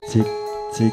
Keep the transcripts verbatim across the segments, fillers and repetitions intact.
cik cik.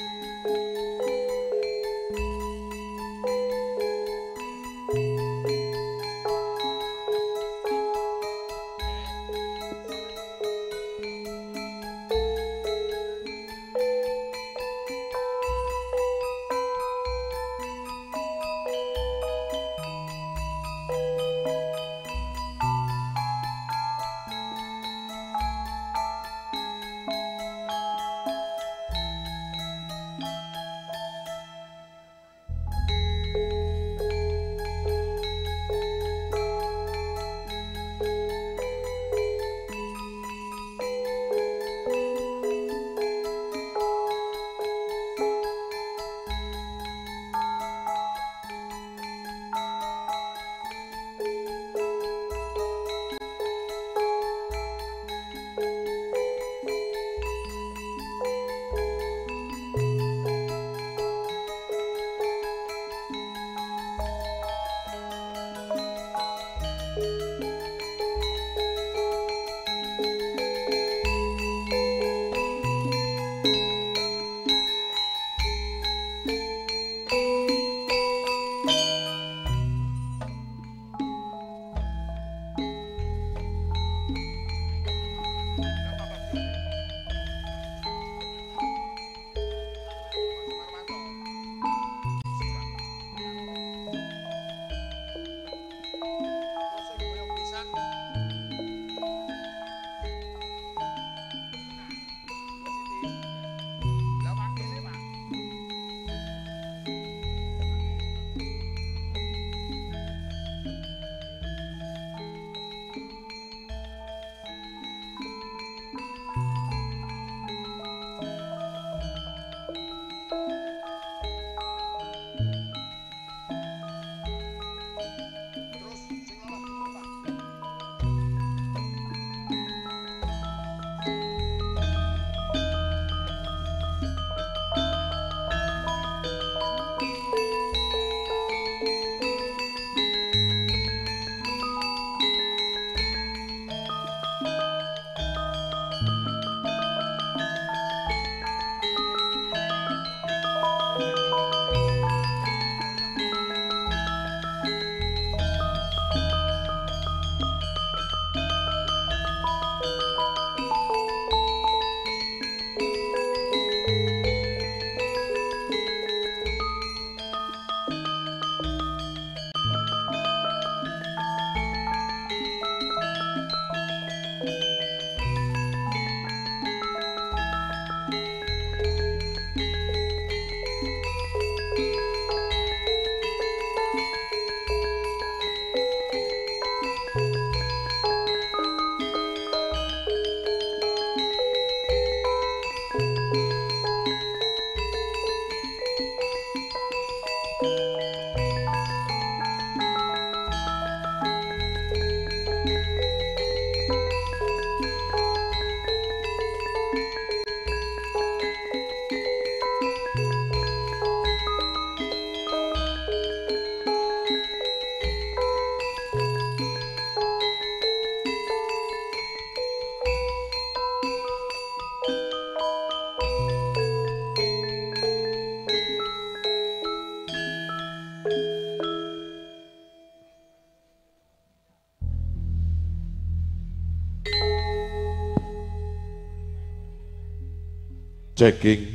Ceking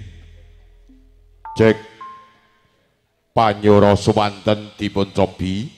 cek panyoro sumanten dipun cobi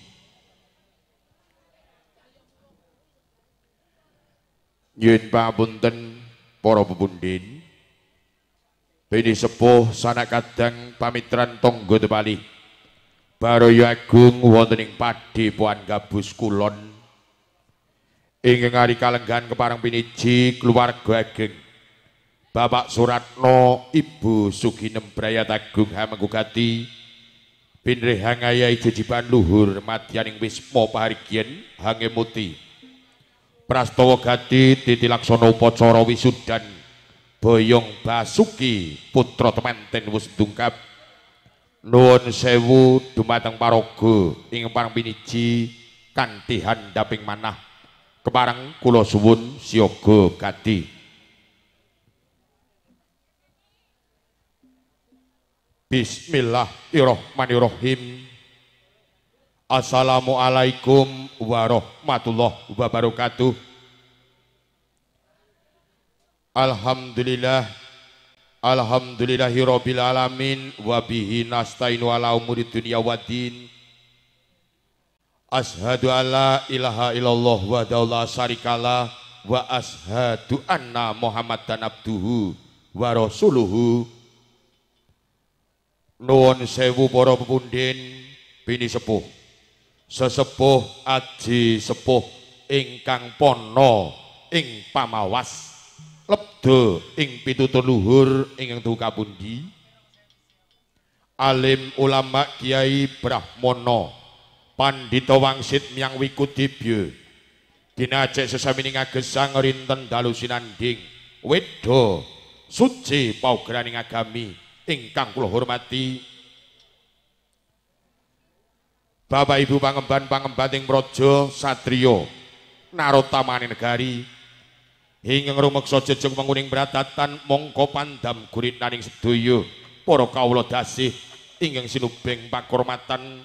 nyuwun pamunten para pepundhen beni sepuh sanak kadang pamitran tangga tepalih baraya agung wonten ing Padepokan Gabus Kulon ingkang ari kalenggan kepareng piniji keluarga ageng Bapak Suratno, Ibu Suginem Brayat Agung Hamanggugati, Pinrih Hangayai Jejiban Luhur Madyaning Wisma Pahargyan Hangemuti, Prastawa Gati Titilaksana upacara wisudan Boyong Basuki putra temanten wus dungkap nuwun sewu dumateng paraga ing parang piniji kanthi handhaping manah kepareng kula suwun siyaga gati. Bismillahirrahmanirrahim. Assalamualaikum warahmatullahi wabarakatuh. Alhamdulillah Alhamdulillahirabbil alamin wa bihi nasta'inu ala umuri dunya waddin. Ashhadu alla ilaha illallah wa la syarikalah wa ashhadu anna Muhammadan abduhu wa rasuluhu. Nuwun sewu para pepundhen bini sepuh, sesepuh aji sepuh ingkang pono ing pamawas lebda ing pitutur luhur ingkang duka pundi. Alim ulama kiai brahmana pandhita wangsit miyang wikudibya dinajek sesami ngagesang rinten dalu sinanding weda suci paugraning agami ingkang kula hormati Bapak Ibu pangemban-pangembaning praja satriya narotamane negari ingkang rumeksa jejeg menguning bratatan mongko pandam gurinaning sedaya para kawula dasih ingkang sinubeng pakurmatan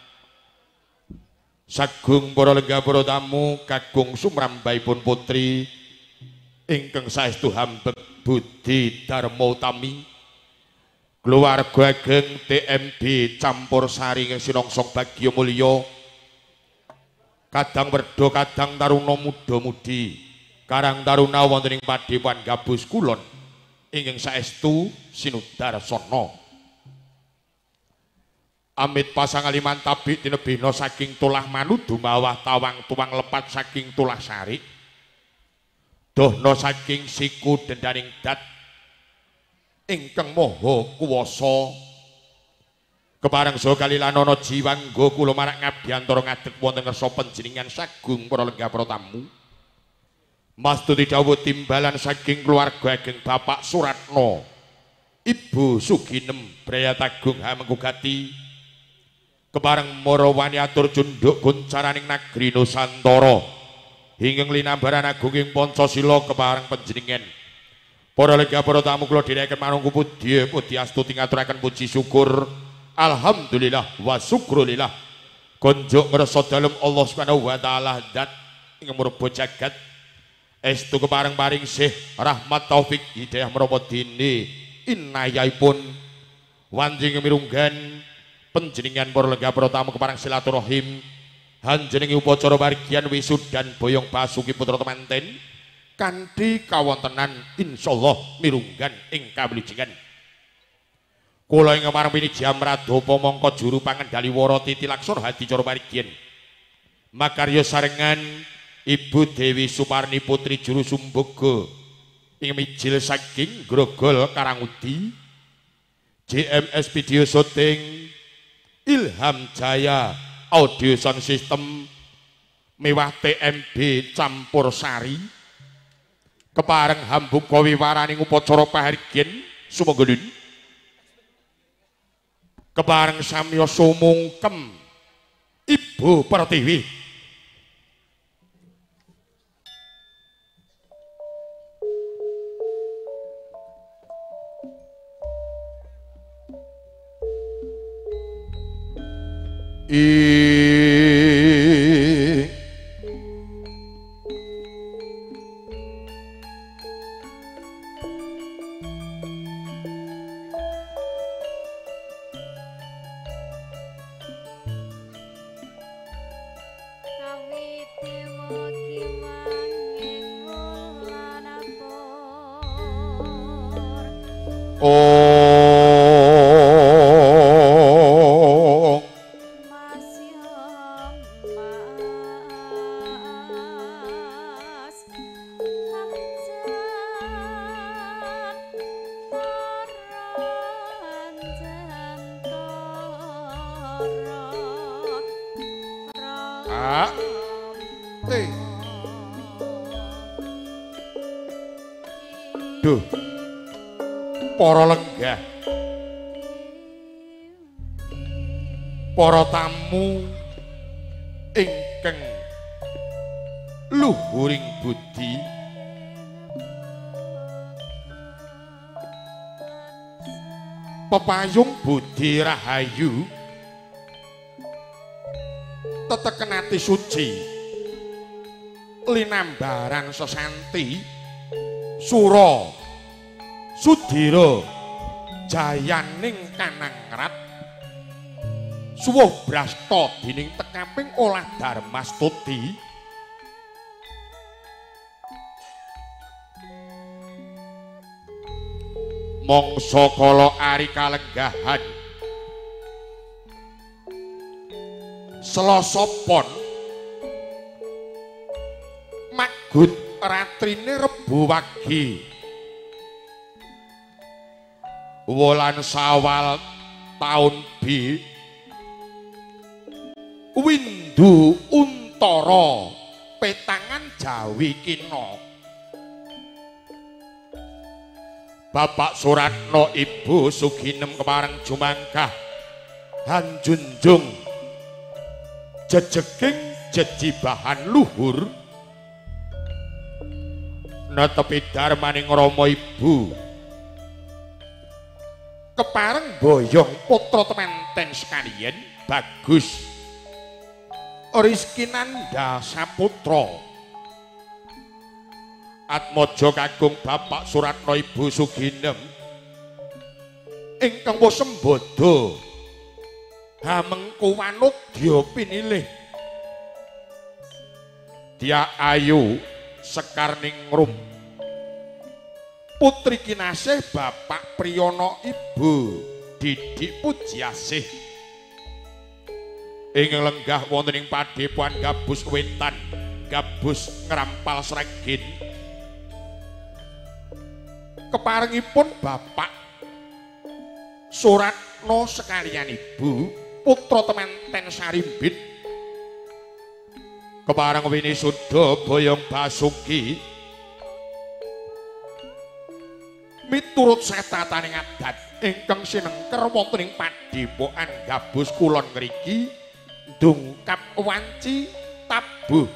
sagung para lenggah para tamu kagung sumrambaipun putri ingkang saestu hambek budi dharma utami keluarga ageng T M B campur sari ing sinongsong bagya mulya kadang werda kadang taruna muda-mudi karang taruna wonten ing padepokan Gabus Kulon ingkang saestu sinudarsana amit pasangaliman tabik tinebihna saking tulah manudu mawah tawang tuwang lepat saking tulah sari dohna saking siku dendaning dat ingkang maha kuwasa kepareng saha kalilanana jiwangga kula marak ngabiyantara ngadeg wonten ngersa panjenengan sagung para lenggah para tamu mastuti dawuh timbalan saking keluarga ageng Bapak Suratno Ibu Suginem Brayatagung Hamengkugati kepareng marawani atur junduk guncaraning nagri Nusantara ingkang linambaran agunging Pancasila kepareng panjenengan para lenggah para tamu kula dherekaken manungku pudhi pudhi astuti ngaturaken puji syukur alhamdulillah wa syukrulillah konjuk ngrasa dalem Allah Subhanahu wa taala zat ing murba jagat estu kepareng paring sih rahmat taufik hidayah menapa dene inayaipun wanjing mirunggan panjenengan para lenggah para tamu kepareng silaturahim hanjenengi upacara margian wisudan boyong basuki putra temanten kanthi kawontenan insyaallah mirunggan ing kawilujengan kula ing marang pini Jamradapa mangka juru pangendali wara titi laksana hadicara margian makarya sarengan Ibu Dewi Suparni Putri Juru Sumboga ing mijil saking Grogol Karangudi J M S Video Shooting Ilham Jaya Audio Sound System mewah T M B campur sari kepareng hambuka wiwaraning upacara pahargyan sumangga kepareng samya sumungkem Ibu Pertiwi I Oh Ah Hey Duh para lenggah para tamu ingkang luhuring budi pepayung budi rahayu teteken ati suci linambaran sesanti sura sudira jayaning kanangrat suwuh brasta dining tekaping olah dharma stuti mangsa kala ari kalenggahan Selasa Pon magut ratrine Rebu Wage wulan Sawal taun B windu untara petangan Jawi kina Bapak Suratno Ibu Suginem kepareng jumangkah hanjunjung jejeging jejibahan luhur netepi darmaning Rama Ibu kepareng boyong putra temanten sekalian Bagus Rizkinanda Saputra Atmaja kagung Bapak Suratno Ibu Suginem ingkang wasembada hamengku wanudya pinilih Dia Ayu Sekarningrum Putri kinasih Bapak Priyono Ibu Didik Pujiasih ing lenggah wonten ing Padepokan Gabus Wetan Gabus Ngrampal Sregin keparengipun Bapak Suratno sekalian Ibu putra temanten Sarimbit kepareng winisuda boyong Basuki miturut setataning adat ingkang sinengker wonten ing Padepokan Gabus Kulon ngriki ndungkap wanci tabuh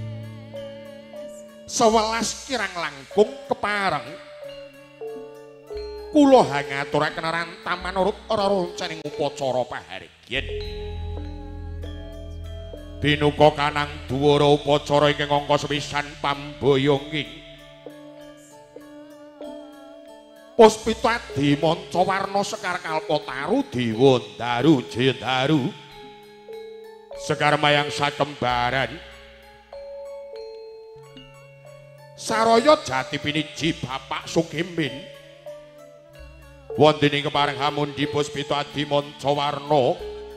sewelas kirang langkung kepareng kula hangaturaken rantaman urut ora roncaning upacara pahargyan binuka kanang dhuwara upacara ingkang angka sepisan pamboyonging Puspita Adi Mancawarna Sekar Kalpataru Dewa Daru Jaya Daru Sekar Mayang Sakembaran Saraya Jati Piniji Bapak Sukimin wonten ing kepareng hamundi Puspita Adi Mancawarna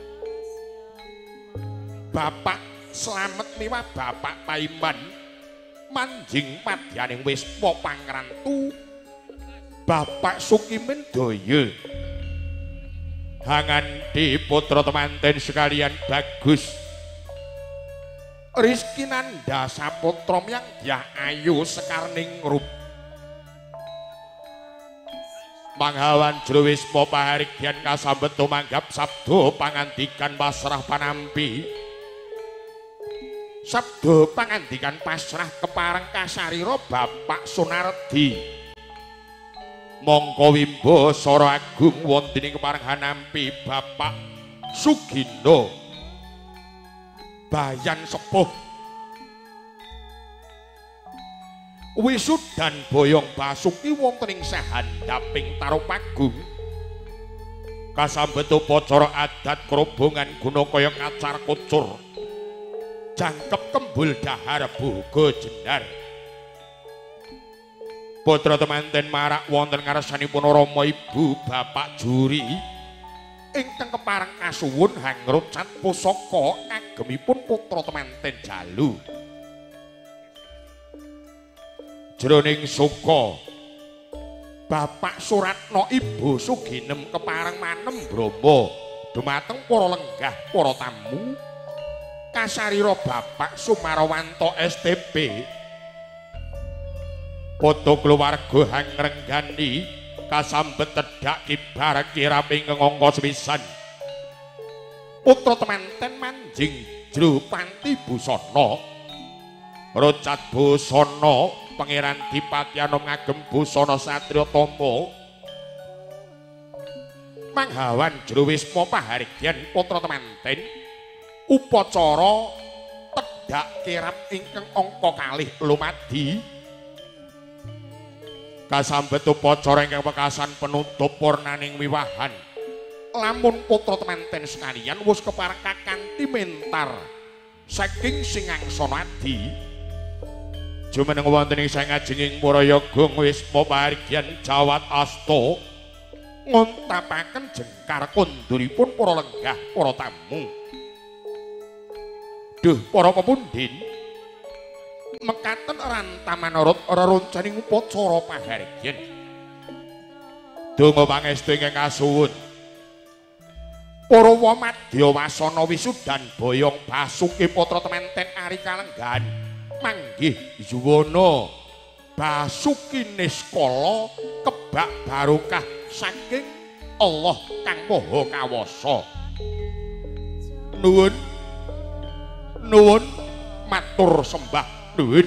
Bapak Slamet miwah Bapak Paiman manjing padyaning Wisma Pangrantu Bapak Sukimin Daya hanganti putra temanten sekalian Bagus Rizkinanda Saputra yang Dia Ayu Sekarningrum manghawan jero wisma pahargyan kasambet tumanggap sabda pangandikan pasrah panampi sabda pangandikan pasrah kepareng kasarira Bapak Sunardi mongko wimbo sara agung wonten ing kepareng hanampi Bapak Sugino Bayan Sepuh wisudan boyong Basuki wonten ing sahandaping Tarupagung kasambet upacara adat kerobongan gunakaya kacar kucur jangkep kembul dahar boga jendar putra temanten marak wonten ngarsanipun Rama Ibu Bapak Juri ingkang kepareng kasuwun hangrucat pusaka agemipun putra temanten Jalu jroning suka Bapak Suratno Ibu Suginem kepareng manem Brama dumateng para lenggah para tamu kasarira Bapak Sumarawanto S T P poto keluarga hangrenggani kasambet tedhak kibar kiraping angka sepisan putra temanten manjing jero Panti Busana Rocat Busana Pangeran Dipati Anom ngagem busana satriya tama Manghawan Jero Wisma pahargyan putra temanten upacara tedhak kirap ingkang angka kalih lumadi kasambet upacara ingkang wekasan penutup purnaning wiwahan lamun putra temanten sekalian wis kepareng kakanthi mentar saking sing angsana adi jumeneng wonten ing sangajenging Murayaga Wisma pahargyan Jawat Asta ngontapaken jengkar konduripun para lenggah para tamu. Duh para pepundhen mekaten rantaman manurut reroncaning upacara pahargyan. Donga pangestu ingkang kasuwun. Para wamadya wasana wisudan boyong basuki putra temanten ari kalenggahan manggih yuwana Basuki Niskala kebak barokah saking Allah kang Maha Kawasa. Nuwun nuwun matur sembah nuwun.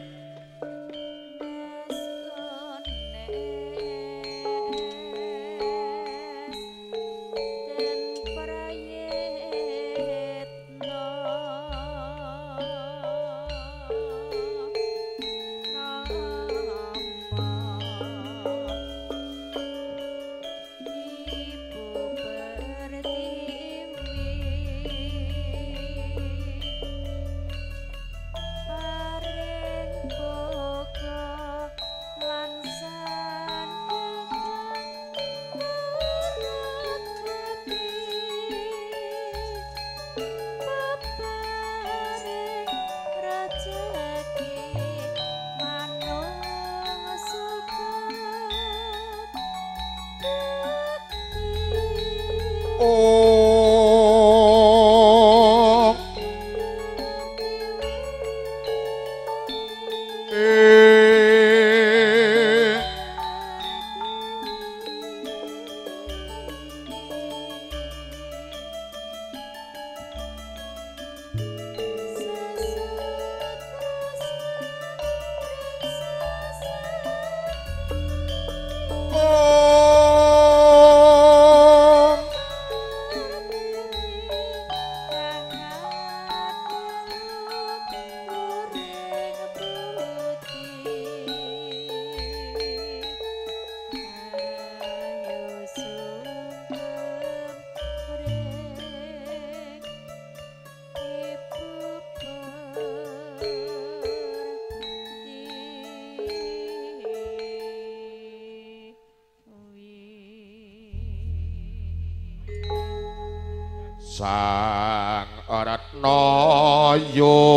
Sang Ratnaya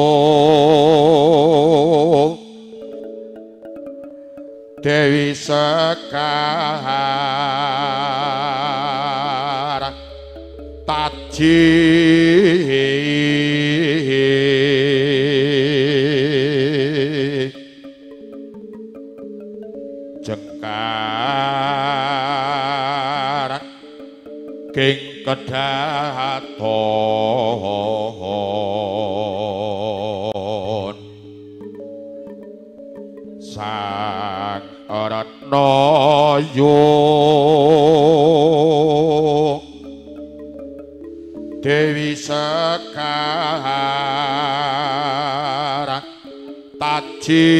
Dewi Sekar Taji Jengkar King kedaton Sang Ratnaya Dewi Sekar Taji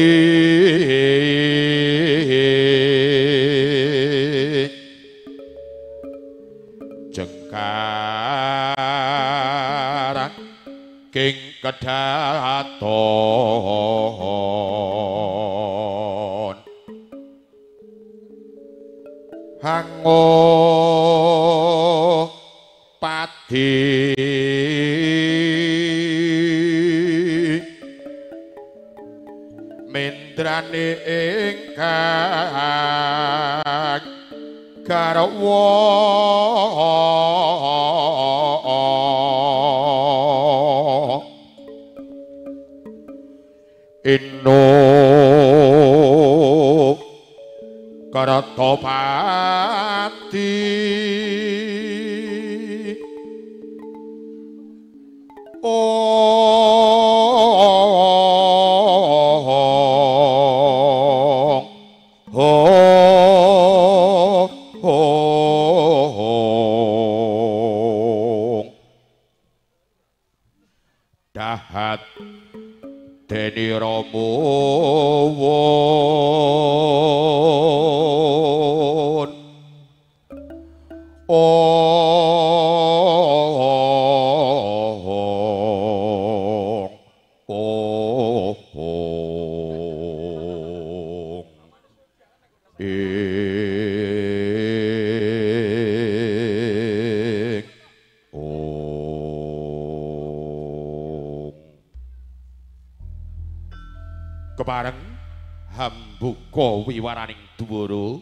Jengkar King kedaton Hango pati mendrane ingkang garwa Inno Karatopati oh oh oh oh niramuwun ong ong ing ong kepareng hambuka wiwaraning dhuwara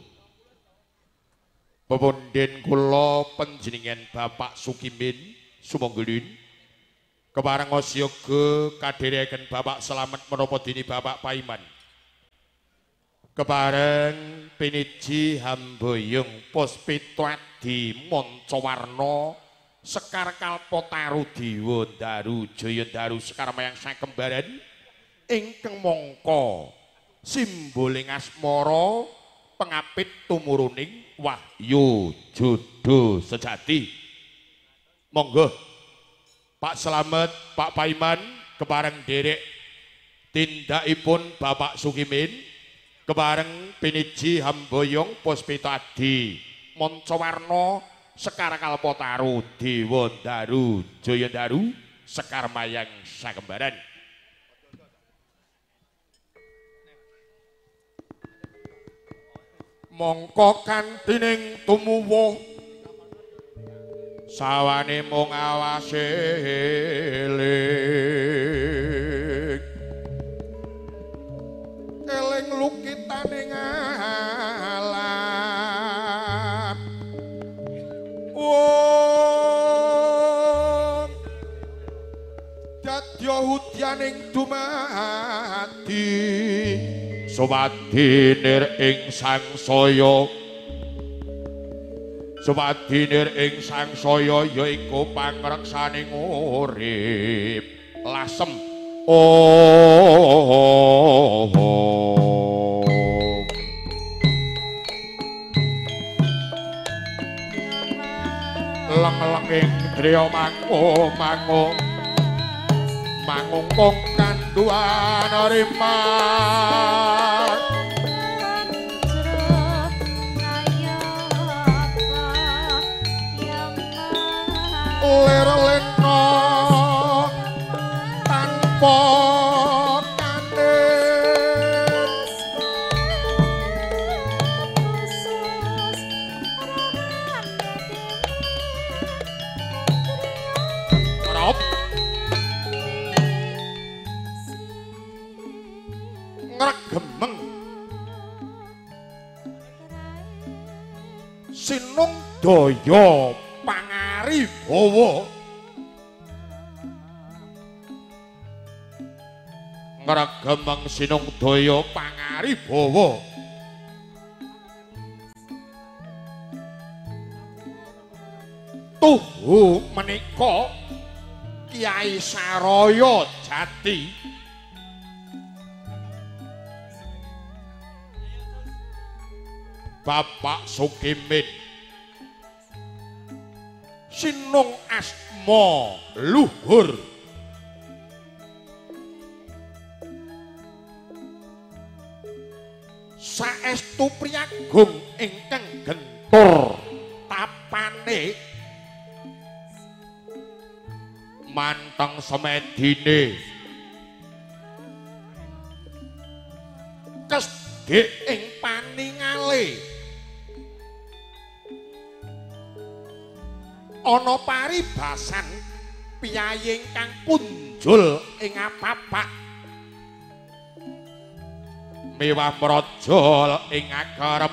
pepundhen kula panjenengan Bapak Sukimin Sumonggolin kepareng siyaga kadherekaken Bapak Slamet menapa dene Bapak Paiman kepareng piniji Hamboyong Puspitwadi Mancawarna Sekar Kalpataru Dewa Daru Jaya Daru Sekar Mayang Sakembaran ingkang mangka simboling asmara pengapit tumuruning wahyu jodho sejati monggo Pak Slamet Pak Paiman kepareng derek tindakipun Bapak Sukimin kepareng piniji Hamboyong Puspitwadi Mancawarna Sekar Kalpataru Dewa Daru Jaya Daru Sekar Mayang Sakembaran mongko kantining tumuwuh sawane mung awase eling eling lukitaning alam wong dadya hudyaning dumadi Supadinir ing sangsaya Supadinir ing sangsaya yaiku pangreksaning urip lasem oh leng-lenging driya mangu mangu mangungkung kanduan rimat ler-leno tanpa kandhet Rop ngregemeng sinung daya pangaribawa ngregemeng sinung daya pangaribawa tuhu menika Kyai Saraya Jati Bapak Sukimin sinung asma luhur saestu priyagung ingkang gentur tapane manteng semedine kesdhe ing paningale ana paribasan piyayi ingkang punjul ing apapak miwah mrajol ing agarep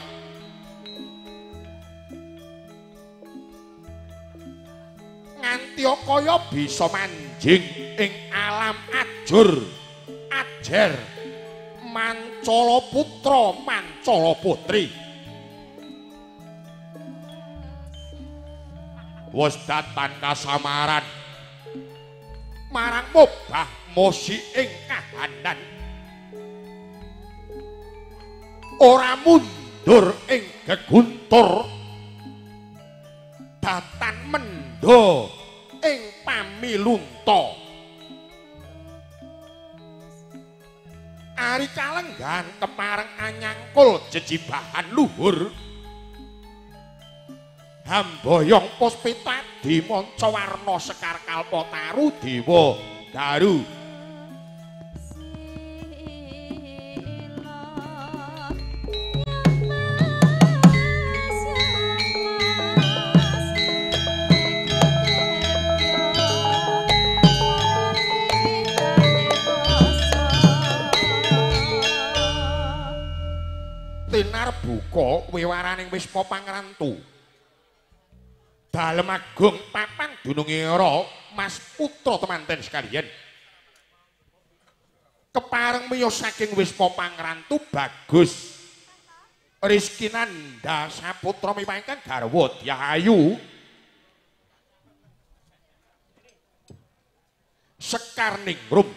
nganti kaya bisa manjing ing alam ajur ajer Mancala putra Mancala putri wis datan kasamaran marang mobah mosi ing kahanan ora mundur ing geguntur datan mendha ing pamilunta Ari kalenggan kepareng anyangkul jejibahan luhur Hamboyong Puspita di Manca Warna Sekar Kalpataru Dewa Daru Tinar buka wiwaraning Wisma Pangrantu Dalem agung papan dunungira Mas putra temanten sekalian kepareng miyos saking Wisma Pangrantu Bagus Rizkinanda saputra mipangkan garwa Dyahayu Sekar Ningrum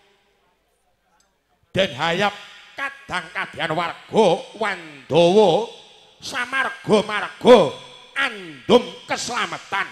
Den Hayap kadang kadyan warga Wandawa samarga marga andum keselamatan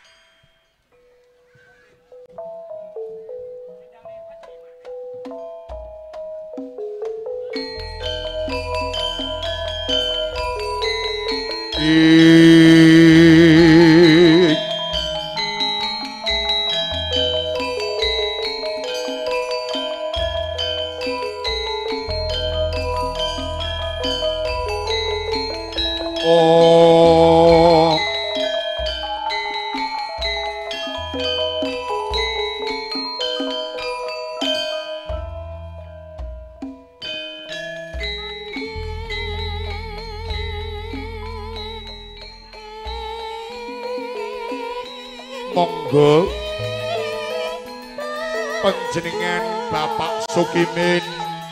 Oh monggo panjenengan Bapak Sukimin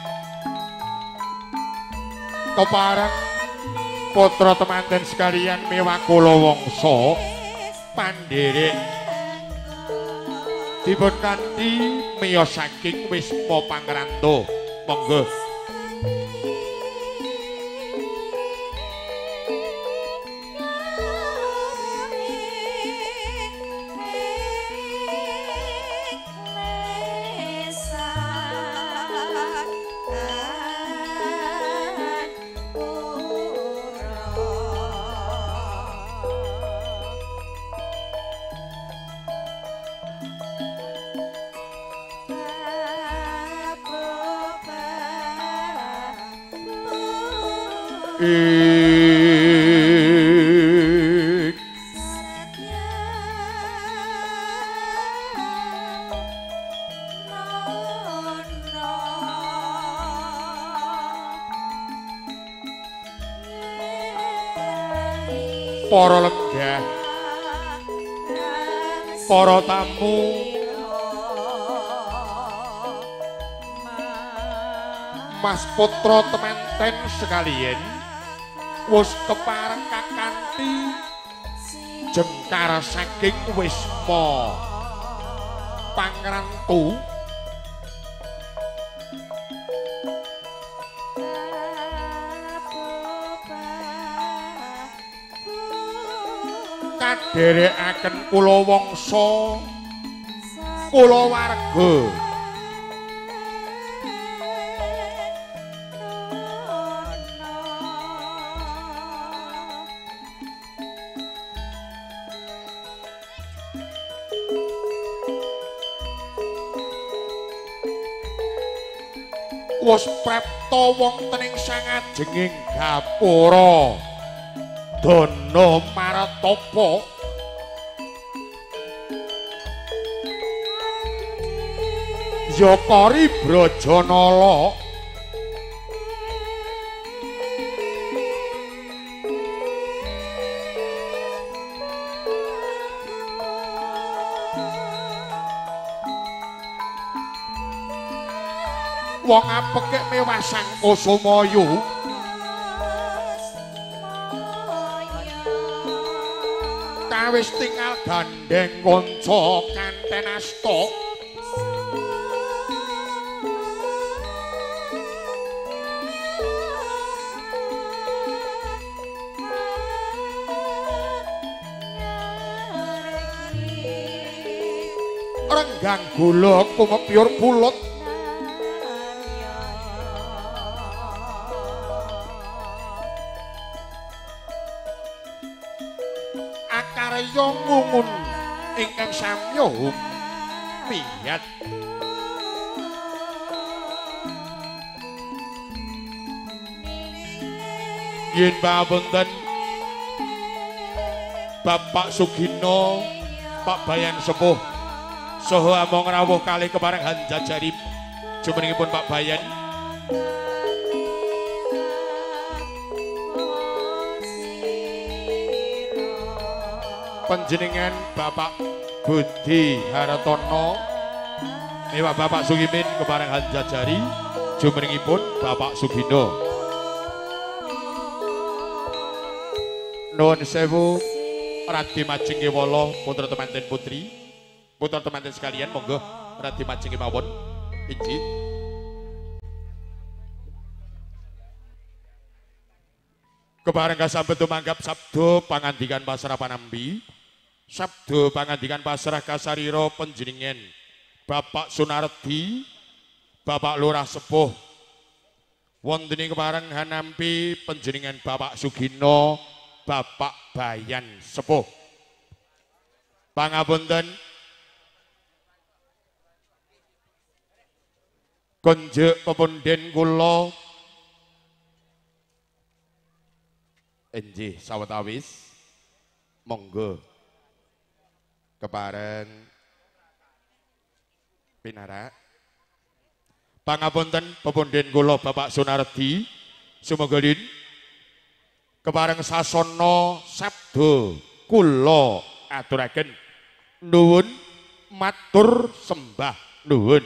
kepareng putra temanten sekalian mewakula wangsa pandherek dipun kanthi miyos saking Wisma Pangrantu monggo Ik para lenggah para tamu Mas putra temanten sekalian wis kepareng kakanthi jengkar saking Wisma Pangrantu kaderekaken kula wangsa kula warga wis prapta wonten ing sangajenging gapura Dana Maratapa Yakari Brajanala wong apekek mewasang Kusumaya kawis tinggal gandeng kanca kanten asta renggang gula kumepyur pulut karya ngungun ingkang samya humiyat. Yen papunten Bapak Sugino, Pak Bayan Sepuh saha among rawuh kalih kepareng hanjajari jumenengipun Pak Bayan. Panjenengan Bapak Budi Hartono ewak Bapak Sugimin kepareng hanjajari jumenengipun Bapak Sugino. Nuwun sewu Radi Majeng Kewala putra temanten putri, putra temanten sekalian monggo Radi Majeng mawon inji. Kepareng kasambet tumanggap sabda pangandikan pasrah panambi, sabda pangandikan pasrah kasarira panjenengan Bapak Sunardi, Bapak Lurah Sepuh, wonten ing kepareng hanampi panjenengan Bapak Sugino, Bapak Bayan Sepuh. Pangapunten konjek pepunden kula enjih sawetawis monggo kepareng pinarak. Pangapunten pepunden kula Bapak Sunardi sumogolin kepareng sasana sabda kula aturaken nuwun matur sembah nuwun.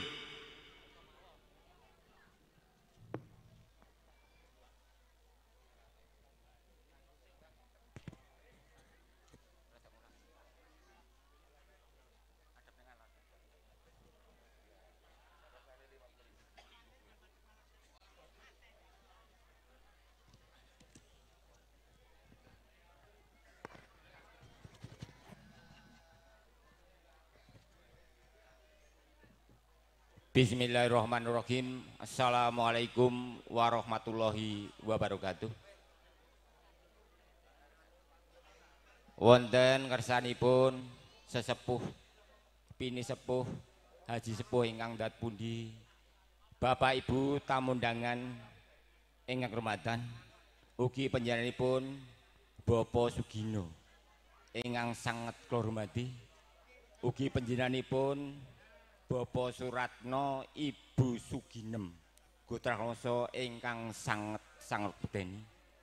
Bismillahirrahmanirrahim. Assalamualaikum warahmatullahi wabarakatuh. Wonten kersanipun sesepuh pini sepuh haji sepuh ingkang dat pundi, Bapak Ibu tamu undangan ingkang rumadan, ugi panjenenganipun Bapak Sugino ingkang sanget kula hormati, ugi panjenenganipun Bapak Suratno Ibu Suginem Gutrakoso ingkang sanget sanget bedeni.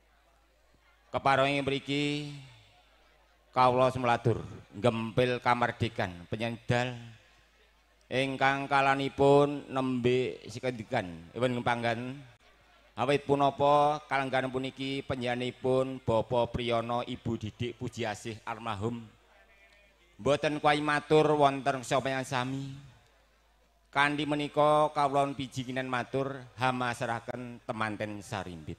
Kepareng mriki kawula semlatur gempil kamardikan penyendal ingkang kalanipun nembe sikendikan ewen panggan awit punapa kalenggahan puniki panjenenganipun Bapak Priyono Ibu Didik Pujiasih almarhum mboten kuwi matur wonten sapanjenengan sami. Kandi menika kawula pijikinan matur hamasrahaken temanten sarimbit.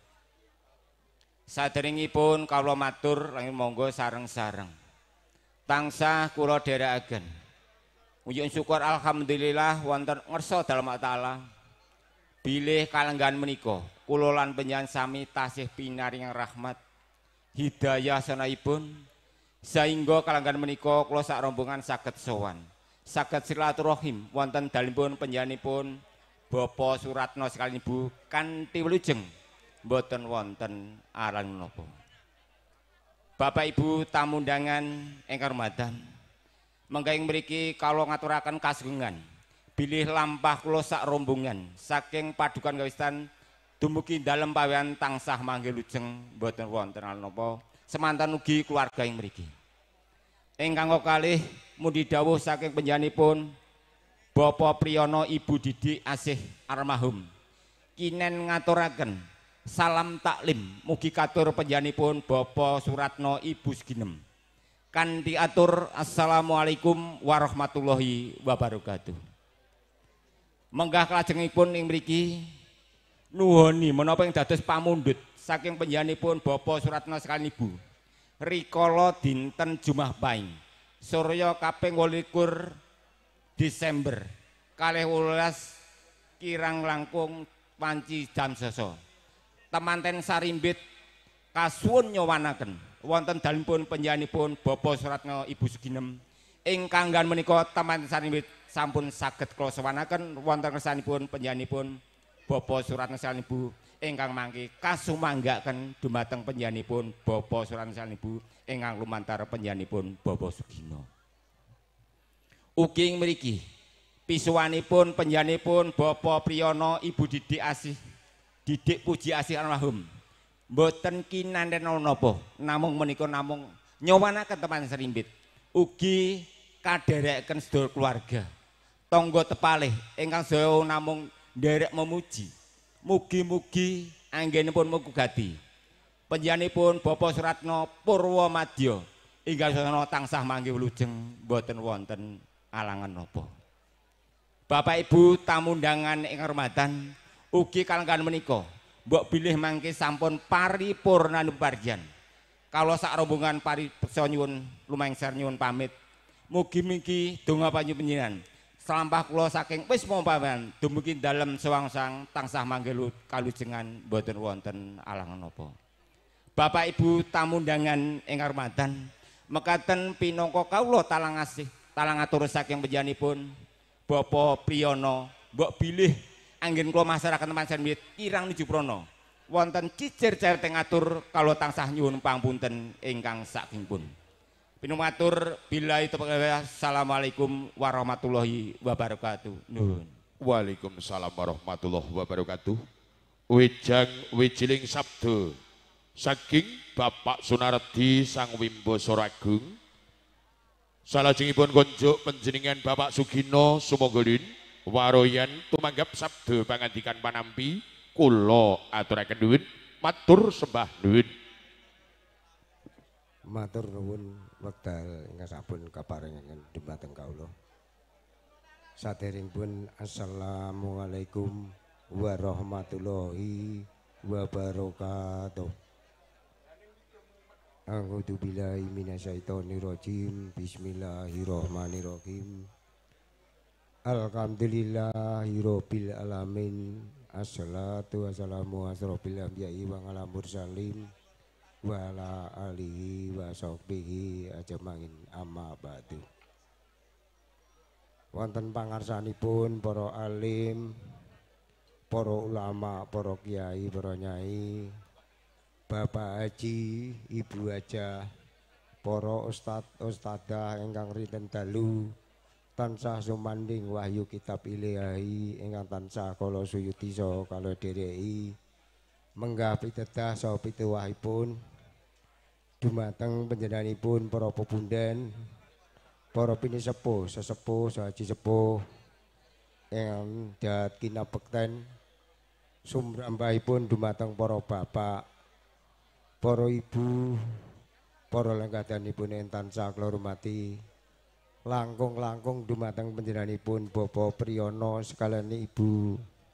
Saderengipun kawula matur langkung monggo sareng-sareng tansah kula dherekaken Wujud syukur alhamdulillah wonten ngersa dalem taala bilih kalenggahan menika kula lan panjenengan sami tasih pinaring rahmat hidayah sanahipun sehingga kalenggahan menika kula sak rombongan saged sowan saged silaturahim wonten dalipun panjenenganipun Bapak Suratno sekalian Ibu kanthi wilujeng mboten wonten aran menapa. Bapak Ibu tamu undangan ingkang rumadan mengke mriki kawula ngaturaken kasugengan bilih lampah kula sak rombongan saking padukan kawistan dumugi dalem pawean tansah manggih lujeng mboten wonten aran menapa semanten ugi keluarga ing mriki. Ingkang kalih mugi dawuh saking panjenenganipun Bapak Priyono Ibu Didik Asih almarhum kinen ngaturaken salam taklim mugi katur panjenenganipun Bapak Suratno Ibu Suginem kanthi atur assalamualaikum warahmatullahi wabarakatuh. Menggah kalajengipun ing mriki nuhoni menapa ing dados pamundhut saking panjenenganipun Bapak Suratno sekalian Ibu rikala dinten Jumah Pahing Surya kaping wolulikur Desember kalih wolulas kirang langkung wanci jam sasa temanten sarimbit kasuwun nyowanaken wonten dalempun panjenenganipun Bapak Suratno Ibu Suginem ingkang nggan menika taman sanibit sampun saged kula sowanaken wonten kersanipun panjenenganipun Bapak Suratno Ibu ingkang mangke kasumanggaken dumateng panjenenganipun Bapak Suratno Ibu ingkang lumantar panjenenganipun Bapak Sugino. Ugi mriki pisuwanipun panjenenganipun Bapak Priyono Ibu Didik Asih Didik Puji Asih almarhum mboten kinanten napa namung menika namung nyowanaken teman serimbit ugi kadereken sedaya keluarga tangga tepalih ingkang sedaya namung nderek memuji mugi-mugi anggenipun mugati panjenenganipun Bapak Suratno Purwomadya ingkang sedaya tansah mangke wilujeng mboten wonten alangan napa. Bapak Ibu tamu undangan ingkang hormatan ugi kalenggan menika mbok bilih mangke sampun paripurna nuparjan. Kalau sak rombongan paripurna nyuwun lumengser nyuwun pamit. Mugi-mugi donga panjenengan slampah kula saking wis mompaman dumugi dalem sewangsang tansah mangke kalujengan boten wonten alangan napa. Bapak Ibu tamu undangan ingkang hormatan mekaten pinangka kawula talang asih talang atur saking panjenenganipun Bapak Priyono mbok bilih anggen kula masyarakat teman sanmit kirang nuju prana wonten cicir-cicir teng atur kala tansah nyuwun pangapunten ingkang sakingipun. Pinumatur billahi taufiq. Assalamualaikum warahmatullahi wabarakatuh. Nuhun. Waalaikumsalam warahmatullahi wabarakatuh. Wijang wijiling sabda saking Bapak Sunardi Sang Wimbasara Agung. Salajengipun konjuk panjenengan Bapak Sugino Sumogolin waroyan tumanggap sabda pangandikan panampi kula aturaken nuwun matur sembah nuwun. Matur nuwun wekdal ingkang sampun kaparingaken dumateng kawula. Saderengipun assalamualaikum warahmatullahi wabarakatuh. A'udzu billahi minasyaitonir rajim. Bismillahirrahmanirrahim. Alhamdulillahirabbil alamin. Assalatu wassalamu asrofil anbiya'i wa ala mursalin wa ala alihi wa sahbihi ajmain amma ba'du. Wonten pangarsanipun para alim, para ulama, para kiai, para nyai, Bapak Haji, Ibu Haja, para ustad ustadah ingkang rinten dalu tansah sumanding wahyu kitab ilahi ingkang tansah kala suyuti saha kala dhereki menggah pitedah saha pituwahipun dumateng panjenenganipun para pepundhen, para pinisepuh, sesepuh, sahaji sepuh ingkang dahat kinabekten sumrambahipun dumateng para bapak, para ibu, para lenggadanipun ing tansah kula hormati. Langkung-langkung dumateng panjenenganipun Bapak Priyono sekalian Ibu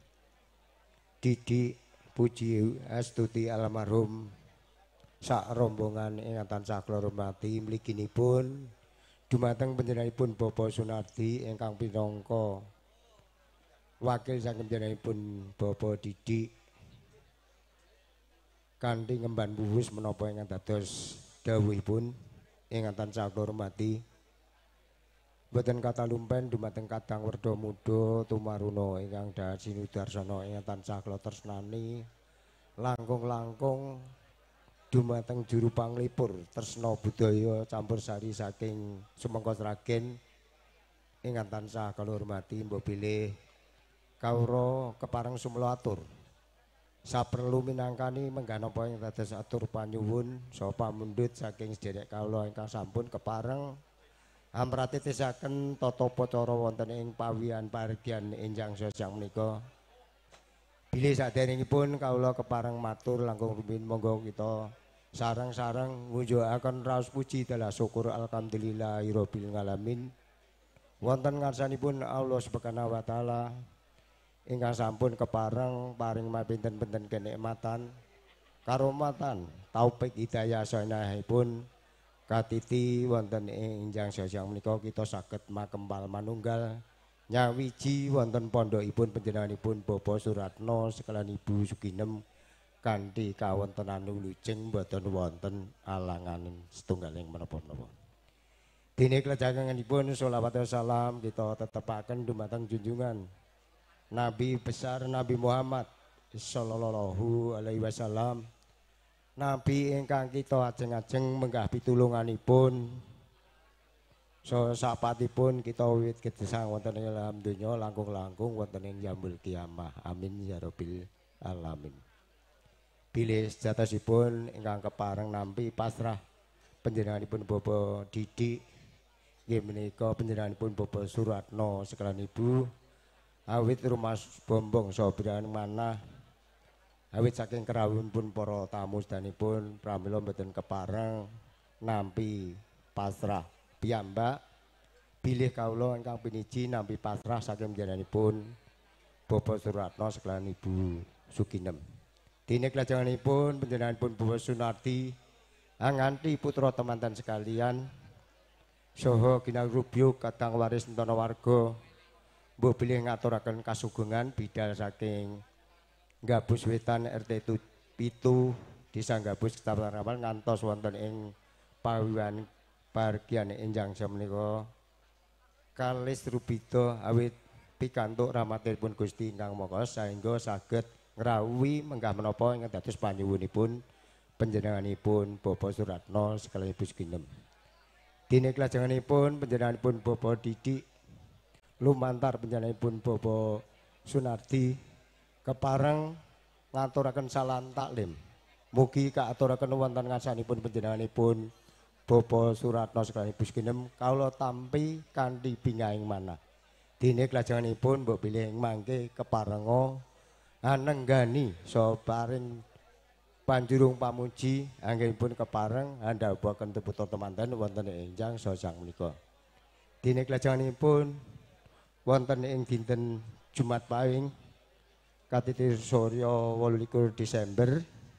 Didik Puji Astuti almarhum sak rombongan ingkang tansah kula hormati mliginipun dumateng panjenenganipun Bapak Sunardi ingkang pinangka wakil saking panjenenganipun Bapak Didik kanthi ngemban buwus menapa ingkang dados dawuhipun ingkang tansah kula hormati. Boten kata lumpen dumateng kadang werda muda tumaruna ingkang dahat sinudarsana ingkang tansah kula tresnani langkung-langkung dumateng juru panglipur tresna budaya campur sari saking sumangga Sragen ingkang tansah kula hormati mbok bilih kawula kepareng sumela atur saperlu minangkani menggah napa ing dados atur panyuwun saha pamundhut saking sedherek kawula ingkang sampun kepareng amratitisaken tata pacara wonten ing pawian paregyan enjang sosang menika. Bilih saderengipun kawula kepareng matur langkung rumiyin monggo kita sareng-sareng ngunjukaken raos puji dalah syukur alhamdulillahirabbil alamin. Wonten ngarsanipun Allah Subhanahu wa taala ingkang sampun kepareng paring mapinten-pinten kenikmatan, karomatan, taufik hidayah sanahipun katiti wonten ing enjang sosang menika kita saged makempal manunggal nyawiji wonten pondhokipun panjenenganipun Bapak Suratno sekalian Ibu Suginem kanthi kawontenan wilujeng boten wonten alangan setunggaling menapa-menapa. Dene klajenganipun sholawat wa salam kita tetepaken dumateng junjungan Nabi besar Nabi Muhammad sallallahu alaihi wasallam. Nabi ingkang kita ajeng-ajeng menggah pitulunganipun so sapatipun kita wiwit gesang wonten ing alam donya langkung-langkung wonten ing yaumul kiamah. Amin ya rabbil alamin. Bilih sejatosipun ingkang kepareng nampi pasrah panjenenganipun Bapak Didik nggih menika panjenenganipun Bapak Suratno sekalian Ibu awit rumah bombong sabiran manah awit saking kerawuhipun para tamu sedanipun pramila mboten kepareng nampi pasrah piyambak bilih kawula ingkang piniji nampi pasrah saking panjenenganipun Bapak Suratno sekalian Ibu Suginem. Dene klajenganipun panjenenganipun Bapak Sunardi anganti putra temanten sekalian saha ginarubyo kadang waris mentana warga mbuh bilih ngaturaken kasugengan bidal saking Gabus Wetan R T pitu Desa Gabus Kecamatan Ramal ngantos wonten ing pawiwan pargian enjang samenika kalis rubida awit pikantuk rahmatipun Gusti ingkang Maha saengga saged ngrawuhi menggah menapa ingkang dados panyuwunipun panjenenganipun Bapak Suratno sekalian Ibu Suginem. Dene klajenganipun panjenenganipun Bapak Didik lumantar panjenenganipun Bapak Sunardi kepareng ngaturaken salam taklim. Mugi kaaturaken wonten ngarsanipun panjenenganipun Bapak Suratno sekalian Ibu Suginem kawula tampi kanthi bingahing manah. Dene klajenganipun mbok bilih mangke keparenga anenggani saha paring panjurung pamuji anggenipun kepareng andhapaken teputa temanten wonten ing enjang sosang menika. Dene klajenganipun wonten ing dinten Jumat Pahing Katitir Surya wolulikur Desember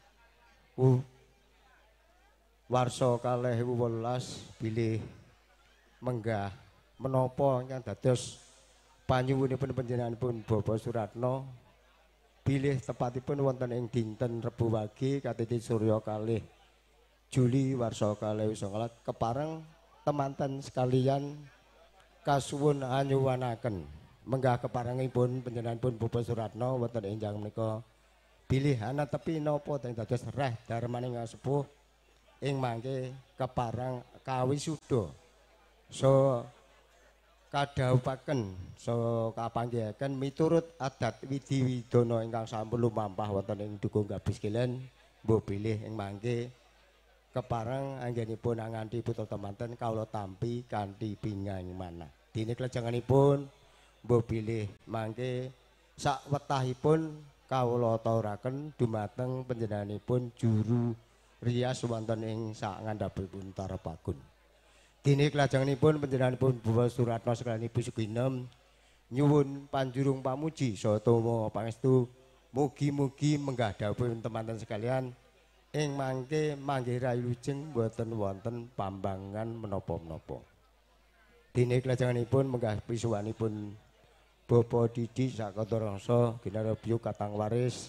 warsa kalih ewu wolulas bilih menggah menapa ingkang dados panyuwunipun panjenenganipun Bapak Suratno bilih tepatipun wonten ing dinten Rebu Wage Katitir Surya kalih Juli warsa kalih ewu songolas kepareng temanten sekalian kasuwun anyuwanaken menggah keparengipun panjenenganipun Bapak Suratno wonten enjang menika bilih ana tepi napa teng dados reh darmaning sepuh ing mangke kepareng kawisuda so kadhawuhaken so kapanggihaken miturut adat widi widana ingkang sampun lumampah wonten ing Dukuh Gabus Kilen mbuh bilih ing mangke kepareng anggenipun nganti putra temanten kawula tampi kanthi bingahing manah. Dene klajenganipun mbuh bilih mangke sak wetahipun kawula aturaken dumateng panjenenganipun juru rias wonten ing sak ngandhapipun Tarapagun. Dene klajenganipun panjenenganipun Bapak Suratno sekalian Ibu Suginem nyuwun panjurung pamuji saha tuma pangestu mugi-mugi menggah dawuhipun temanten sekalian ing mangke manggih rayulujeng boten wonten pambangan menapa-menapa. Dene klajenganipun menggah pisuwanipun Bapak Didik sakata rasa ginarabya katang waris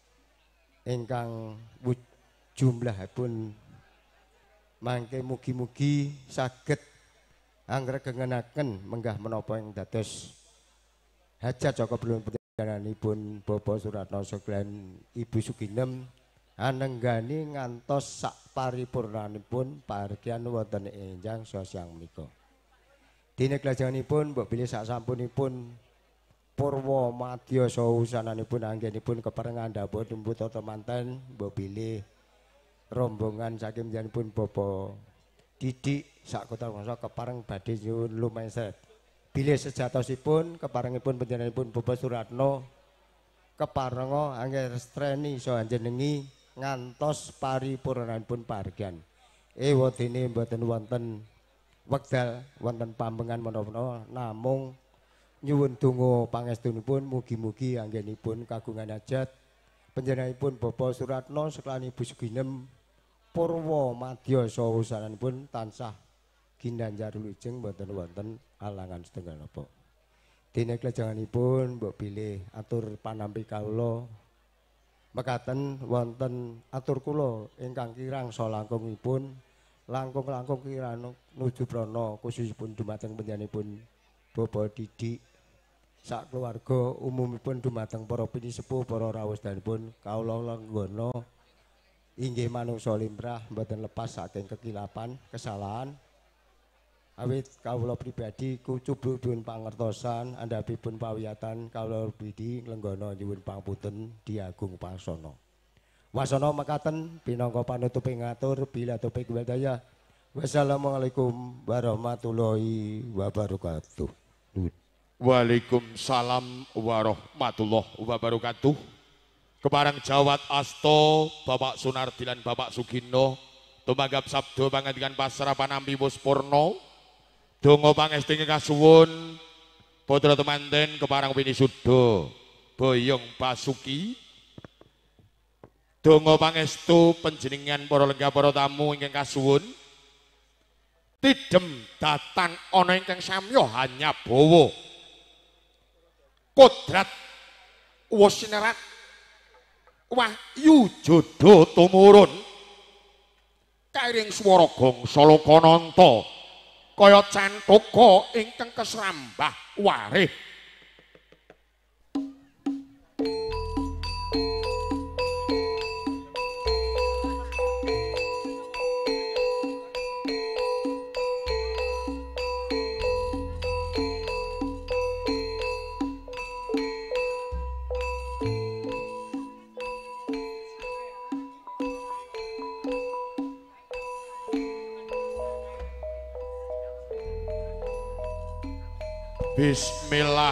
ingkang jumlahipun mangke mugi-mugi saged angregengenaken menggah menapa ing dados hajat saka belun panjenenganipun Bapak Suratno sekalian Ibu Suginem anenggani ngantos sak paripurnanipun pahargyan wonten enjang sosiang menika. Dene klajenganipun mbok bilih sak sampunipun purwa madya saha usananipun anggenipun kepareng ngandhapipun putra temanten mbok bilih rombongan saking panjenenganipun Bapak Didik sak kota mangsa kepareng badhe nyuwun lumeset. Bilih sejatosipun keparengipun panjenenganipun Bapak Suratno keparenga anggerstreni saha njenengi ngantos paripurnanipun pahargyan. Ewa dene mboten wonten wekdal wonten pambengan menapa namung nyuwun donga pangestunipun mugi-mugi anggenipun kagungan hajat panjenenganipun Bapak Suratno sekalian Ibu Suginem purwa madya saha usananipun tansah ginanjar wilujeng mboten wonten alangan setunggal napa. Dene klajenganipun mbok bilih atur panampi kawula Mekaten wonten atur kula ingkang kirang sa langkungipun langkung-langkung kirang nuju prana khususipun dumateng panjenenganipun Bapak Didik sak keluarga umumipun dumateng para pinisepuh para rawuh danipun kawula lenggana inggih manungsa limrah mboten lepas saking kekilapan kesalahan awit kawula pribadi kucublukipun pangertosan andhapipun pawiyatan kawula pribadi lenggana nyuwun pangapunten Diagung Paksana. Wasana mekaten pinangka panutuping ngatur bila topik wadaya. Wassalamualaikum warahmatullahi wabarakatuh. Waalaikumsalam warahmatullahi wabarakatuh. Keparang jawat asto Bapak Sunardi lan Bapak Sugino tumagap sabdo pangandikan pasrah panampi Puspurna donga pangesting kasuwun putra temanten keparang winisuda Boyong Basuki donga pangestu panjenengan para lenggah para tamu ingkang kasuwun tidem datan ana ingkang samya hanya bawa kodrat wasinerat wahyu jodo tumurun kairing swara gangsa lokananta kaya cantaka ingkang kesrambah warih Bismillah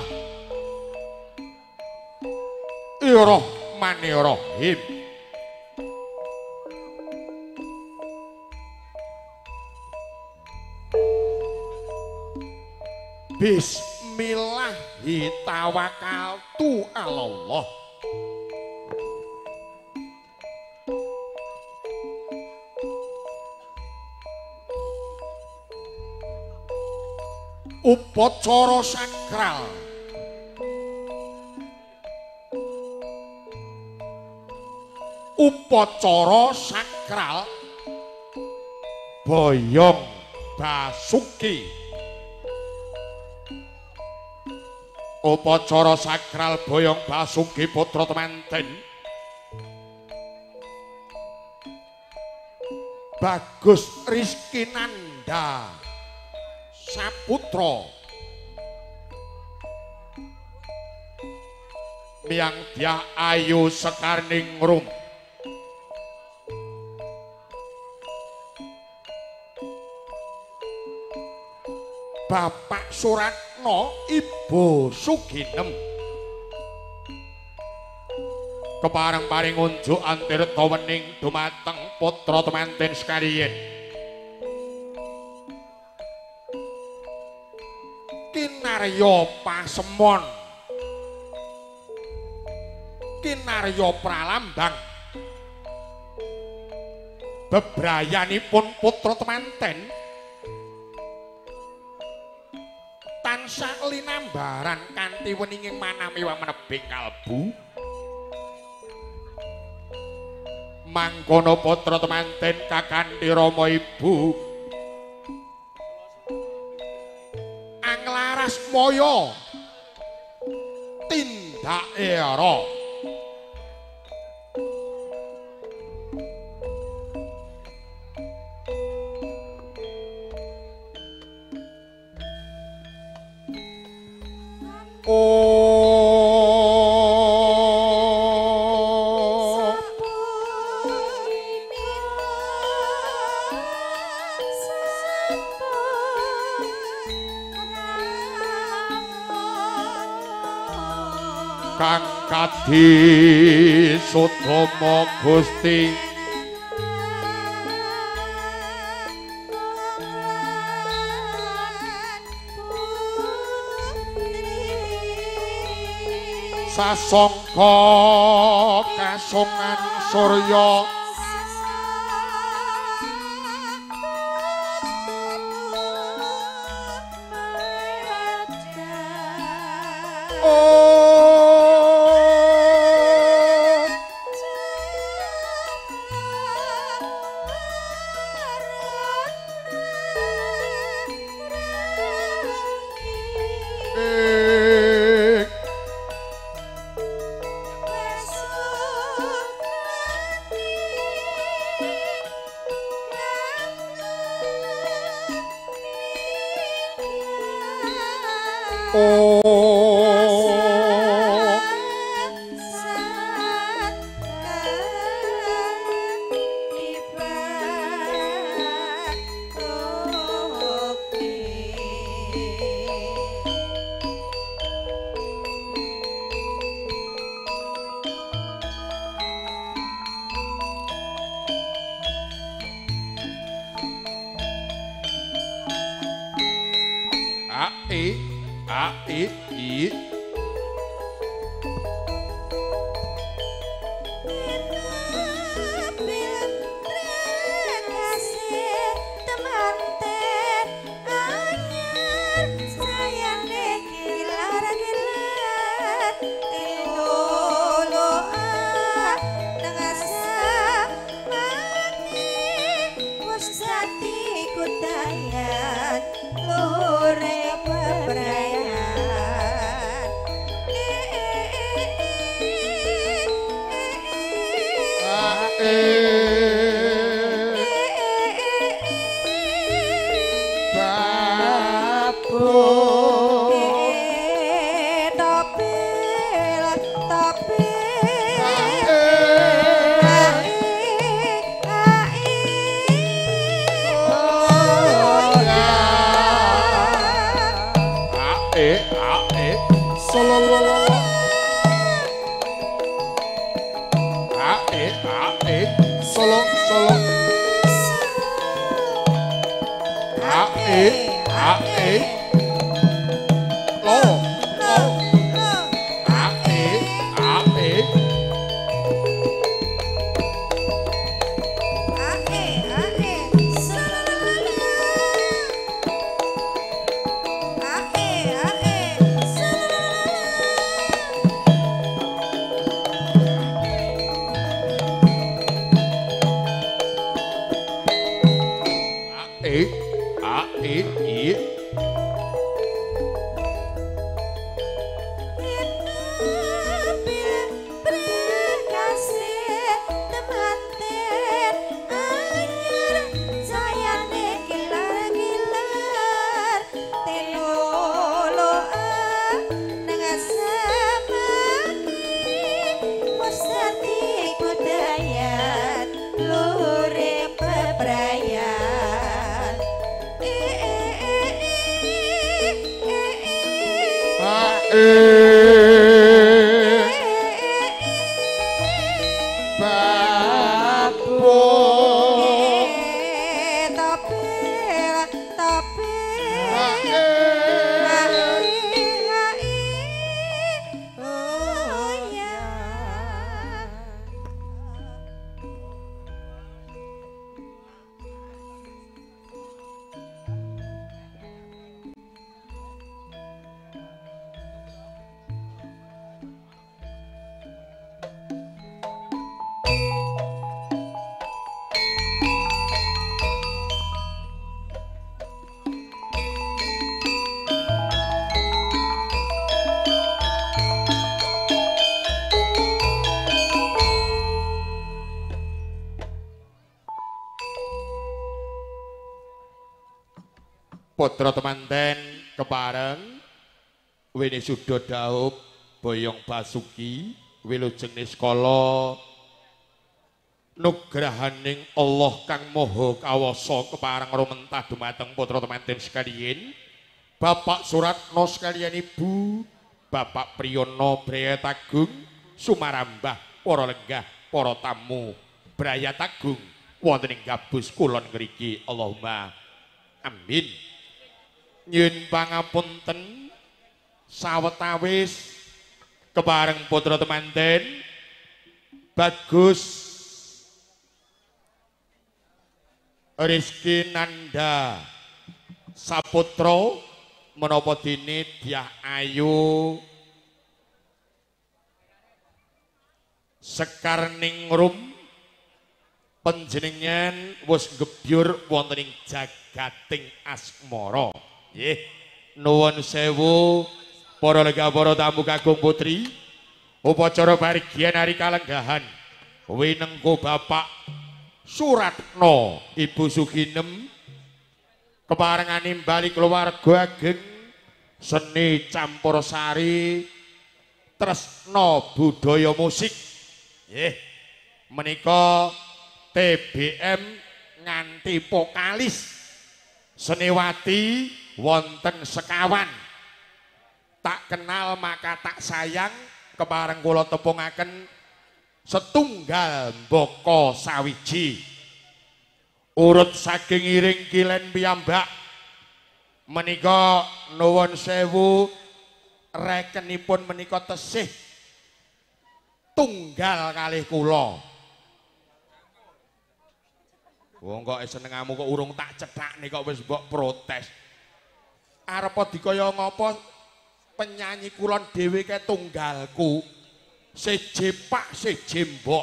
Irrahmanirrahim. Bismillahi tawakkaltu 'alallah. Upacara sakral Upacara sakral Boyong Basuki. Upacara sakral Boyong Basuki putra temanten Bagus Rizky Nanda Saputra Miang Dia Ayu Sekarning Rum Bapak Suratno Ibu Suginem kepareng paring unjuk antirta wening dumateng putra temanten sekaliyan Kinarya Pasemon Kinarya Pralambang bebrayanipun putra temanten tansah linambaran kanthi weninging manamiwa menebing kalbu mangkono putra temanten kakanthi Rama Ibu anglaras moyo tindak era Kang Kadi Sutomo Gusti Sasongko Kasungan Surya Putra temanten kepareng Wini Sudo Daup Boyong Basuki Wilujeng Niskala nugrahaning Allah kang Maha Kawasa kepareng rumentah dumateng putra temanten sekaliyan Bapak Suratno sekaliyan Ibu Bapak Priyono Brayat Agung Sumarambah para lenggah para tamu Brayat Agung wonten ing gabus kulon ngriki Allahumma amin. Nyun pangapunten sawetawis kepareng putra temanten Bagus Rizky Nanda Saputra menapa dene Dyah Ayu Sekarningrum panjenengan wis gebyur wonten ing jagating asmara. Nggih, nuwun sewu para lenggah para tamu kakung putri. Upacara parigyan hari kalenggahan winengku Bapak Suratno Ibu Suginem keparenganing bali keluarga ageng seni campursari tresna budaya musik. Nggih. Menika T B M nganti vokalis Seniwati wonten sekawan. Tak kenal maka tak sayang kepareng kula tepungaken setunggal mbaka sawiji. Urut saking iring kilen piyambak menika nuwun sewu rekenipun menika tesih tunggal kalih kula. Wong kok senengamu kok urung tak cethakne kok wis mbok protes. Arep dikaya ngapa penyanyi kulon dhewe ke tunggalku. Seje Pak, seje Mbok.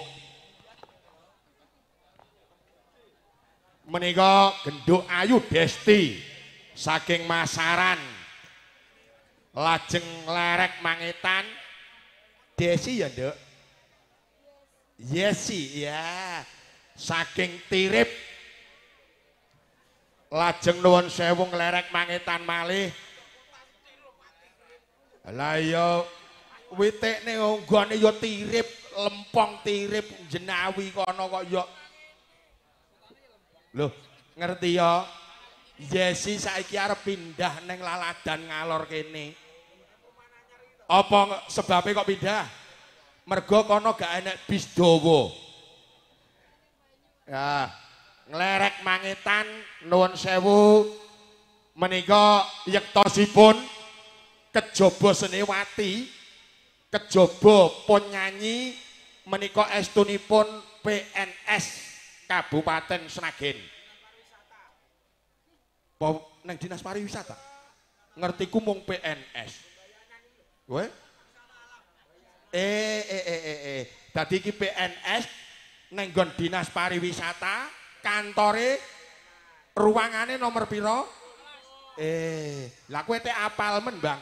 Menika Genduk Ayu Desti saking Masaran. Lajeng Lerek Mangetan Desi ya, Nduk. Yesi ya. Saking Tirip. Lajeng nuwun sewu Lerek Mangetan malih. Lah ya witekne nggone ya Tirip, Lempong Tirip Jenawi kono kok ya. Loh, ngerti ya? Yesi saiki arep pindah ning Laladan ngalor kene. Apa sebabe kok pindah? Mergo kono gak enek bis dawa. Ya, Nglerek Mangetan nuwun sewu menika yektosipun kejaba Seniwati, kejaba penyanyi menika estunipun P N S Kabupaten Sragen. Apa nang Dinas Pariwisata? Ngertiku mung P N S. Kowe? Eh eh eh eh eh. Dadi iki P N S nang nggon Dinas Pariwisata, kantore ruangane nomor piro? Eh, lah kowe teh apal men, Bang.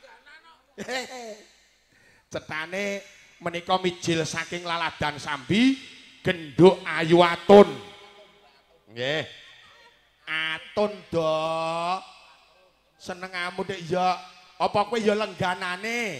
Cetane menika mijil saking Laladan Sambi, Genduk Ayu Atun. Nggih. Atun do. Senengamu dek ya. Apa kowe ya lengganane?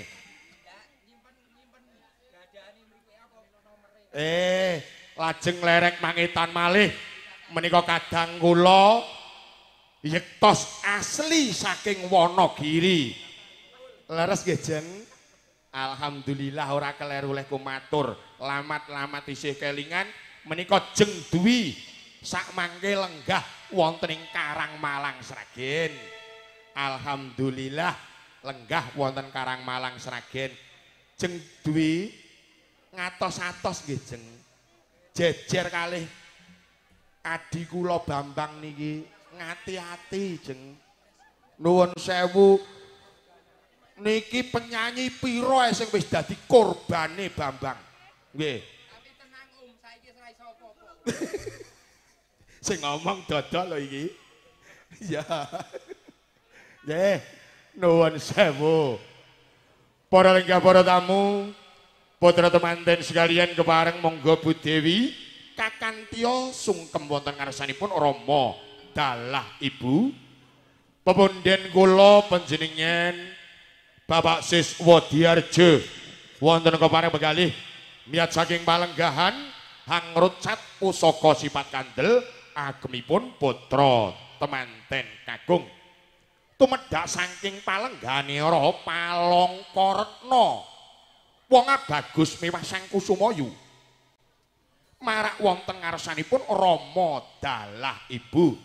Eh, lajeng Lerek Mangetan malih menika kadang kula yektos asli saking Wonogiri. Leres nggih Jeng. Alhamdulillah ora keleru oleh kumatur. Lamat-lamat isih kelingan menika Jeng Dwi sak mangke lenggah wonten ing Karangmalang Sragen. Alhamdulillah lenggah wonten Karangmalang Sragen. Jeng Dwi ngatos-atos nggih Jeng. Jejer kalih adi kula Bambang niki ngati-ati Jeng. Nuwun sewu niki penyanyi piro sing wis dadi korbane Bambang. Nggih. Tapi tenang Om, saiki ora iso apa-apa. Sing ngomong dodol lho iki. Ya. Nggih, nuwun sewu. Para lenggah para tamu, putra temanten sekalian kepareng monggo Bu Dewi kakantya sungkem wonten ngarsanipun Rama dalah Ibu. Pepunden kula panjenengan Bapak Siswa Diarjo wonten kepareng begalih miat saking palenggahan hangrucat pusaka sifat kandel agemipun putra temanten kagung. Tumedhak saking palenggane Raha Palangkaretna wong bagus mewah sang Kusumayu marak wonten ngarsanipun Rama dalah Ibu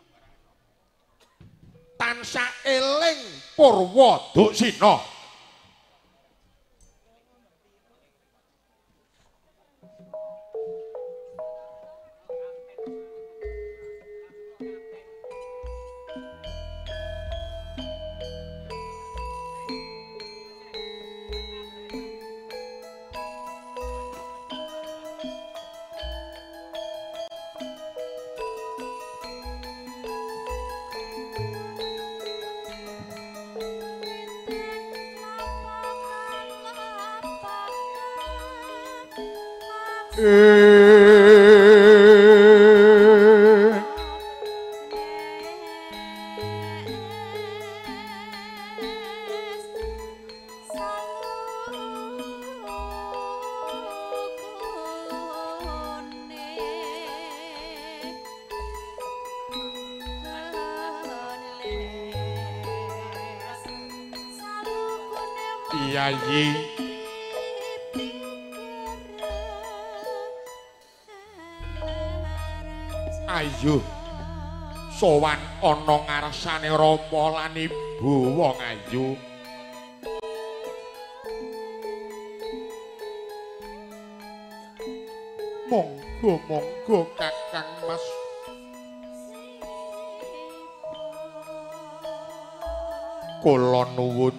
tansah eling Purwa Duksina. Yayi ayo sowan ana ngarsane Rama lan Ibu wong ayu monggo monggo Kakang Mas kula nuwun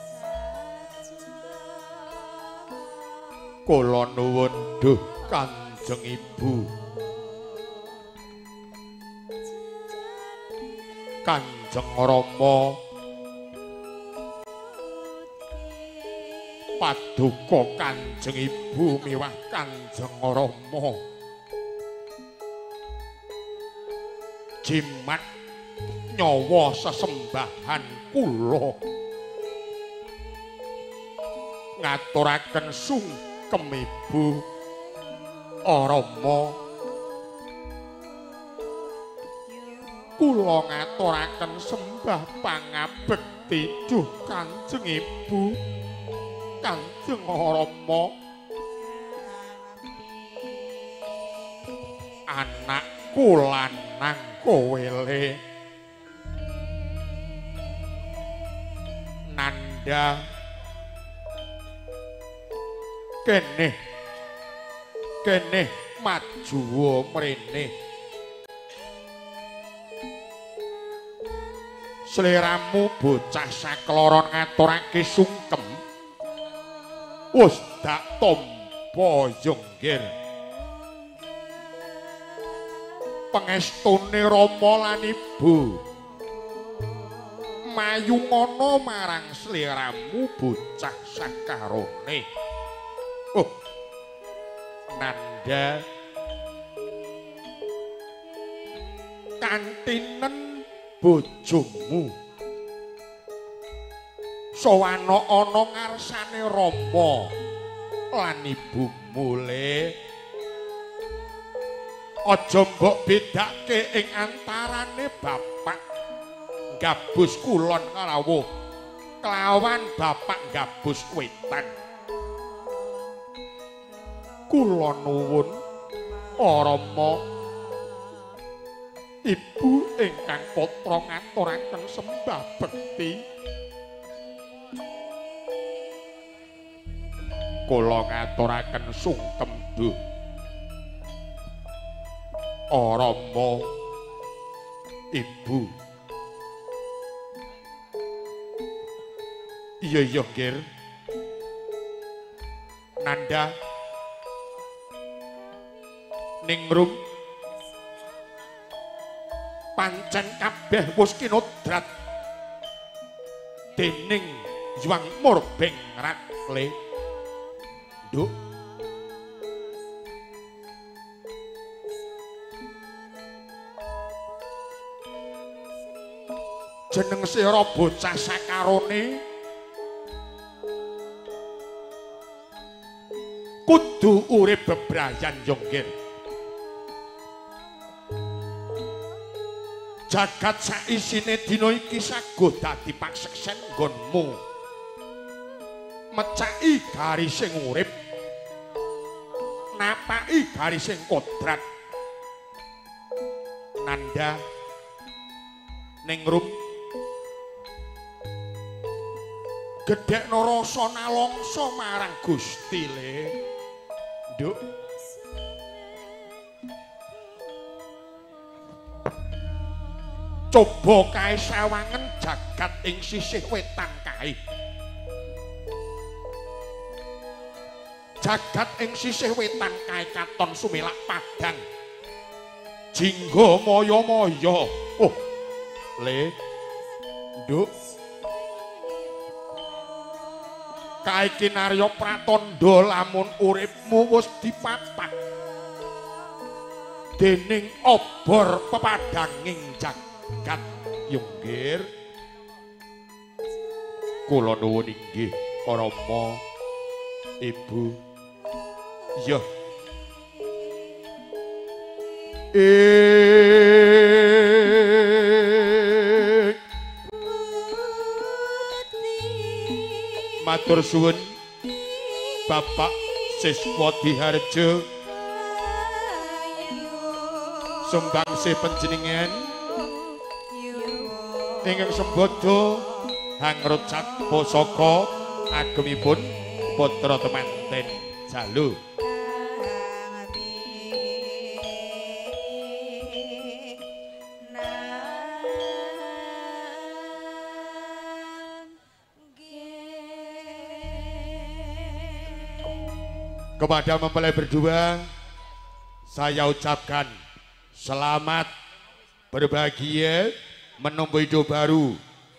kula nuwun duh Kanjeng Ibu Kanjeng Rama paduka Kanjeng Ibu miwah Kanjeng Rama jimat nyawa sesembahan kula ngaturaken sungkem Ibu Rama kula ngaturaken sembah pangabekti duh Kanjeng Ibu Kanjeng Rama anakku lanang kowe le Nanda kene kene maju mrene sliramu bocah sakloron ngaturake sungkem wis dak tampa jonggir pangestune Rama lan Ibu mayu ngono marang sliramu bocah sakarone oh Nanda kantinen bojomu sawana ana ngarsane Rama lan ibumu le aja mbok bedake ing antarane bapak gabus kulon rawuh kelawan bapak gabus wetan kula nuwun Rama Ibu ingkang putra ngaturaken sembah bekti kula ngaturaken sungkem duh Rama Ibu iya iya Gir Nanda Ningrum pancen kabeh wis kinodrat dening Hyang Murbengrat le Nduk jeneng sira bocah sakarone kudu urip bebrayan Yonggir jagat saisine dina iki sago dadi pakseksen nggonmu mecaki garising urip napaki garising kodrat Nanda Ningrum gedhekno rasa nalongso marang Gusti le Nduk coba kae sawangen jagat ing sisih wetan kae jagat ing sisih wetan kae katon sumelak padang jingga maya-maya oh le Nduk kae kinarya pratandha lamun uripmu wis dipapak dening obor pepadanging jagat Yonggir kula nuwun inggih Rama Ibu ya eh Matur suwun Bapak Siswa Diharjo sumbangsih panjenengan ingkang sembada hangrucat pusaka agemipun putra temanten Jalu. Kepada mempelai berdua saya ucapkan selamat berbahagia menempuh hidup baru,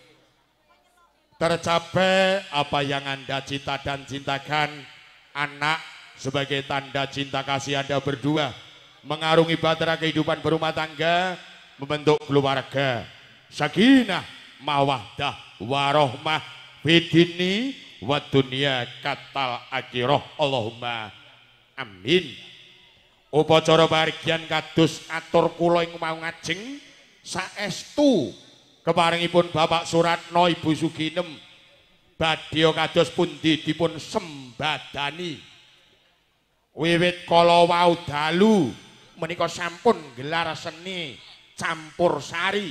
tercapai apa yang Anda cita dan cintakan. Anak sebagai tanda cinta kasih Anda berdua mengarungi bahtera kehidupan berumah tangga, membentuk keluarga sakinah mawaddah warohmah fidini wa dunya katal akhirah. Allahumma amin. Upacara bagian kados atur kula ing mau ngajeng saestu keparengipun Bapak Suratno Ibu Suginem badya kados pundi dipun sembadani wiwit kala wau dalu menika sampun gelar seni campur sari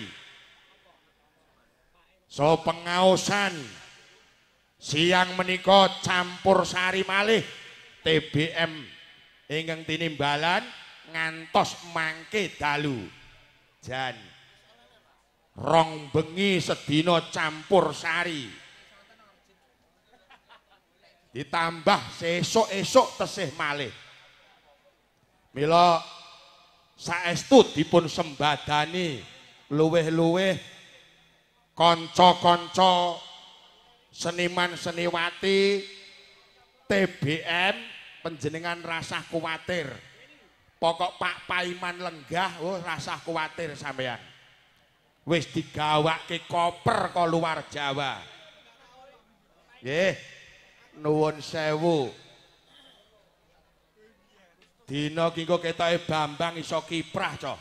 so pengaosan siang menika campur sari malih T B M ingkang tinimbalan ngantos mangke dalu jan rong bengi sedina campur sari ditambah sesuk-esuk tesih malih. Mila saestu dipun sembadani luweh-luweh kanca-kanca seniman seniwati T B M panjenengan rasah kuwatir. Pokok Pak Paiman lenggah, oh rasah kuwatir sampean. Wis digawake koper ka luar Jawa. Nggih, nuwun sewu. Dina kingko ketoke Bambang iso kiprah, Cok.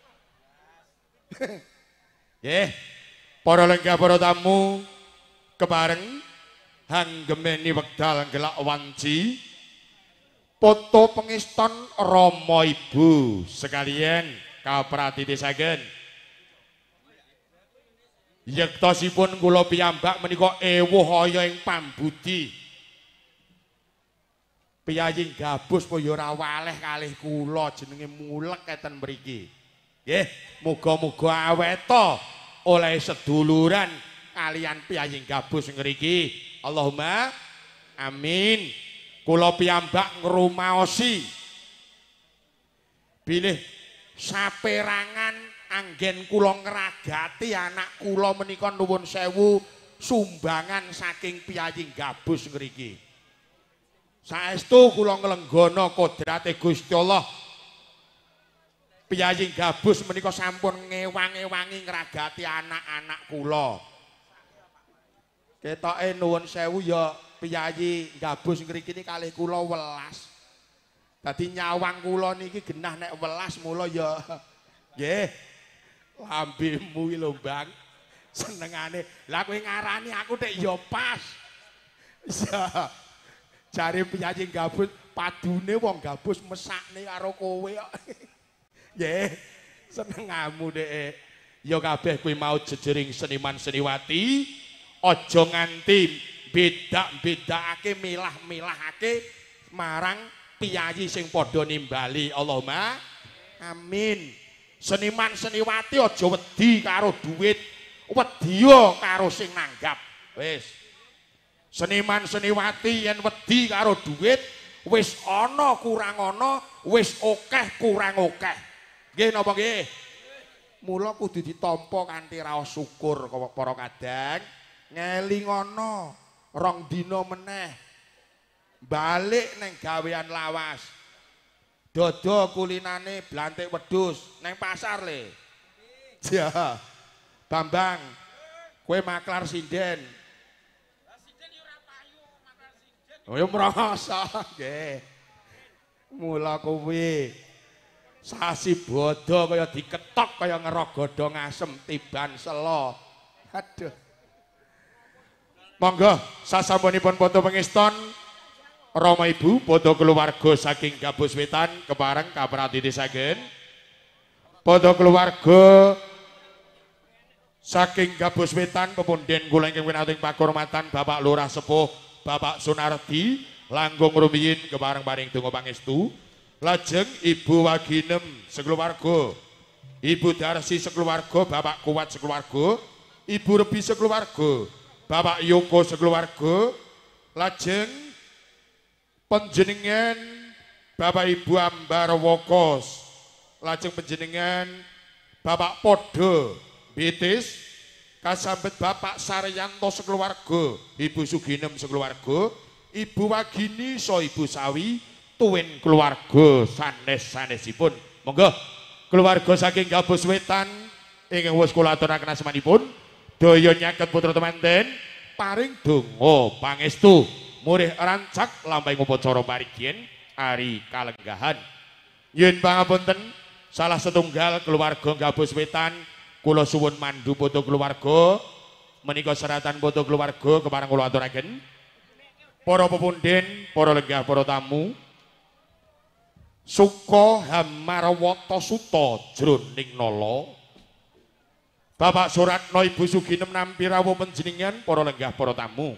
Nggih, para lenggah para tamu kebareng hanggemeni wekdal gelak wanci foto pengiston Rama Ibu sekalian kapratitisaken. Yektosipun kula piyambak menika ewuh kaya ing pambudi. Piyayi gabus po ya ora waleh kalih kula jenenge mulek eten mriki. Nggih, muga-muga aweta oleh seduluran kalian piyayi gabus ngriki. Allahumma amin. Kula piyambak ngrumaosi bilih saperangan anggen kula ngragati anak kula menika nuwun sewu sumbangan saking piyayi gabus ngriki. Saestu kula nglenggana kodrate Gusti Allah. Piyayi gabus menika sampun ngewang-ewangi ngragati anak-anak kula. Ketoke nuwun sewu ya piyayi gabus ngriki niki kalih kula welas. Dadi nyawang kula niki genah nek welas mula ya nggih. Lambemu iki lho, Bang. Senengane. Lah kowe ngarani aku tek ya pas. Ya. Jare piyayi gabus padune wong gabus mesakne karo kowe kok. Nggih. Senengamu Dek. Ya kabeh kuwi mau jejering seniman seniwati aja nganti beda-bedakake milah-milahake marang piyayi sing padha nimbali. Allahumma amin. Seniman seniwati aja wedi karo duit, wedya karo sing nanggap. Wis. Seniman seniwati yen wedi karo duit, wis ana kurang ana, wis akeh kurang akeh. Nggih napa nggih? Mula kudu ditampa kanthi raos syukur para kadang. Ngelingono rong dina meneh balik neng gawean lawas. Dodo kulinane blantik wedhus neng pasar le. Ya. Bambang, kowe maklar sinden. Lah sinden yo ora payu maklar sinden. Oh yo mrasa nggih. Mula kuwi sasi bodo kaya diketok kaya ngerogodo ngasem tiban selo. Aduh. Monggo sasampunipun foto pengeston Rama Ibu foto keluarga saking Gabus Wetan kepareng kapratitisaken. Foto keluarga saking Gabus Wetan pepunden kula ingkang winating pakurmatan Bapak Lurah Sepuh Bapak Sunardi langkung rumiyin kepareng paring donga pangestu. Lajeng Ibu Waginem sekeluarga, Ibu Darsi sekeluarga, Bapak Kuat sekeluarga, Ibu Rebi sekeluarga, Bapak Yoko sekeluarga. Lajeng panjenengan Bapak Ibu Ambar Wokos, lajeng panjenengan Bapak Podo Bitis, kasambet Bapak Saryanto sekeluarga, Ibu Suginem sekeluarga, Ibu Wagini so Ibu Sawi tuwin keluarga sanes-sanesipun. Monggo keluarga saking Gabus Wetan ingkang wis kula aturaken asmanipun daya nyaket putra temanten paring donga pangestu murih rancak lampahing upacara parigien ari kalenggahan. Yen pangapunten salah setunggal keluarga Gabus Wetan kula suwun mandu foto keluarga menika seratan foto keluarga kepareng kula aturaken. Para pepunden, para lenggah, para tamu Suka Hamarwata Suta jroning nala. Bapak Suratno Ibu Suginem nampi rawuh panjenengan para lenggah para tamu.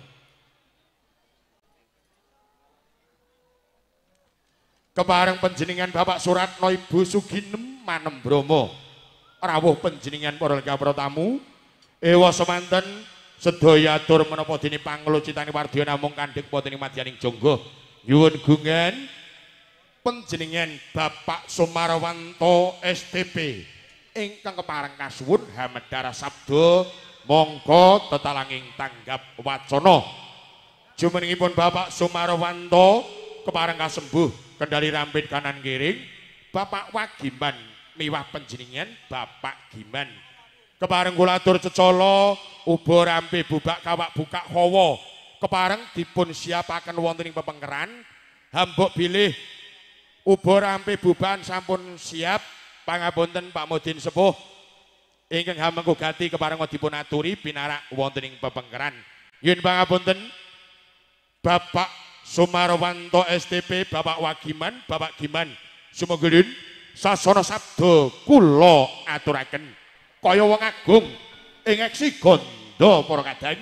Kepareng panjenengan Bapak Suratno Ibu Suginem manem Bromo. Rawuh panjenengan para lenggah para tamu. Ewa semanten sedaya atur menapa dene panglucitane wardiya namung kandhek wonten ing madyaning jangga. Nyuwun gungan panjenengan Bapak Sumarwanto S T P ingkang kepareng kasuwun hamedhara sabda mongko tetalanging tanggap wacana. Jumenengipun Bapak Sumarwanto kepareng kasembuh kendali rampit kanan kiring Bapak Wagiman miwah panjenengan Bapak Giman kepareng kula atur cecala uba rampe bubak kawak bukak hawa kepareng dipun siapaken wonten ing pepengkeran hambuk bilih uba rampe buban sampun siap. Pangapunten Pak Mudin Sepuh ingkang hamengku gati kepareng dipun aturi pinarak wonten ing pepengkeran. Yen pangapunten Bapak Sumarwanto S T P, Bapak Wagiman, Bapak Giman sumangga sasana sabda kula aturaken kaya wong agung ing eksi ganda para kadang.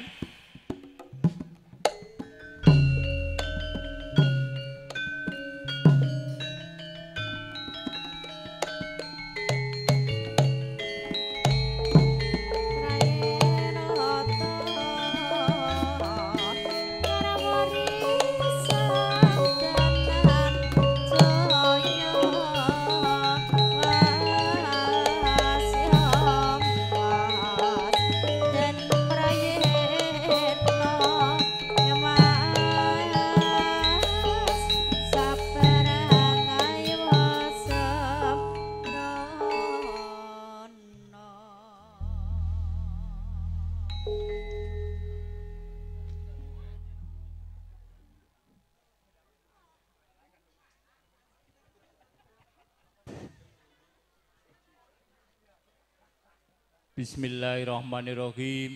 Bismillahirrahmanirrahim.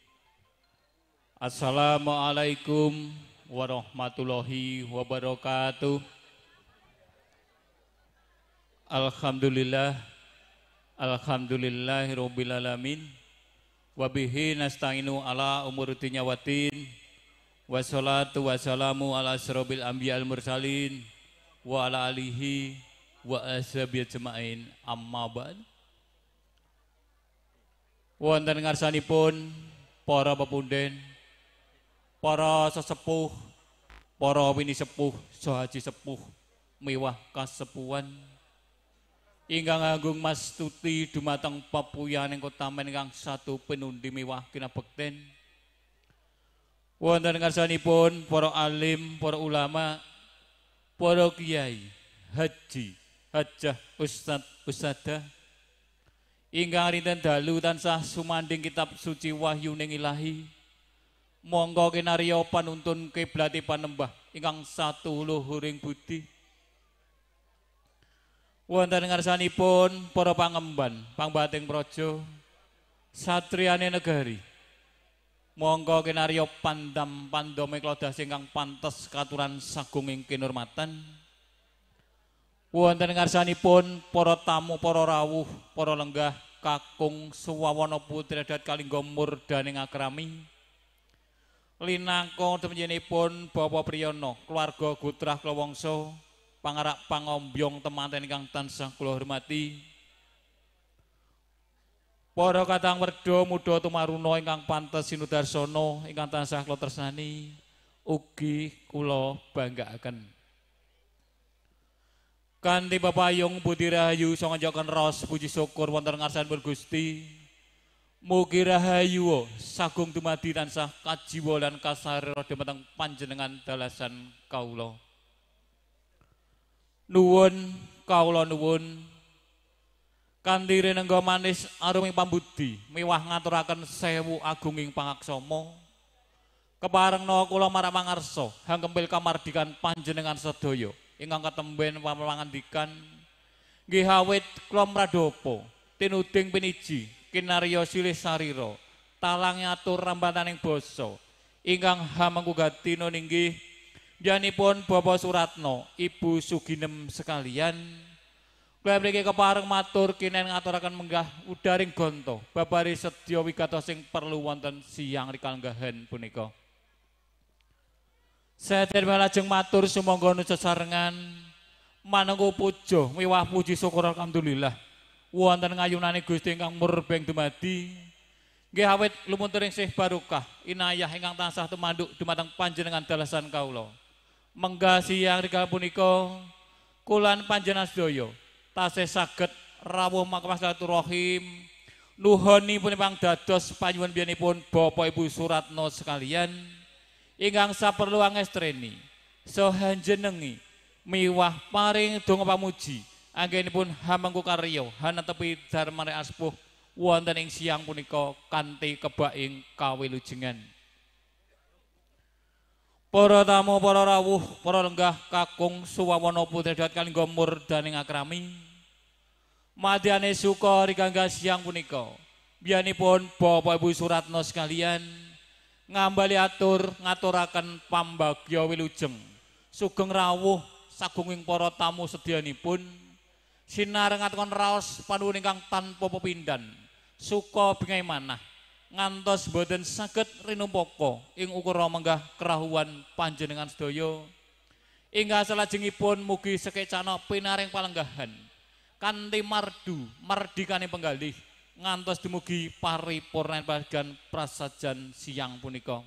Assalamualaikum warahmatullahi wabarakatuh. Alhamdulillah, alhamdulillahirabbil alamin. Wa bihi nasta'inu ala umuri dunya waddin. Wassalatu wassalamu ala asrobil anbiya'il mursalin wa ala alihi wa ashabihi ajmain. Amma ba'd. Wonten ngarsanipun para pepunden, para sesepuh, para wini sepuh, sahaji sepuh, miwah kasepuhan ingkang agung mastuti dumateng papuyaning kotamen ingkang satu penundi miwah kinabekten. Wonten ngarsanipun para alim, para ulama, para kiai, haji, hajah, ustad, ustadah ingkang rinten dalu tansah sumanding kitab suci wahyuning ilahi. Monggo kinarya panuntun kiblati panembah ingkang satu luhuring budi. Wonten ngarsanipun para pangemban, pangbating praja, satriyane negari, Monggo kinarya pandam pandome klodas ingkang pantes katuran sagunging kinurmatan. Wonten ngarsanipun para tamu, para rawuh, para lenggah kakung suwawana putri adat kalingga murdaning akrami. Linangka temenipun Bapak Priyono, keluarga Gutrah Klawangsa, pangarak pangombyong temanten ingkang tansah kula hormati. Para kadang werda muda tumaruna ingkang pantes sinudarsana ingkang tansah kula tresnani ugi kula banggaaken. Kanthi papayung budi rahayu sangajaken raos puji syukur wonten ngarsanipun Gusti. Mugi rahayu sagung dumadi tansah kajiwa lan kasarira dhumateng panjenengan dalasan kawula. Nuwun kawula nuwun kanthi rinengga manis aruming pambudi miwah ngaturaken sewu agunging pangaksama keparengna kula marang mangarsa hangkempil kamardikan panjenengan sedaya ingkang ketemben pamangandikan nggih awit kula mradhapa tinuding piniji kinarya silih sarira talang atur rambataning basa ingkang hamengku gatina ninggih yanipun Bapak Suratno, Ibu Suginem sekalian. Kula mriki kepareng matur kinen ngaturaken menggah udaring gonto babari sedya wigatos sing perlu wonten siang rikalenggahan punika. Sedherek lajeng matur sumangga nusa sarengan manengku puja miwah puji syukur alhamdulillah wonten ngayunane Gusti ingkang murbeng dumadi. Nggih awit lumunturing sih barokah inayah ingkang tansah tumanduk dumateng panjenengan dalasan kawula. Menggah siang rikala punika kulan panjenengan sedaya tasih saged rawuh makamaslahaturrahim nuhoni punipun dados panyuwun biyanipun Bapak Ibu Suratno sekalian ingkang saperlu angestreni saha jenengi miwah paring donga pamuji anggenipun hamengku karya hanetepi dharmane aspuh wonten ing siang punika kanthi kebaing kawilujengan. Para tamu, para rawuh, para lenggah kakung suwawana putri adat kalingga murdaning akrami. Madyane suka rikangga siang punika. Biyanipun Bapak Ibu Suratno sekalian ngambali atur ngaturaken pambagya wilujeng. Sugeng rawuh sagunging para tamu sedyanipun sinarengaken raos panuwun ingkang tanpa pepindhan. Suka bingai manah ngantos boten saged rinumpaka ing ukura menggah kerahuan panjenengan sedaya. Ingkang salajengipun mugi sekecana pinaring palenggahan kanthi mardu mardikane penggalih ngantos dumugi paripurna bagian prasajan siang punika.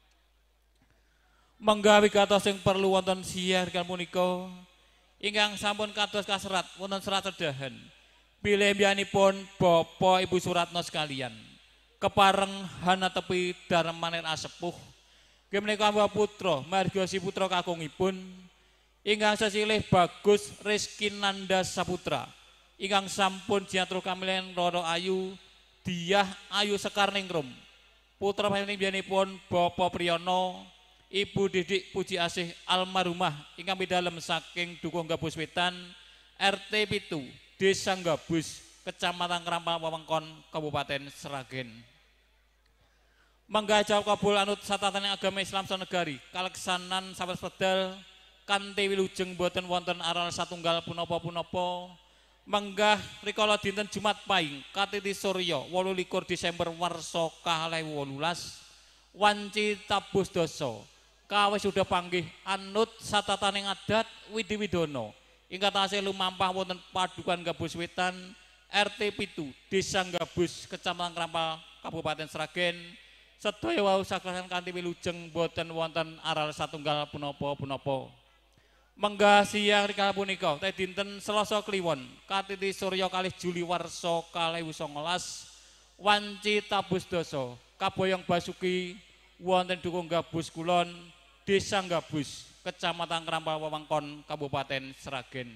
Menggah wigatos sing perlu wonten siang punika ingkang sampun kados kaserat wonten serat sedahan bilih biyanipun Bapak Ibu Suratno sekalian kepareng hanetepi dharmaning asepuh nggih menika Mbah putra margiosi putra kakungipun ingkang sesilih Bagus Rizkinanda Saputra ingkang sampun jiyatru kamilen Roro Ayu Diah Ayu Sekarningrum putra panjenenganipun Bapak Priyono Ibu Didik Puji Asih almarhumah ingkang pidalem saking Dukuh Gabus Wetan R T pitu Desa Gabus Kecamatan Krampal Wewengkon Kabupaten Sragen. Menggah jawab kabul anut satataning agama Islam sanegari kaleksanan sampun pedal kanthi wilujeng boten wonten aral satunggal punapa-punapa. Menggah rikala dinten Jumat Pahing Katiti Surya wolu likur Desember warsa kalih wolulas wanci tabus doso kawis sudah panggih anut satataning adat Widiwidono ingkang tasih lumampah wonten Padukan Gabus Wetan R T pitu Desa Gabus Kecamatan Krampal Kabupaten Sragen sedaya wau saklasan kanthi wilujeng boten wonten aral satunggal punapa-punapa. Menggah siang rikala punika teh dinten Selasa Kliwon Katiti Surya kalih Juli warsa kalih songolas wanci tabus doso kaboyong basuki wonten Dukuh Gabus Kulon Desa Gabus Kecamatan Krampal Wewengkon Kabupaten Sragen.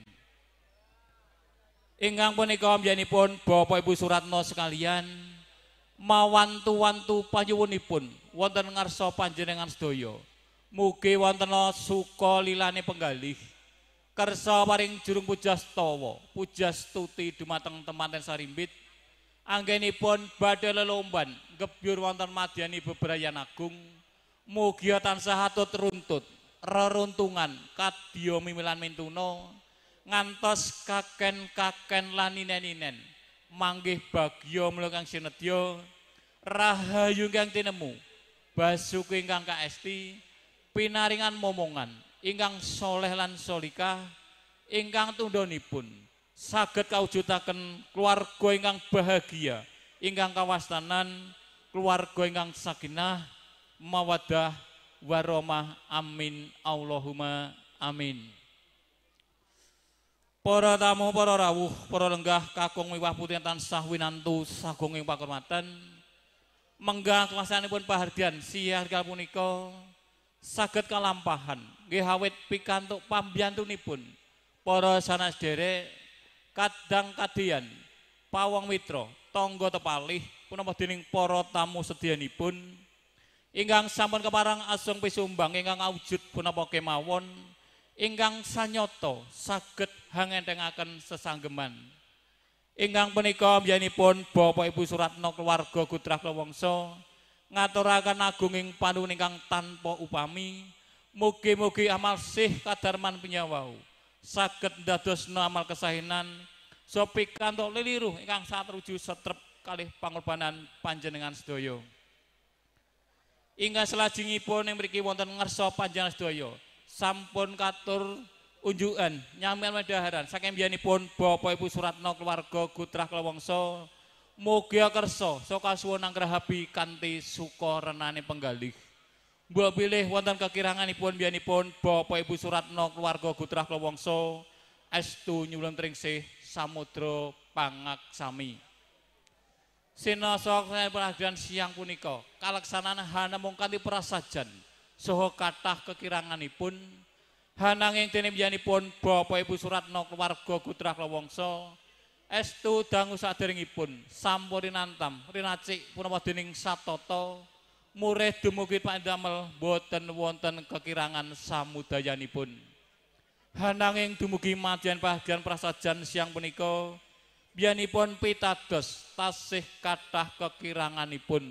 Ingkang punika mbiyanipun Bapak Ibu Suratno sekalian mawantu-wantu panyuwunipun wonten ngarsa panjenengan sedaya. Mugi wonten suka lilane penggalih kersa paring jurung pujastawa pujastuti dumateng temanten sarimbit anggenipun badhe lelomban gebyur wonten madyani bebrayan agung mugi tansah atut runtut reruntungan kadya mimilan mintuna ngantos kaken-kaken lan inen-inen manggih bagya mula kang sinedya rahayu ingkang tinemu basuki ingkang kaesti pinaringan momongan ingkang soleh lan solika ingkang tundhonipun saged kawujudaken keluarga ingkang bahagia ingkang kawastanan keluarga ingkang sakinah mawaddah warahmah amin Allahumma amin. Para tamu para rawuh para lenggah kakung miwah putih tansah winantu sagunging pakurmatan menggah kelasanipun pahargyan siang kala punika saged kalampahan nggih awit pikantuk pambiyantunipun para sanes derek kadang kadian pawang mitra tangga tepalih punapa dening para tamu sedyanipun ingkang sampun keparang asung pisumbang ingkang awujud punapa kemawon ingkang sanyata saged hangentengaken sesanggeman ingkang punika mbiyanipun Bapak Ibu Suratno keluarga Gutrah Klawangsa ngaturaken agunging panuwun ingkang tanpa upami mugi-mugi amal sih kadarman penyawau saged ndadosna amal kesahinan so pikantuk liliruh ingkang satruju setrep kalih pangorbanan panjenengan sedaya. Ingkang salajengipun ing mriki wonten ngarsa panjenengan sedaya sampun katur unjukan nyamian medhaharan saking mbiyanipun Bapak Ibu Suratno keluarga Gutrah Klawangsa mugi kersa saka suwun anggrahabi kanthi suka renane penggalih. Mbok pilih wonten kekiranganipun mbiyanipun Bapak Ibu Suratno keluarga Gutrah Klawangsa estu nyuwun tringsih samudra pangaksami. Sinasa peradilan siang punika kaleksanan hanamung kanthi prasajan saha kathah kekiranganipun hananging dene mbiyanipun Bapak Ibu Suratno keluarga Gutrah Klawangsa estu dangu saderengipun sampun rinantam rinacik punapa dening satata murih dumugi pandamel boten wonten kekirangan samudayanipun. Hananging dumugi madyan bahagian prasajan siang punika biyanipun pitados tasih kathah kekiranganipun.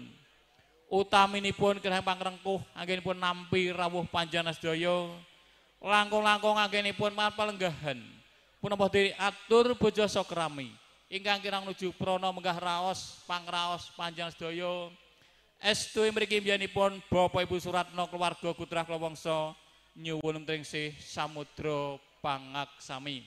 Utaminipun kirang pangrengkuh anggenipun nampi rawuh panjenengan sedaya langkung-langkung anggenipun mapalenggahan punapa diatur bojo sokrami ingkang kirang nuju prana menggah raos pangraos panjenengan sedaya estu mriki mbiyanipun Bapak Ibu Suratno keluarga Gutrah Klawangsa nyuwun tringsih samudra pangaksami.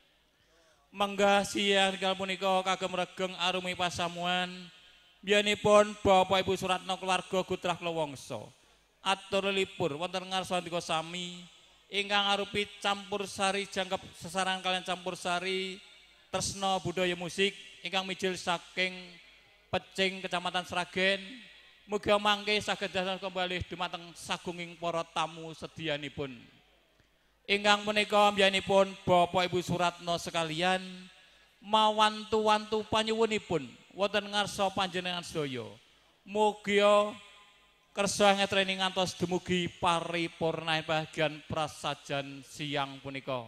Menggah siang kala punika kagem regeng arumi pasamuan biyanipun Bapak Ibu Suratno keluarga Gutrah Klawangsa atur lipur wonten ngarsa ndika sami ingkang arupi campur sari jangkep sesaran kalian campur sari tresna budaya musik ingkang mijil saking Pecing Kecamatan Sragen. Muga mangke saged dados kembali dumateng sagunging para tamu sedyanipun. Ingkang menika mbiyanipun Bapak Ibu Suratno sekalian mawantu-wantu panyuwunipun wonten ngarsa panjenengan sedaya. Mugia kersa ngetrening ngantos dumugi paripurna bagian prasajan siang punika.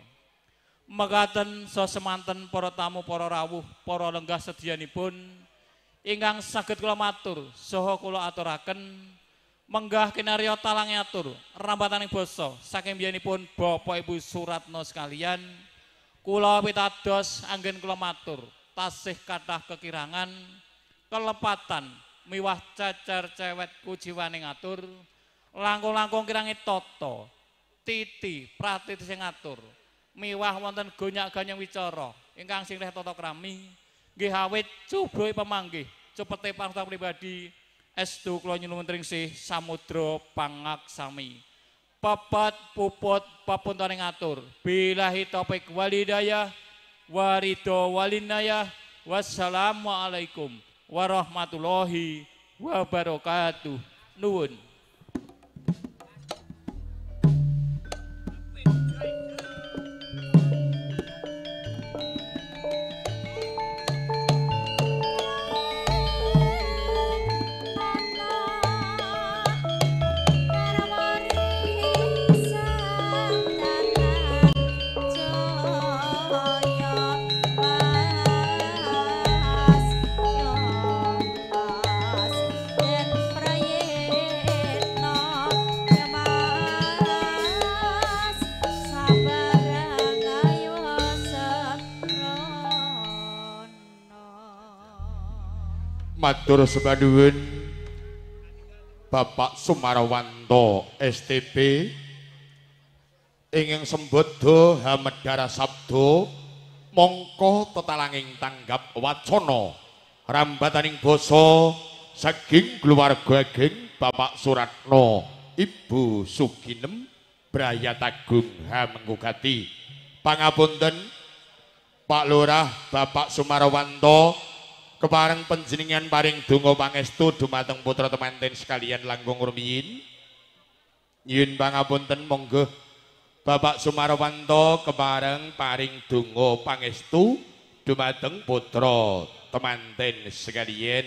Mekaten sesemanten para tamu para rawuh para lenggah sedyanipun ingkang saged kula matur saha kula aturaken menggah kinarya talang atur rambataning basa saking biyanipun Bapak Ibu Suratno sekalian kula pitados anggen kula matur tasih kathah kekirangan kelepatan miwah cacar cewet kujiwaning atur langkung-langkung kirangi tata titi pratiti sing atur miwah wonten gonyak-ganyang wicara ingkang sing tata krami nggih awit cubroi pamanggih cepete pangsa pribadi estu kula nyuwun tringsih samudra pangaksami. Papat puput papuntaning atur billahi taufik walhidayah waridho walinayah wassalamualaikum warahmatullahi wabarakatuh. Nuwun. Jaya Matur sembah nuwun Bapak Sumarwanto S T P inging sembada hamedhara sabda mongko tetalanging tanggap wacana rambataning basa saking keluarga ageng Bapak Suratno Ibu Suginem Brayat Agung Hamenggugati. Pangapunten Pak Lurah Bapak Sumarwanto kepareng panjenengan paring donga pangestu dumateng putra temanten sekalian langkung rumiyin. Nyuwun pangapunten monggo Bapak Sumarwanto kepareng paring donga pangestu dumateng putra temanten sekalian.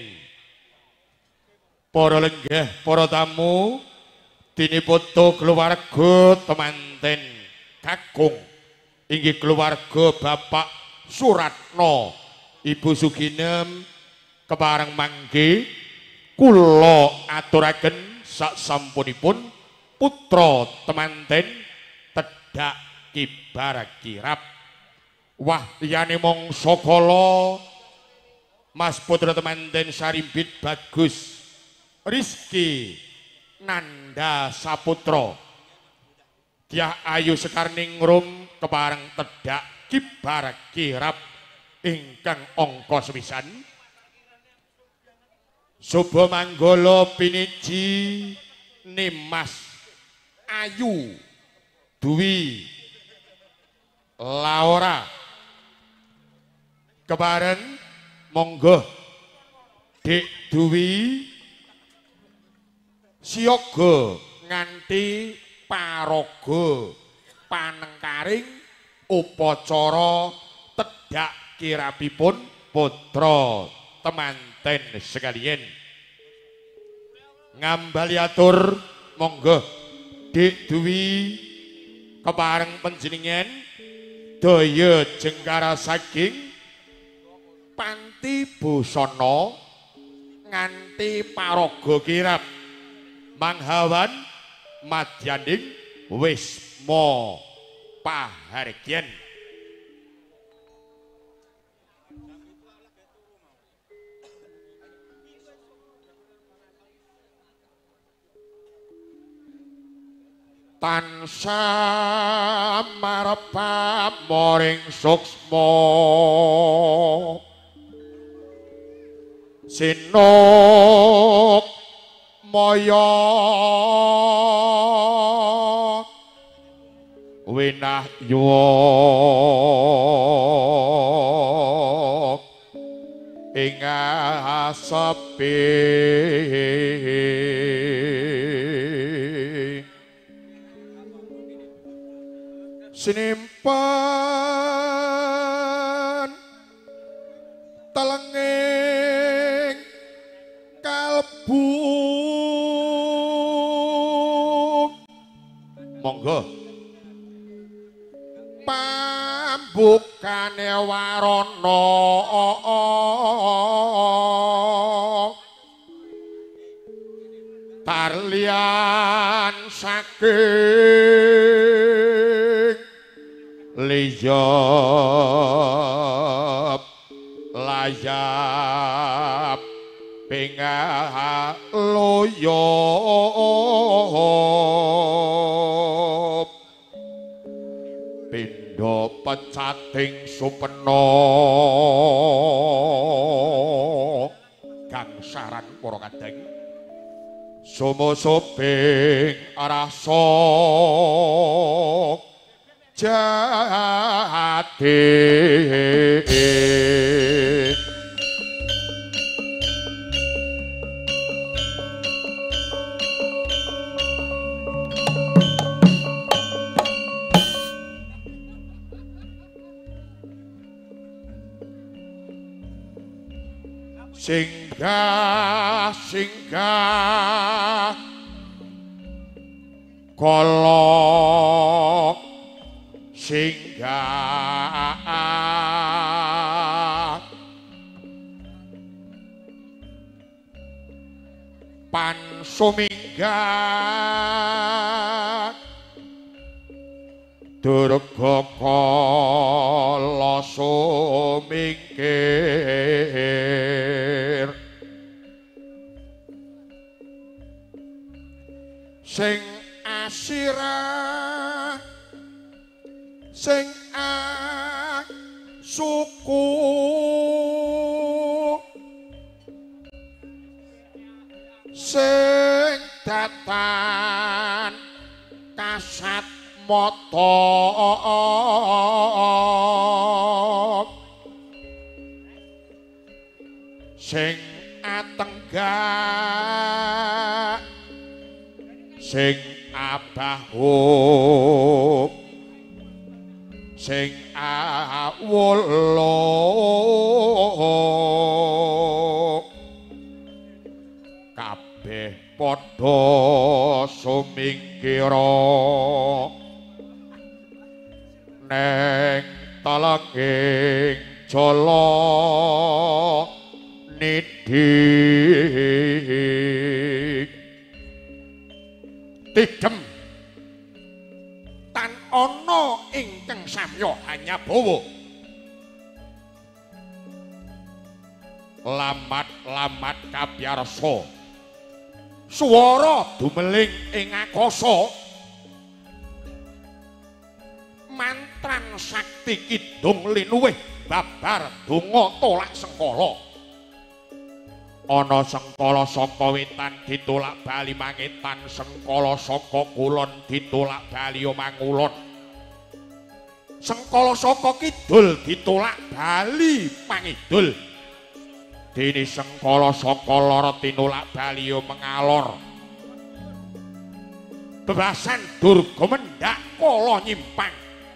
Para lenggah, para tamu, dinipoto keluarga temanten kakung inggih keluarga Bapak Suratno Ibu Suginem kepareng mangke kula aturaken saksampunipun putra temanten tedhak kibar kirap wahyane mangsa kala Mas putra temanten Sarimbit Bagus Rizki Nanda Saputra Dyah Ayu Sekarningrum kepareng tedhak kibar kirap ingkang angka sepisan. Suba Manggala Piniji Nimas Ayu Dwi Laura kepareng monggo Dik Dwi siyaga nganti paraga panengkaring upacara tedhak kirapipun putra temanten sekalian. Ngambali atur monggo Dik Dwi kepareng panjenengan daya jengkara saking panti busana nganti paraga kirap manghawan madyaning wisma pahargyan. Tansah marepa moring suksma sinuk maya winah yuwa ing asepi sinimpen telenging kalbu monggo pambukane warana tarlian saking liyap layap pingah loyop pindha pecating supena gangsaran para kadang sumusubing rasa jati singgah singgah kala singgah pan suminggah durga kala sumingkir sing asirah sing suku sing datan kasat mata sing atenggak sing abahuk sing awuluk kabeh padha sumingkira neng telenging jala nidik tidem tan ana ingkang samya hanyabawa lamat-lamat kabyarsa swara dumeling ing akasa mantran sakti kidung linuwih babar donga tolak sengkala ana sengkala saka wetan ditolak bali mangetan sengkala saka kulon ditolak bali mangulon sengkala saka kidul ditolak bali pangidul dene sengkala saka lor tinolak bali mengalor bebasan durga mendak kala nyimpang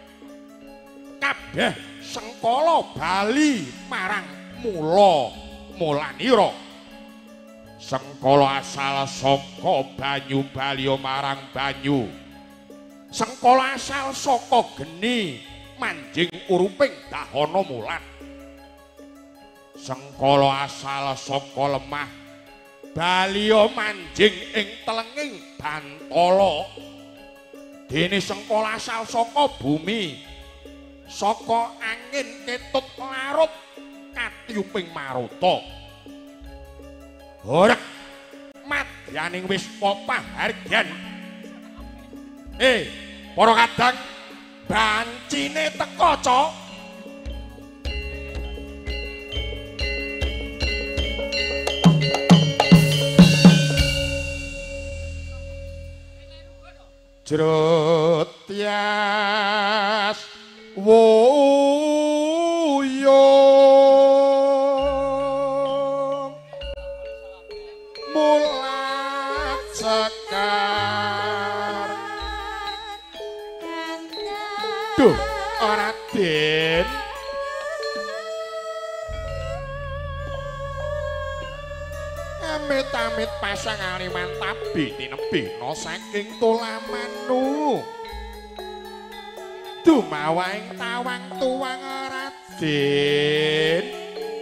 kabeh sengkala bali marang mula mulanira sengkala asal saka banyu bali marang banyu sengkala asal saka geni manjing uruping dahana mulan sengkala asal saka lemah bali manjing ing telenging bantala dene sengkala asal saka bumi saka angin ketut larut katiuping maruta horek madyaning wis pahargyan eh para kadang bancine teka cok jrotyas wuyung mulat sekar duh ora den amit-amit pasang aliman tabi tinebihna saking tulamanu dumawaing tawang tuwang Raden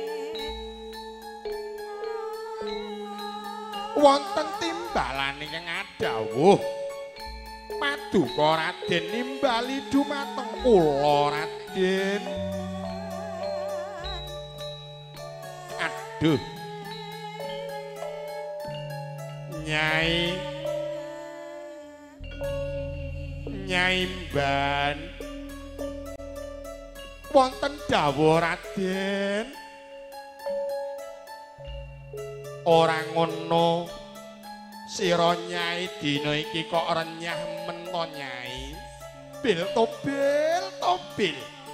wonten timbalan ingkang adhawuh paduka Raden nimbali dumateng kula Raden aduh Nyai Nyai Mban wonten dawuh Raden ora ngono sira Nyai dina iki kok renyah men to Nyai bil tobil tobil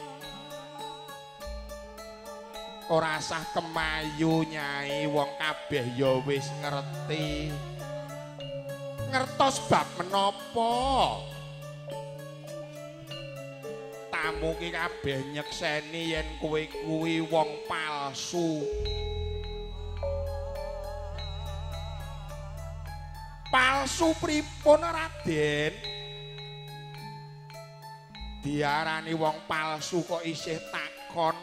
ora sah kemayu Nyai wong kabeh ya wis ngerti ngertos bab menapa tamu ki kabeh nyekseni yen kowe kuwi wong palsu palsu pripun Raden diarani wong palsu kok isih takon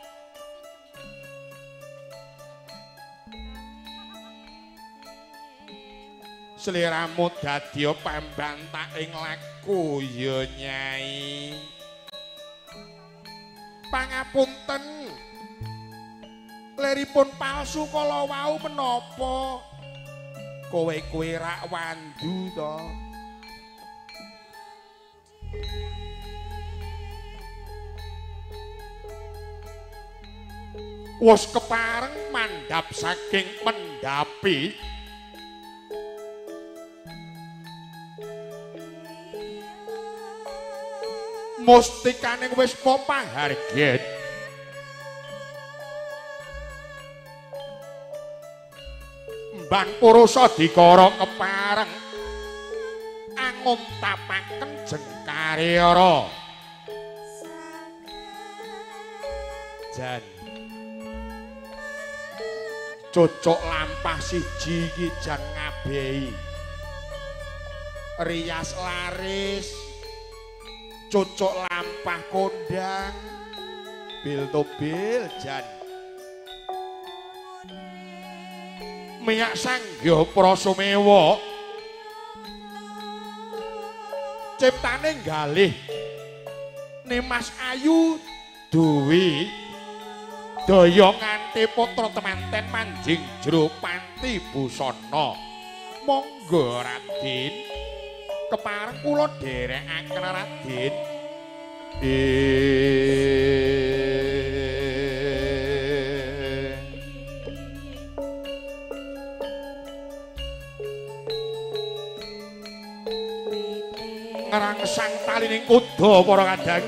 sliramu dadya pambantak ing laku ya Nyai pangapunten leripun palsu kala wau menapa kowe-kowe rak wandu to. Wis kepareng mandhap saking mendhapi mustikaning wis papahargyen Mbang Purusa Dikara kepareng angumtapaken Jengkaryara jan cocok lampah siji iki jan ngabehi rias laris cocok lampah kondang bil to bil jan miyak sanggya prasumewa ciptane galih Nimas Ayu duwi daya nganti putra temanten manjing jero panti busana monggo Raden kepareng kula dherekaken Raden ngrangsang talining kuda para kadang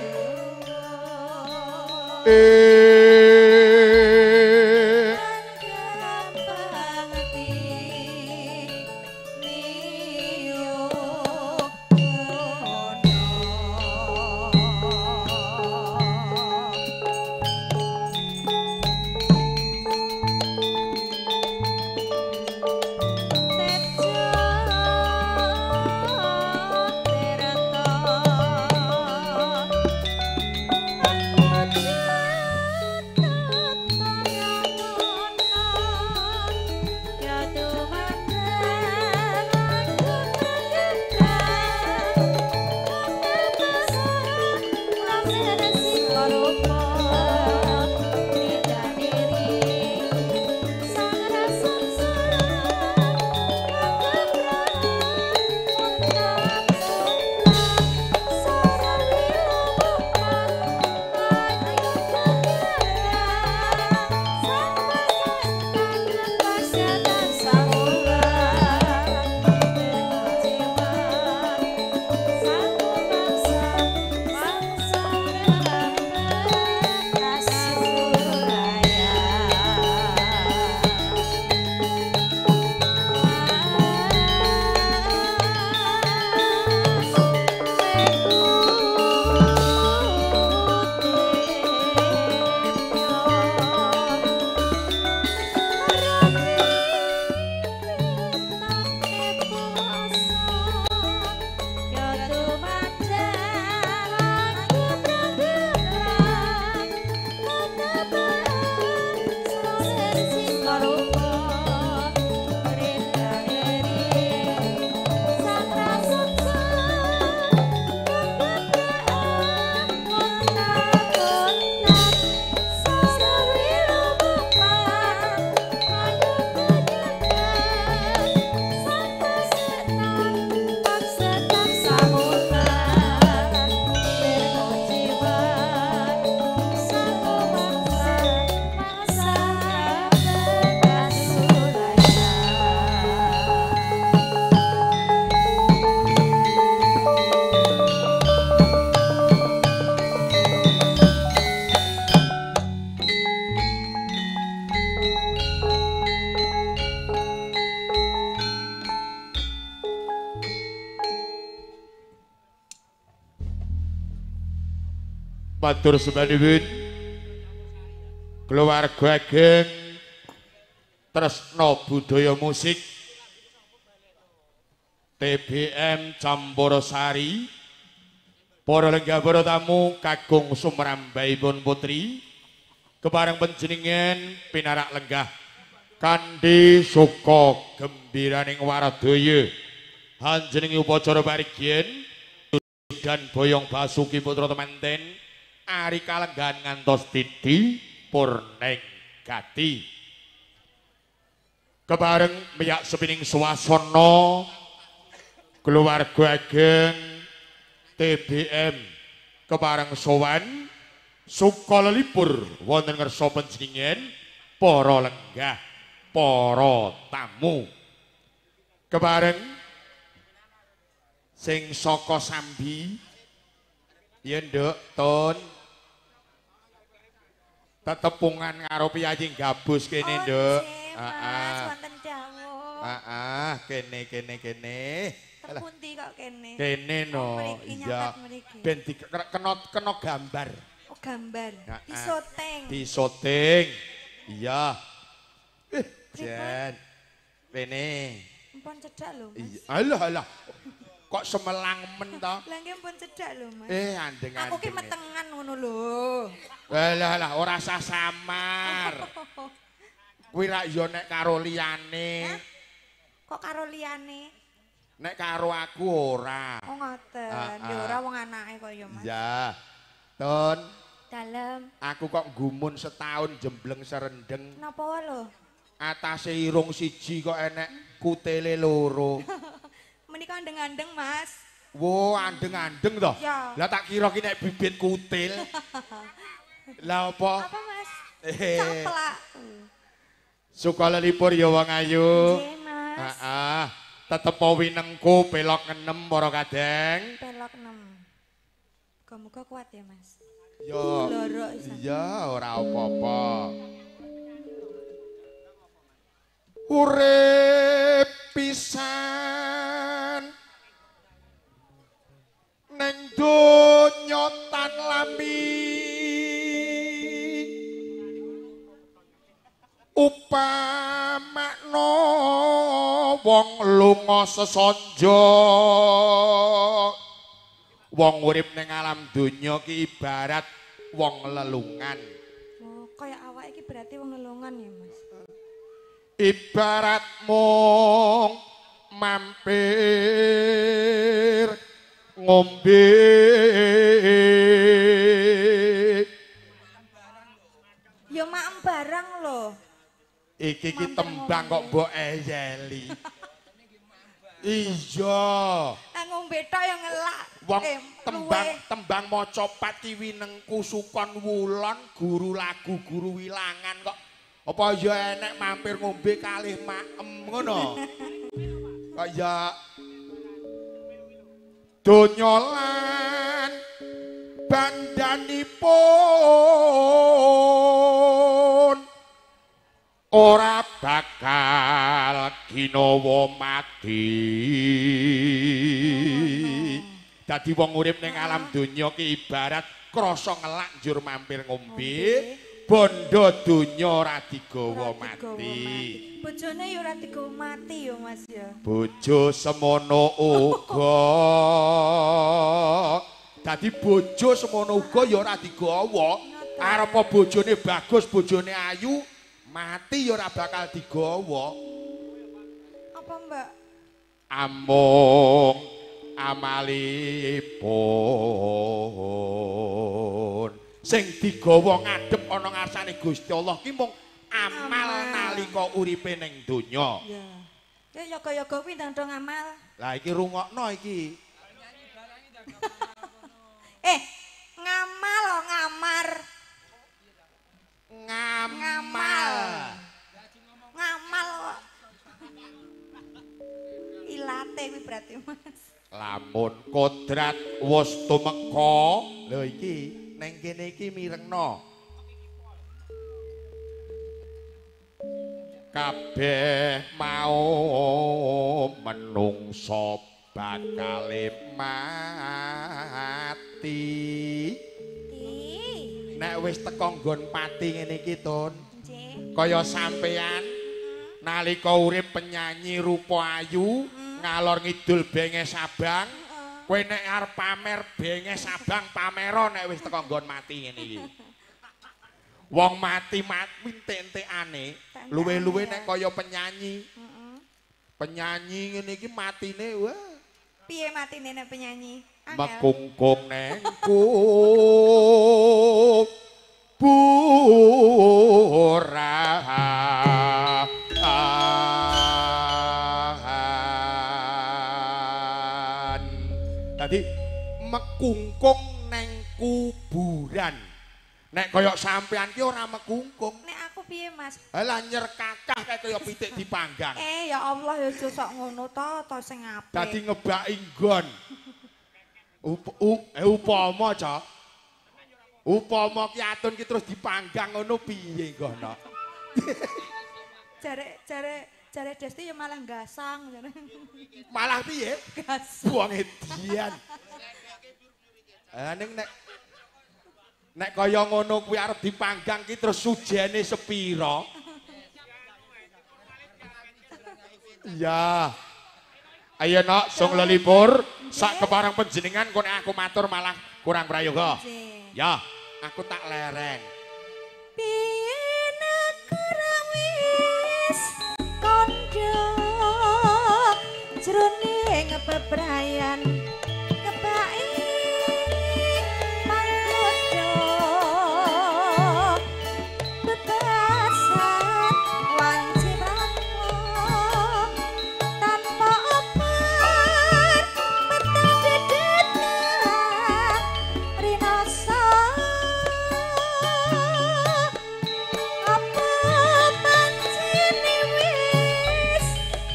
matur sembahipun keluarga ageng tresna budaya musik T B M Campursari para lenggah para tamu kagung sumrambaipun putri kepareng panjenengan pinarak lenggah kanthi suka gembiraning waradaya anjenengi upacara parigyan dan boyong Basuki putra temanten ari kalenggahan ngantos Didi Purneng Gati kebareng miyak sepining swasana keluarga ageng T B M kebareng sowan sukala lipur wonten ngersa panjenengan para lenggah para tamu kebareng sing saka Sambi yen nduk ton tetepungan karo piyayi gabus kene nduk heeh wonten dawuh heeh kene kene kene pundi kok kene kene no iya ben kena kena gambar oh gambar disoting disoting iya eh jen rene pun cedak lho Mas alah alah kok semelang men to lha nggih pun cedak lho Mas eh andeng-andeng aku ki metengan ngono lho alah alah ora usah samar kuwi rak yo nek karo liyane kok karo liyane nek karo aku ora oh ngoten ya ora wong anake kok ya Mas iya ton dalem aku kok gumun setahun jembleng serendeng napa wae lho atase irung siji kok enek kutele loro menika andeng-andeng Mas wo andeng-andeng toh lah tak kira ki nek bibit kutil lah apa apa Mas eh caplak sukala lipur ya wong ayu nggih Mas heeh tetep winengku pelok ngenem para kadang pelok enam muga-muga kuat ya Mas yo loro iya ora apa-apa urip pisan neng donya tan lami upamakna wong lunga sesanja wong urip ning alam donya ki ibarat wong lelungan oh kaya awak iki berarti wong lelungan ya Mas ibarat mung mampir ngombe ya maem barang lho iki ki tembang kok mbok eyeli iya ngombe tok ya ngelak wong tembang tembang maca pat ki winengku sukon wulon guru lagu guru wilangan kok apa ya enek mampir ngombe kalih maem ngono kok ya donya lan bandanipun ora bakal ginawa mati dadi wong urip ning alam donya ki ibarat krasa ngelak njur mampir ngombe bondo donya ora digawa mati bojone ya ora digawa mati ya Mas ya bojo semono uga dadi bojo semono uga ya ora digawa arepa bojone bagus bojone ayu mati ya ora bakal digawa apa Mbak amung amalipun sing digawa ngadhep ana ngarsane Gusti Allah ki mung amal nalika uripe ning donya. Ya. Ya yoga-yoga kuwi ndang ngamal. Lah iki rungokno iki. eh, ngamal lo ngamar. Ngamal. Ngamal kok. Ilate kuwi berarti Mas. Lamun kodrat wis tumeka, lho iki neng kene iki mirengno kabeh mau menungso bakal mati nek wis teka nggon pati ngene iki Tun kaya sampeyan nalika urip penyanyi rupa ayu ngalor ngidul benges Sabang kowe nek arep pamer benges Sabang pamero nek wis teka nggon mati ngene iki. Wong mati mati entek-entekane luwe-luwe nek kaya penyanyi. Penyanyi ngene iki matine wah. Piye matine nek penyanyi? Mekungkung neng kuburan. Dadi mekungkung neng kuburan. Nek kaya sampean ki ora mekungkung. Nek aku piye, Mas? Lah nyer kakah kayak kaya pitik dipanggang. Eh ya Allah ya aja sok ngono to, to sing apik. Dadi ngebaki nggon. Up, up, eh, upama Cok. Upama ki atun ki terus dipanggang ngono piye ngono. Jare jare jare Desti ya malah gasang jare. Malah piye? Gasang. Buang edian. Eh ning nek nek kaya ngono kuwi arep dipanggang ki terus sujene sepira? Iya. Ayo nok sung lelipur sak keparang panjenengan kok nek aku matur malah kurang prayoga. Ya, aku tak lereng. Piye nek wis kandha jroning bebrayan kebaki mangkodo bebasan wanci rango tanpa obat betah dedet rinasa apa pancene wis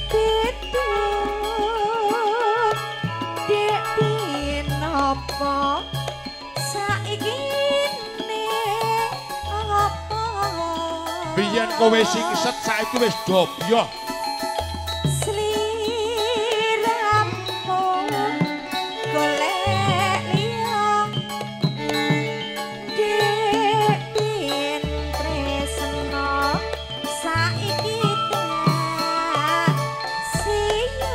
ditut dek pinapa saiki ne apa Biyen kowe singset saiki wis dobyo. sliramu golek liya dek pin tresno saiki tak siyo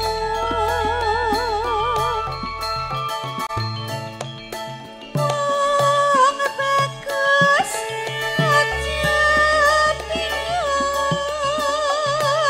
wong bagus aja bingung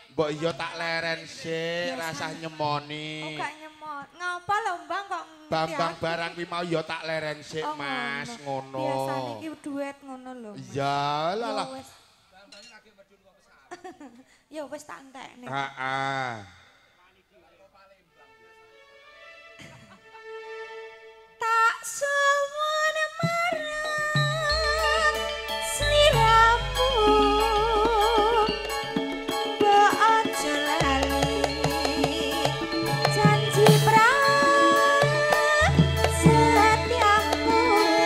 Mbok iya tak leren sik, rasah nyemoni. Oh, gak nyemot. Ngapa lho, Mbang kok Bambang barang kuwi mau ya tak leren sik, oh, Mas, ngono. Biasane iki duet ngono lho. Iya, lah lah. Ya wis tak entekne. Heeh. Tak suwun marang sliramu mbok aja lali janji prasetyaku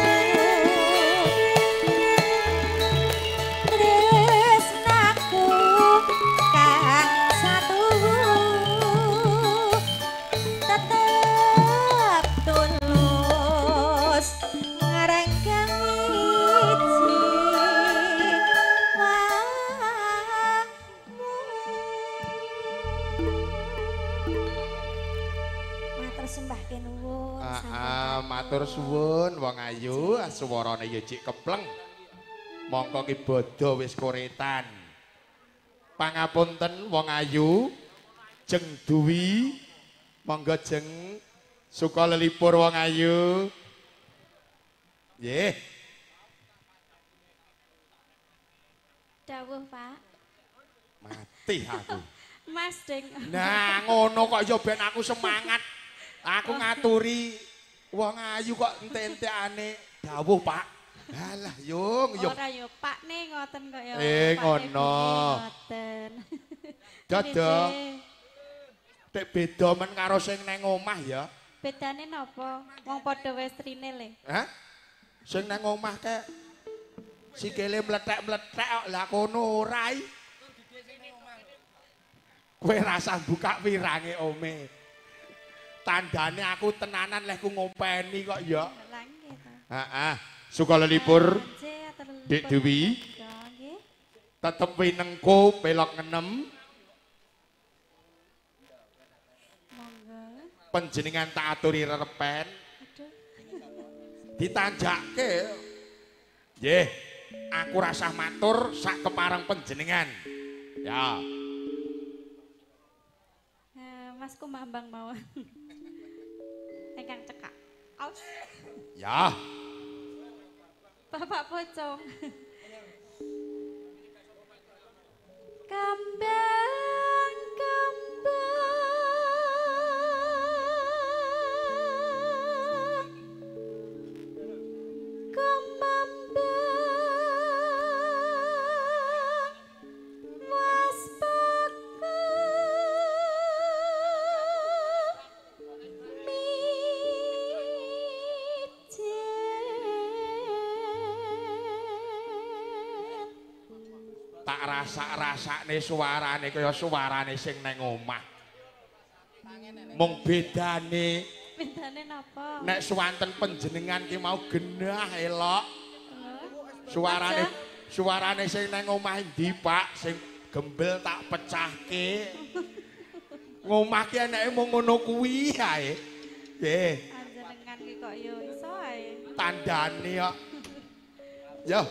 tresnaku kang satu tetep tulus ngrenggang iji matur sembah kenuwun Heeh, matur suwun wong ayu, suwarane ya cik kepleng. Mongko ki bodho wis koretan. Pangapunten wong ayu, jeng duwi, monggo jeng suka lelipur wong ayu. Nggih. Dawuh, Pak. Mati aku. Mas Deng. Nah, ngono kok ya ben aku semangat. Aku ngaturi wong ayu kok entek-entekane dawuh, Pak. Alah, yung, yung. Ora yo Pak ne ngoten kok ya. Eh, Pak ngono. Ngoten. Dodo. Tek beda men karo sing nang omah ya. Bedane napa? Wong padha westrine le. Hah? Sing nang omah kek sikile mlethek-mlethek kok lah kono ora i. Kowe rasah buka pirange ome. Tandane aku tenanan leh ku ngompeni kok ya. Lah nggih to. Heeh. Suka lelipur. Nggih. Dik Dewi. Tetep winengku pelok ngenem. Monggo. Panjenengan tak aturi rerepen. Aduh. Ditanjakke. Nggih, aku rasah matur sak kepareng panjenengan. Ya. Eh, Mas Kumambang mawon. Ingkang cekak. Aus. Ya. Bapak Pocong. Kambang kambang kumambang mas Tak rasak-rasakne suarane kaya suarane sing nang omah. Mung bedane bedane napa? nek suwanten panjenengan ki mau genah elok. Suarane suarane sing nang omah ndi, Pak? Sing gembel tak pecahke. Ngomah ki eneke mung ngono kuwi ae. Nggih. Panjenengan ki kok yo iso ae. Tandane kok. Yo.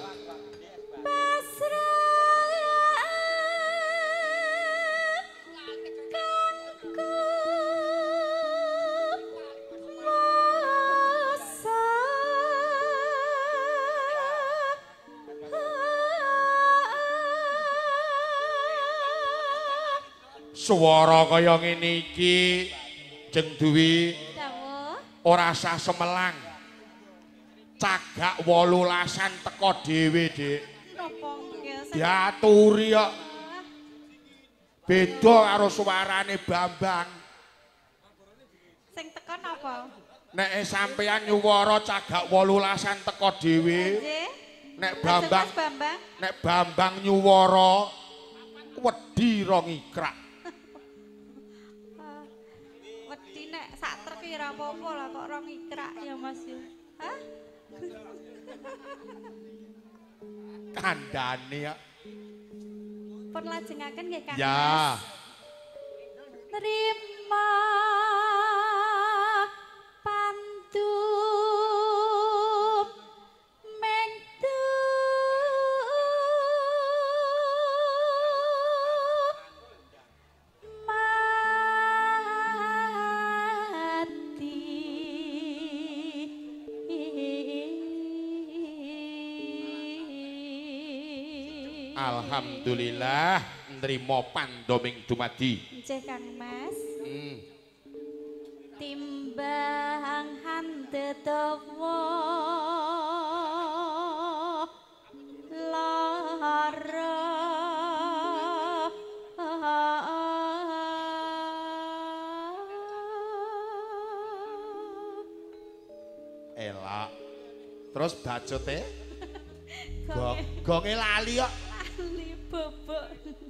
Swara kaya ngene iki Jeng Dewi ora sah semelang. Cagak wolulasan teko dhewe, Dik. Napa nggih? Diaturi kok. Beda karo suarane Bambang. Sing teko napa? Nek sampeyan nyuwara cagak wolulasan teko dhewe. Nek Bambang nek Bambang nyuwara wedi rong ikrak. Wedi nek sak trek ora apa-apa lah kok rong ikrak ya Mas ya. Hah? Kandhane kok. Pun lajengaken nggih Kang. Ya. Terima pantu mentu Alhamdulillah nrimo pandoming dumadi. Nggih Kang Mas. Hmm. Timbang handetawa lara elak. Terus bacote Gong, gonge lali kok. Lali bobok.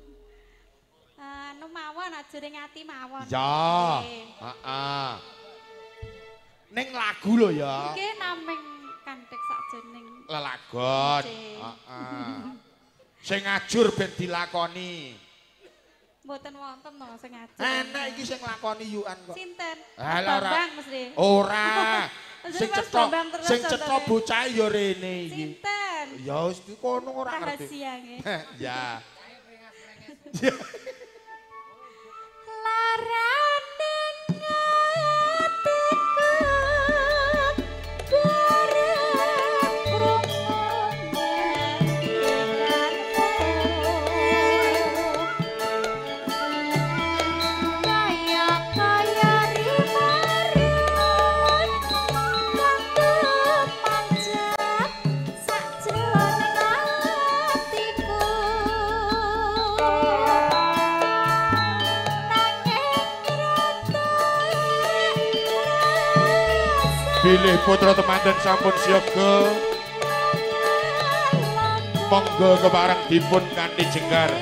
Anu mawon ajure ngati mawon. Ya. Heeh. Ning lagu lho ya. Iki naming kandhek sakjening lelagon. Heeh. Sing ngajur ben dilakoni. Mboten wonten to sing ngajur. Enak iki sing nglakoni yukan kok. Sinten? Alah ora. Bambang mesti. Ora. Sing cetha sing cetha bocah ya rene iki. Sinten? Ya wis kono ora ngerti. Rahasia nggih. Ya. Larane ngatiku bareng krungu ngendikan kaya kaya rimaran kang manjat sakjroning atiku. Bilih putra temanten sampun siaga. Monggo kepareng dipun kanthi jenggar.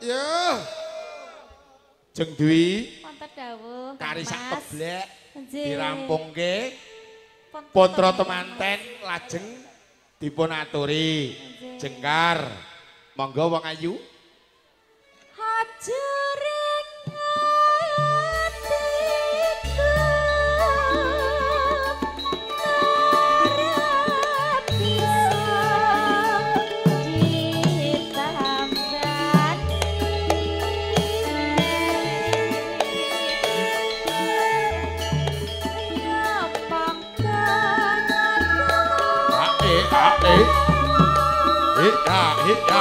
Ya. Jeng Dwi. Wonten dawuh. Karisak Mas. keblek Nggih. dirampungke. Pun- Putra pun- temanten lajeng dipun aturi. Nggih. Jengkar. Monggo wong ayu. Hajaring Ae. Hita, hita.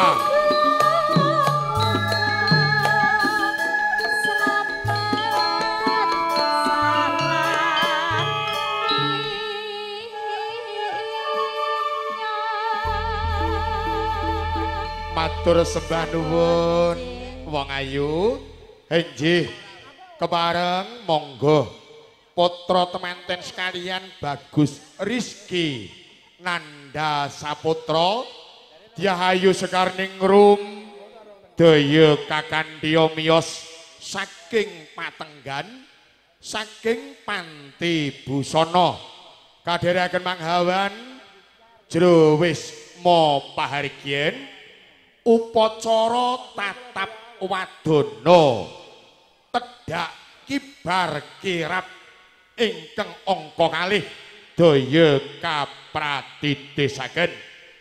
Matur sembah nuwun wong ayu. Enjih kepareng monggo putra temanten sekalian Bagus Rizki Nanda Saputra Diahayu Sekarning Rum daya kakandya miyos saking Patenggan saking Panti Busana kadherekaken manghawan jero wis mo pahargyen upacara tatap wadana tedhak kibar kirap ingkang angka kalih daya kapratidhesaken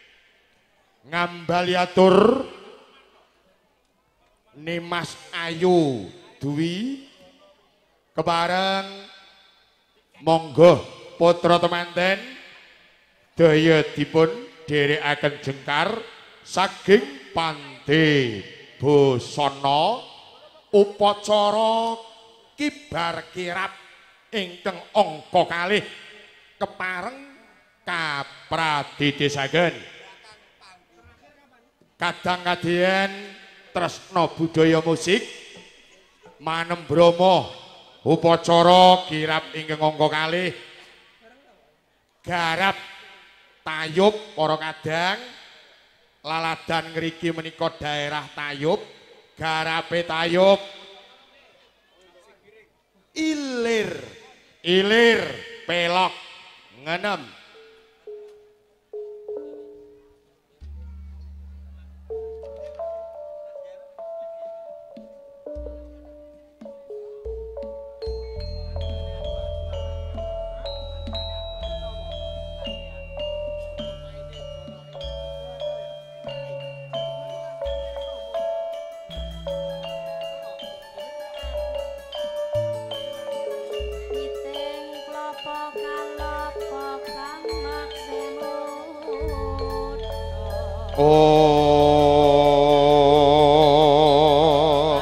ngambaliatur Nimas Ayu Dwi kepareng monggo putra temanten daya dipun dherekaken jengkar saking Panti Busana upacara kibar kirap ingkang angka kalih kepareng kapradidhesaken kadang kadhian tresna budaya musik manem Bromo upacara kirap ingkang angka kalih garap tayub para kadang laladan ngriki menika daerah tayub garape tayub ilir ilir pelok ngenem Oh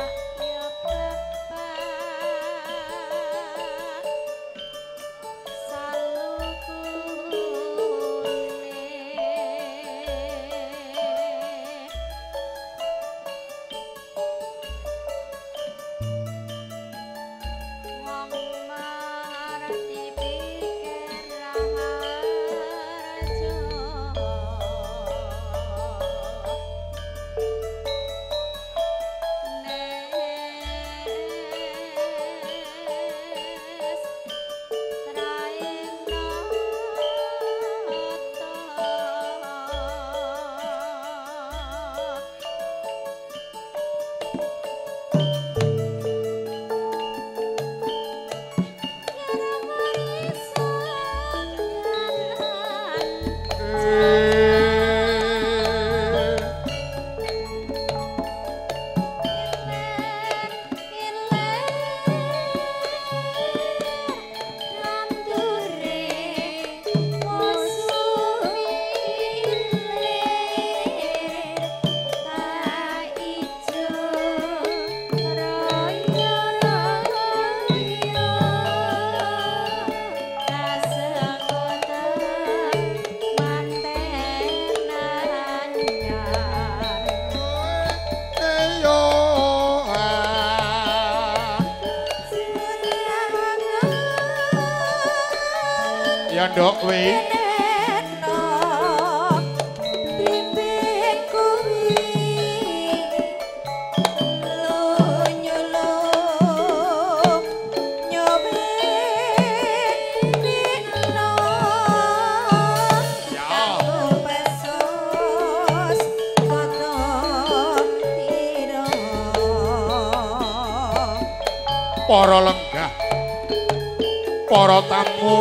Ndok kuwi para lenggah, para tamu.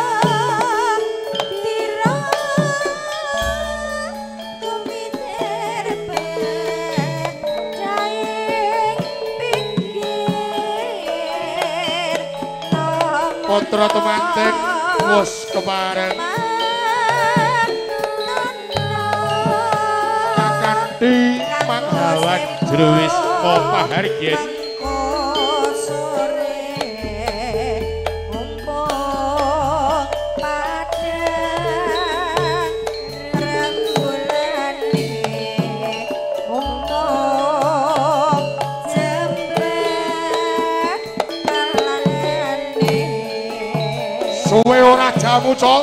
Putra temanten wis kepareng kakanthi manghawan jrowis pahargyen suwe ora jamu col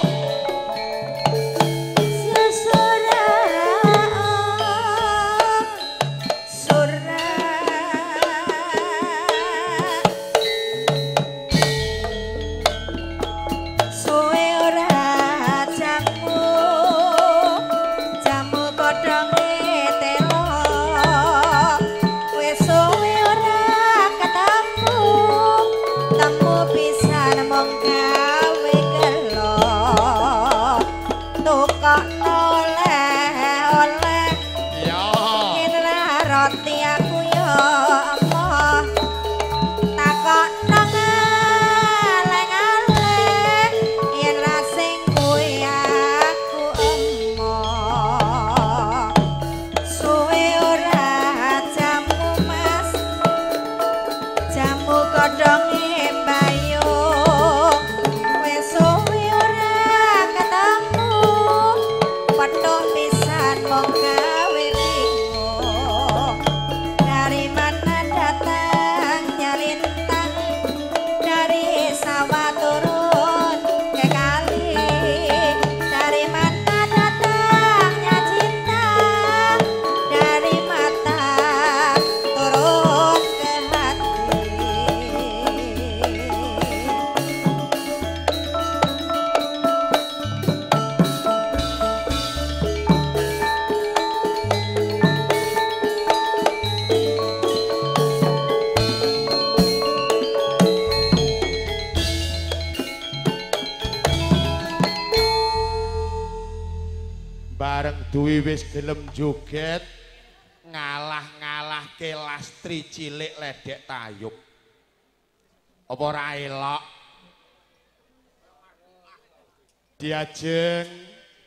duwi wis gelem joget ngalah-ngalah ke lastri cilik ledek tayub apa ora elok diajeng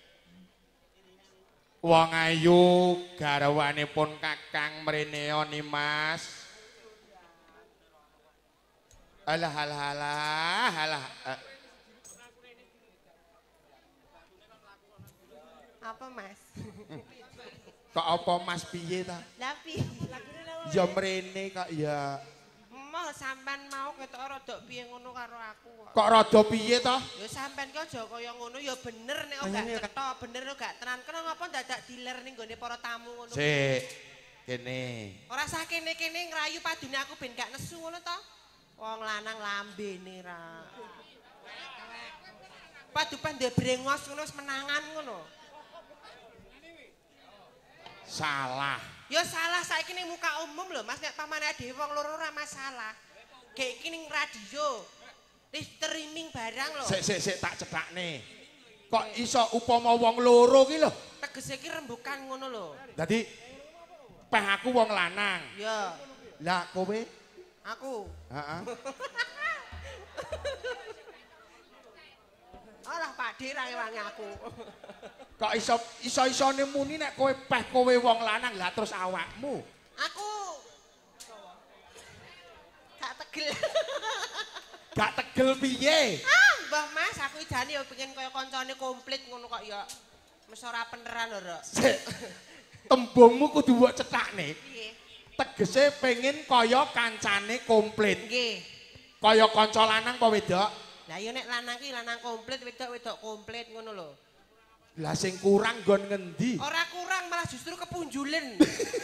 wong ayu garwanipun Kakang Mreneo Nimas alah alah alah alah uh. Apa Mas? Kok apa Mas piye ta? Lah piye? Ya mrene kok ya. Mau sampean mau ketok rada piye ngono karo aku kok. Kok rada piye to? Ya sampean ki aja kaya ngono ya bener nek gak cetha, bener gak tenan. Kena ngapa dadak diler ning gone para tamu ngono. Sik. Kene. Ora sah kene-kene ngrayu padune aku ben gak nesu ngono to. Wong lanang lambene ra. Padupan ndek brengos ngono wis menangan ngono. Salah. Ya salah saiki ning muka umum lho Mas nek pamane dhewe wong loro ora masalah. Gek iki ning radio. Wis streaming barang lho. Sik sik sik tak cethakne. Kok iso upama wong loro ki lho? Tegese iki rembukan ngono lho. Dadi peh aku wong lanang. Ya. Lah kowe? Aku. Heeh. Alah Pak Dik ra ngewangi aku. Kok iso iso-isone muni nek kowe peh kowe wong lanang lah terus awakmu. Aku gak tegel. Gak tegel piye? Ah, Mbah Mas, aku idane ya pengen kaya kancane komplit ngono kok ya. Wis ora peneran lho, Sik. Tembungmu kudu mbok cetakne. Piye? Tegese pengen kaya kancane komplit. Nggih. Kaya kanca lanang apa wedok? Lah ya nek lanang ki lanang komplit, wedok-wedok komplit ngono lho. Lah sing kurang nggon ngendi? Ora kurang malah justru kepunjulen.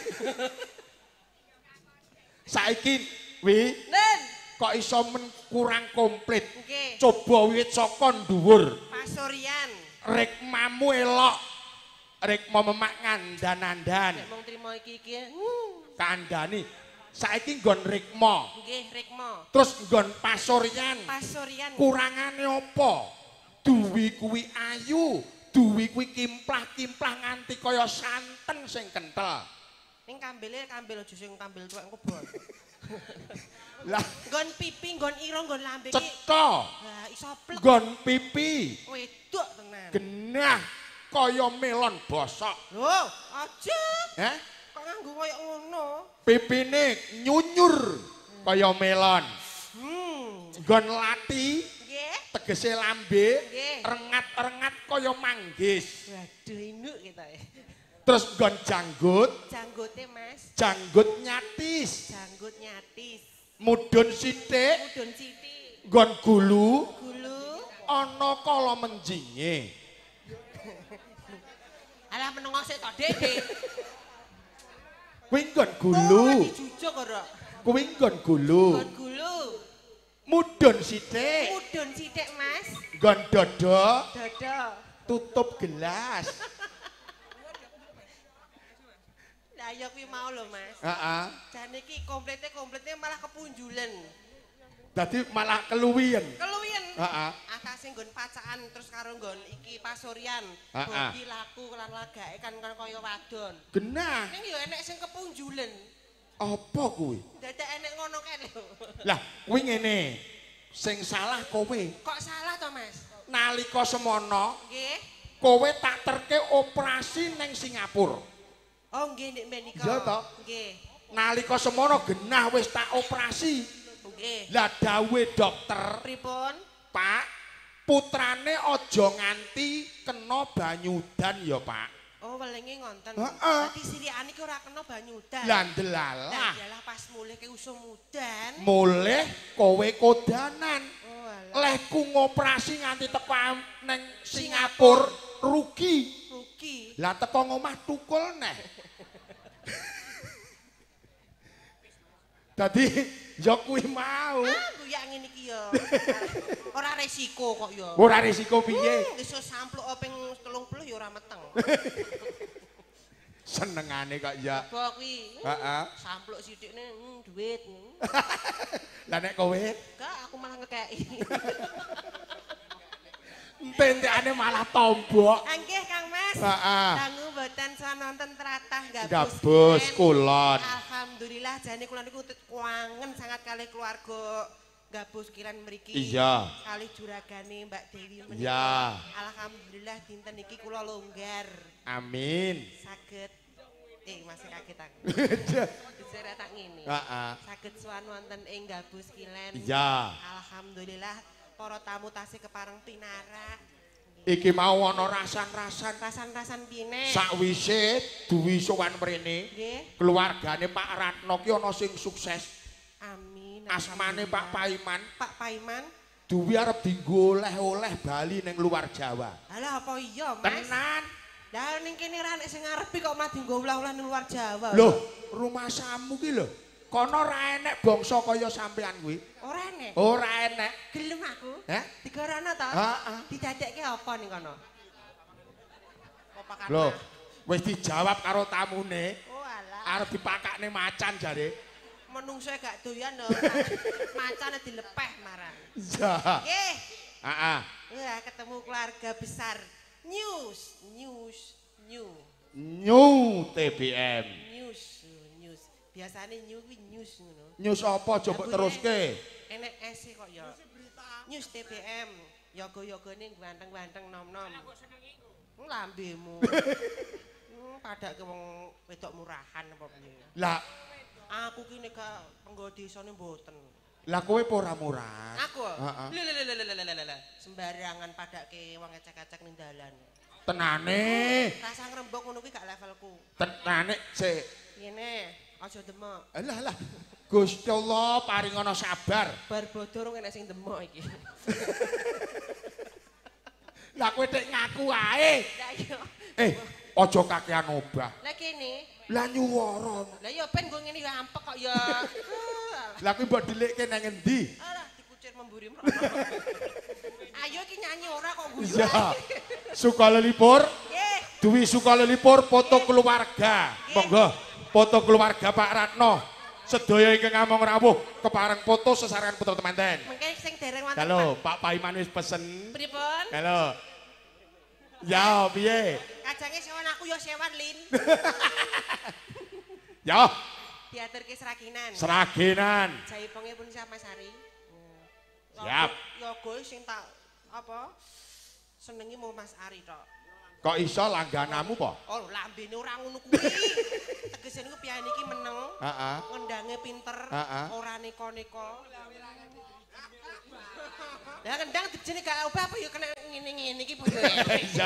Saiki wi Nen, kok iso men kurang komplit. nggih. Coba wiwit saka dhuwur. Pasorian. Rikmamu elok. Rikma memak ngandan-andan. Nek mung trimo iki iki. Kandhani Saiki nggon rikma. Nggih, rikma. Terus nggon pasuryan. Pasuryan. Kurangane apa? Duwi kuwi ayu, duwi kuwi kimplah-kimplah nganti kaya santen sing kenthel. Ning kambile kambil aja sing kambil tuwek kebon. Lah, nggon pipi, nggon ira, nggon lambe iki. Cetha. Lah iso plek. Nggon pipi. Wedok tenan. Genah kaya melon bosok. Lho, aja. Heh? Kok nganggo kaya ngono? Pipine nyunyur kaya melon. Hmm. Nggon lati. Nggih. Tegese lambe, Nggih. rengat-rengat kaya manggis. Waduh, inuk kita ya. Terus nggon janggut, Janggote, Mas. janggut nyatis. Janggut nyatis. Mudhun sithik, Mudhun sithik. nggon gulu, Gulu. ana kala menjinge. Alah menengo sik to, Dik. Kuwi nggon Oh, gulu. dijujuk ora. Kuwi nggon gulu. Nggon gulu. Mudhun sithik, Mudhun sithik, Mas. nggon dada, Dada. tutup gelas. Lah ya kuwi mau lho, Mas. Heeh. Jane iki komplete-komplete malah kepunjulen. Dadi malah keluwihen. Keluwihen. Heeh. Atase nggon pacaan terus karo nggon iki pasuryan. Heeh. Bodi laku lan lagake kan kan kaya wadon. Genah. Ning ya enek sing kepunjulen. Apa kuwi? Dadak enek ngono kae lho. Lah, kuwi ngene. Sing salah kowe. Kok salah to, Mas? Nalika semono, Nggih. kowe tak terke operasi ning Singapura. Oh, nggih Nek menika. Iya to? Nggih. Nalika semono genah wis tak operasi. Nggih. Lah dawuhe dokter, Pripun? Pak, putrane aja nganti kena banyudan ya, Pak. Oh, welenge ngonten. Heeh. Dadi sirikane ki ora kena banyu udan. Lah Lah ndelalah. iyalah pas mulih ke usum udan. Mulih kowe kodanan. Oh, alah. Lehku ngoperasi nganti teko ning Singapura rugi. Rugi. Lah teko ngomah tukul neh. Dadi ya kuwi mau. Aku ya ngene iki ya. Ora resiko kok ya. Ora risiko piye? Hmm, iso sampluk ping telung puluh ya ora meteng. Senengane kok ya. Kok kuwi. Heeh. Sampluk sithikne hmm, duit. Lah nek kowe Enggak, aku malah ngekeki. entekane malah tombok. Nggih, Kang Mas. Heeh. Dangu mboten sononten tratah gabus. Gabus kilen. kulon. Alhamdulillah jane kula niku kuangen sangat kalih keluarga gabus kilen mriki. Iya. Kalih juragane Mbak Dewi menika. Iya. Alhamdulillah dinten iki kula longgar. Amin. Saged eh masih kaget aku. Bicara tak ngene. Heeh. Saged sowan wonten ing gabus kilen. Iya. Alhamdulillah para tamu tasih kepareng pinarak. Iki mau ana rasan-rasan. Rasan-rasan pine. Sakwise duwi sowan mrene, Nggih. keluargane Pak Ratno ki ana sing sukses. Amin. Asmane Pak Paiman, Pak Paiman. duwi arep dienggo oleh-oleh Bali ning luar Jawa. Alah apa iya, Mas? Tenan. Lah ning kene ra nek sing ngarepi kok mah dienggo ulah-ulah ning luar Jawa. Loh, rumah samu ki lho. Kono ra enek bangsa kaya sampean kuwi. Ora enek. Ora enek. Gelem aku. Heh? Digarana ta? Heeh. Didadekke apa ning kono? Apa kan? Loh, wis dijawab karo tamune. Oh alah. Arep dipakakne macan jare. Menungso gak doyan lho. Macane dilepeh marang. Iya. Nggih. Heeh. Wah, ketemu keluarga besar. News, news, new. New T B M. News, news. Biasane new kuwi news ngono. News apa coba teruske? Enek S kok ya. News T B M. Yoga-yogane ganteng-ganteng nom-nom. Lambemu. Hmm, padake wong wedok murahan apa piye. Lah, Aku ki nek penggo desane mboten. lah kowe apa ora murah? Aku. Heeh. Lho lho lho lho lho lho. Sembarangan padake wong ecek-ecek ning dalan. Tenane. Rasa ngrembug ngono kuwi gak levelku. Tenane sik. Ngene, aja demok. Alah lah. Gusti Allah paringono sabar. Bar bodho rung enek sing demok iki. Lah kowe tek ngaku ae. Lah iya. Eh, aja kakean obah. Lah kene. Lah nyuwara. Lah ya ben nggo ngene ya ampek kok ya. Lah kuwi mbok dhilikke nang endi? Alah dikucir memburi mrono. Ayo iki nyanyi ora kok guyu. Iya. Sukalelipur. Nggih. Duwi Sukalelipur foto keluarga. Monggo foto keluarga Pak Ratno. sedaya ingkang ngamong rawuh kepareng foto sesarengan putra temanten. Mengke sing dereng wonten. Halo, Pak Paiman wis pesen. Pripun? Halo. Ya, piye? Kajange sewan aku ya sewan, Lin. Ya. Diaturke seraginan. Seraginan. Jaipongnya pun siapa Sari? Siap. Yogo sing tak apa? Senengi mau Mas Ari tok. Kok iso langganamu po? Oh, lambene ora ngono kuwi. Tegese niku piye niki meneng. Heeh. Ngendange pinter, Heeh. ora neko-neko. Lah kendang dijene gak obah apa ya kena ngene-ngene iki boyo. Iya.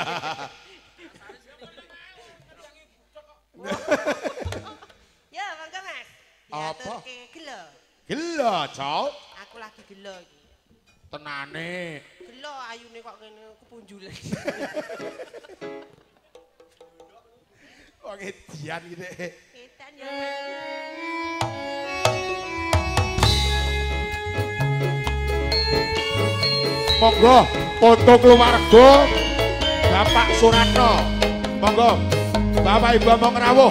Ya, mangga Mas. Apa? Diaturke gelo. Gelo, Cok. Aku lagi gelo iki. Tenane. Gelo ayune kok ngene kepunjule. Wong edian iki. Edan ya. Monggo foto keluarga Bapak Suratno. Monggo Bapak Ibu among rawuh.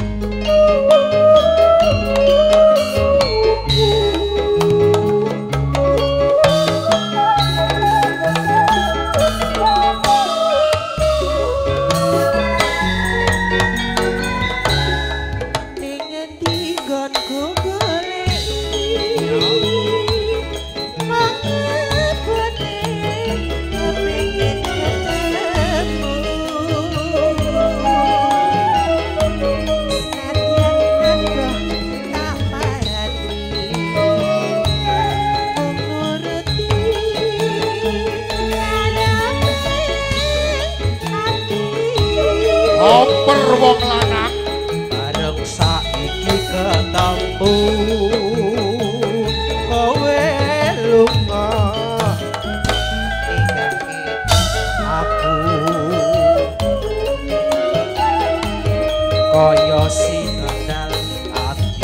Oper wong lanang bareng saiki ketampu kowe lunga ninggalke aku kaya sinandal ati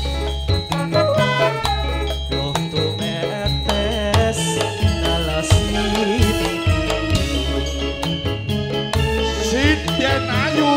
loh tumetes nalasi Sidyan ayu.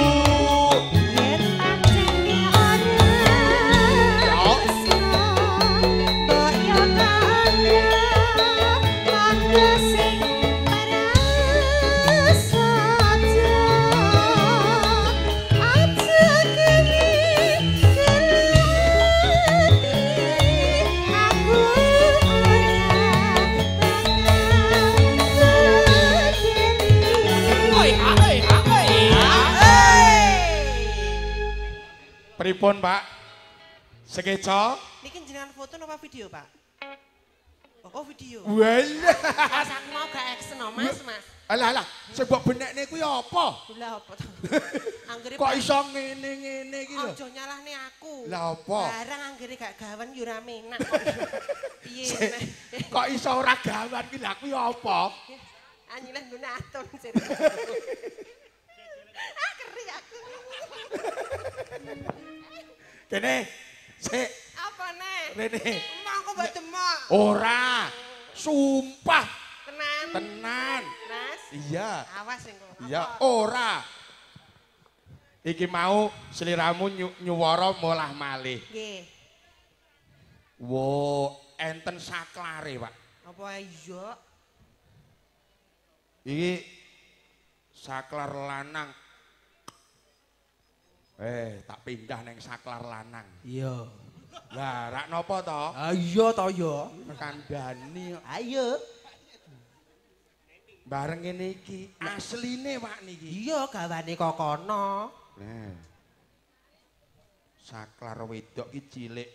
Pripun, Pak? Sekeca? Niki jenengan foto napa video, Pak? Oh, video. Wah. Mas aku mau gak action no, Mas, Mas. Alah alah, sing mbok benekne kuwi apa? Lah apa to? Anggere Kok iso ngene-ngene iki lho? Aja nyalahne aku. Lah apa? Barang anggere gak gawan yo ora menak. Piye? Kok iso ora gawan ki lha kuwi apa? Anjine nggone aton sir. Ah keri aku. Kene, sik. Apa nek? Rene. Mongko mbok demok. Ora. Sumpah. Tenan. Tenan. Mas. Iya. Awas engko. Iya, ora. Iki mau sliramu nyu nyuwara molah malih. Nggih. Wo, enten saklare, Pak. Apa iya? Iki saklar lanang. Eh, tak pindah neng saklar lanang. iya Lah, rak napa to? ayo to ya Kandhani ayo bareng ngene iki. Asline, Pak niki. iya gawane kok kono Nah. Saklar wedok iki cilik.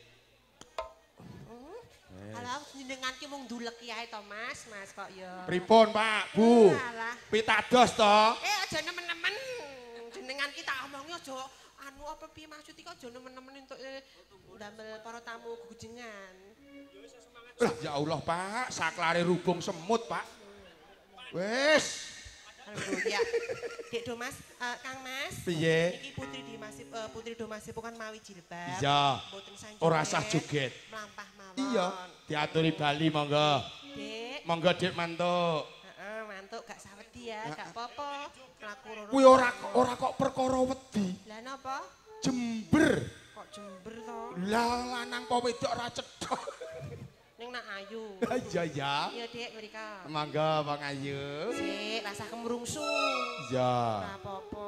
Halo, jenengan ki mung ndulek ae to, Mas. Mas kok ya. Pripun, Pak? Bu? Alah. Pitados to? Eh, aja nemen-nemen. Jenengan ki tak omongi aja anu apa piye maksud iki aja nemen-nemen entuk eh, ndamel para tamu gujengan. Lah ya Allah, Pak, saklare rubung semut, Pak. Wis. Aduh ya. Dek Domas, uh, Kang Mas. Piye? Iki Putri Dimasip uh, Putri Domasip kan mawi jilbab. Iya. Mboten sang Ora sah joget. Mlampah mawon. Iya, diaturi Bali monggo. Dek. Monggo Dik mantuk. Heeh, mantuk gak sawedi ya, gak apa-apa. Mlaku roro. Kuwi ora ora kok perkara wedi. Lah napa? Jember. Kok jember to? Lah lanang apa wedok ora cethok. Ning nak ayu. Iya ya. Iya, Dik, mrika. Mangga Bang Ayu. Sik, rasa kemrungsu. Ya. Ora apa-apa.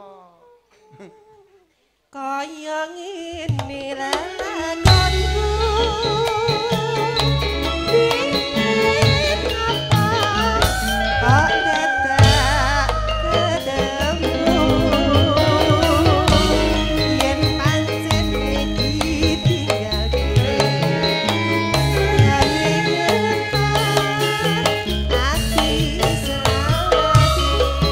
Kaya ngene lelakonku. Dingin apa kok dadak ketemu. Yen pancen iki tinggalke. Hati selawati.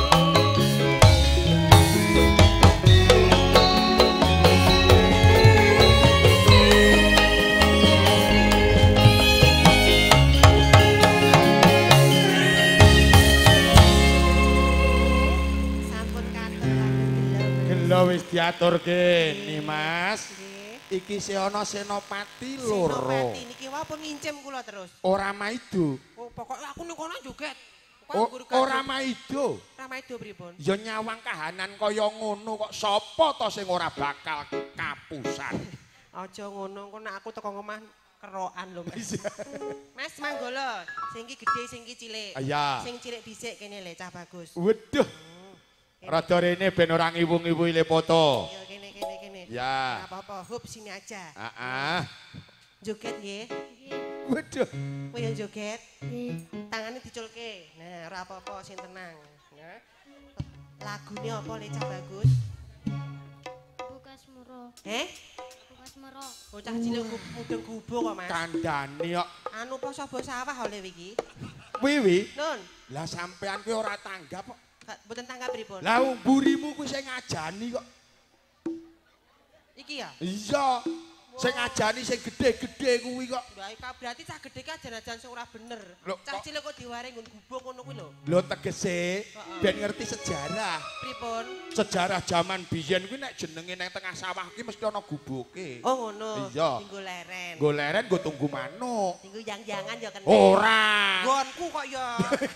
Sampun katur lagu gelem. Gelo wis diaturke nih Mas. Iki se ana senopati loro. Senopati niki wae pun ngincim kula terus. Ora maido. Oh, pokoknya aku ning kono joget. O- Ora maido. Ora maido pripun? Ya nyawang kahanan kaya ngono kok sapa to sing ora bakal kapusan. Aja ngono, engko nek aku teko ngomah kerokan lho Mas. Mas manggolo, sing iki gedhe sing iki cilik. Iya. Sing cilik dhisik kene le cah bagus. Waduh. Rada rene ben ora ngiwu-ngiwu le foto. Iya kene kene kene. Ya. Enggak apa-apa, hub sini aja. Heeh. Joget nggih. Waduh. Kowe yang joget. Tangannya diculke. Nah, ora apa-apa sing tenang. Nah. Lagune apa le cah bagus? Bukas muro, Eh? bukas muro. Bocah cilik gu- mudeng gubo kok, Mas. Kandhane kok Anu poso bos sawah oleh iki. wiwi. Nun, Lah sampean kuwi ora tanggap kok. gak- mboten tanggap pripun? Lah mburimu kuwi sing ngajani kok. Iki ya? Iya. Sing ngajani sing gedhe-gedhe kuwi kok. Lah iki berarti cah gedhe ki ajan-ajan sing ora bener. Loh, Cah kok- cilik kok diware nggon gubuk ngono kuwi lho. Lho tegese ben ngerti sejarah. Pripun? Sejarah zaman biyen kuwi nek jenenge nang tengah sawah ki mesti ana gubuke. Oh ngono. Iya. Tinggo leren. Nggo leren nggo tunggu manuk. Tinggo yang-jangan ya kena. Ora. Nggonku kok ya.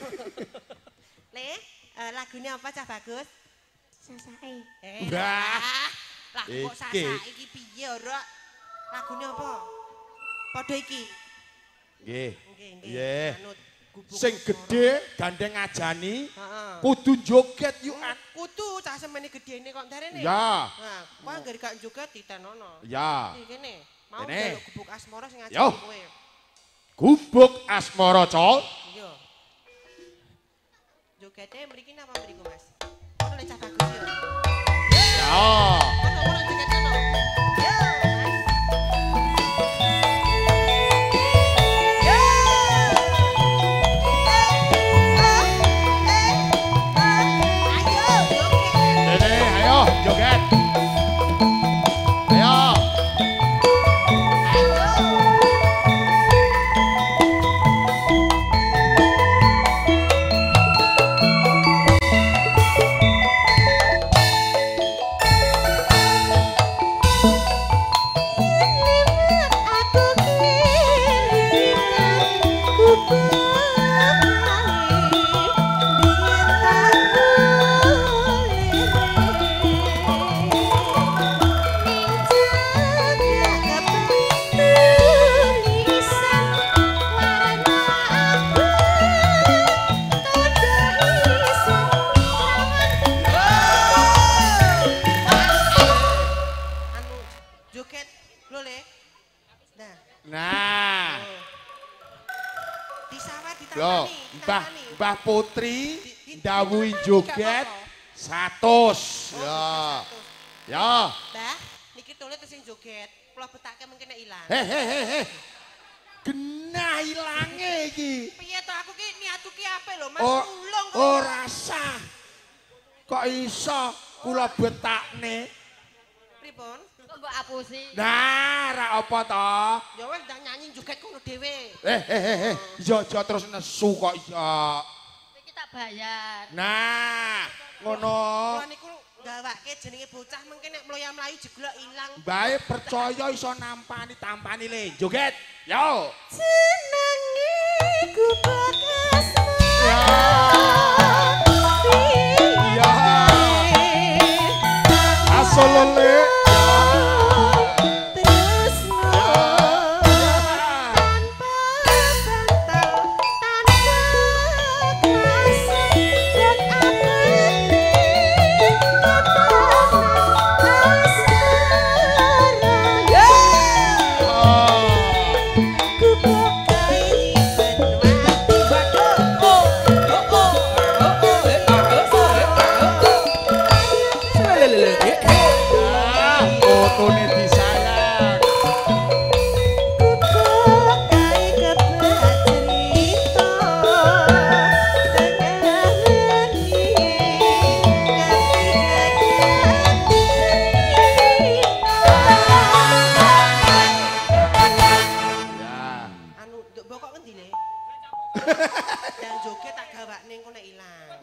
Le, eh, lagune apa cah bagus? Sasake. Eh, Wah. lah kok sasa Iki. iki piye ora? Lagune apa? Padha iki. Nggih. Nggih, nggih. Nggih. Manut gubuk Sing asmara. gedhe gandeng ngajani Heeh. kudu joget yukan. Kudu cah semene gedene kok ndarene. Ya. Nah, kowe anggere gak joget ditenono. Ya. Iki kene. Mau Kene. ndelok gubuk asmara sing Yo. ngajak kowe. Gubuk asmara col. Iya. Jogete mriki napa mriku, Mas? Ono le cah bagus yo. Ya. Ono ono joget ono. Yo, Mas. Yo. Ayo, joget. Dene ayo joget. Ayo. Anu joget lho Le. Nah, Nah, di sawah yo ditambani, Mbah ditambani. Mbah Putri Di- di- ndawuhi ditambani, joget gak apa-apa. seratus. Oh, Ya. satu. Ya. Mbah, niki tulis sing joget. Kula betake mengkene ilang. Heh heh heh heh. Genah ilange iki. Piye to aku ki niatku ki ape lho, Mas Oh, ulung kok. ora sah. Kok iso kula betakne? Pripun? Kok mbok apusi? Nah, ra apa to? Ya wis ndak nyanyi joget kono dhewe. Eh eh eh eh. Iya aja terus nesu kok iso. Iki tak bayar. Nah, ngono. Kula niku gawake jenenge bocah mengke nek mloya-mlayu jeglok ilang. Bae percaya iso nampani tampani le. Joget. Yo. Senangi ku bekas Ya. Ya. Asolole. Terus Ya.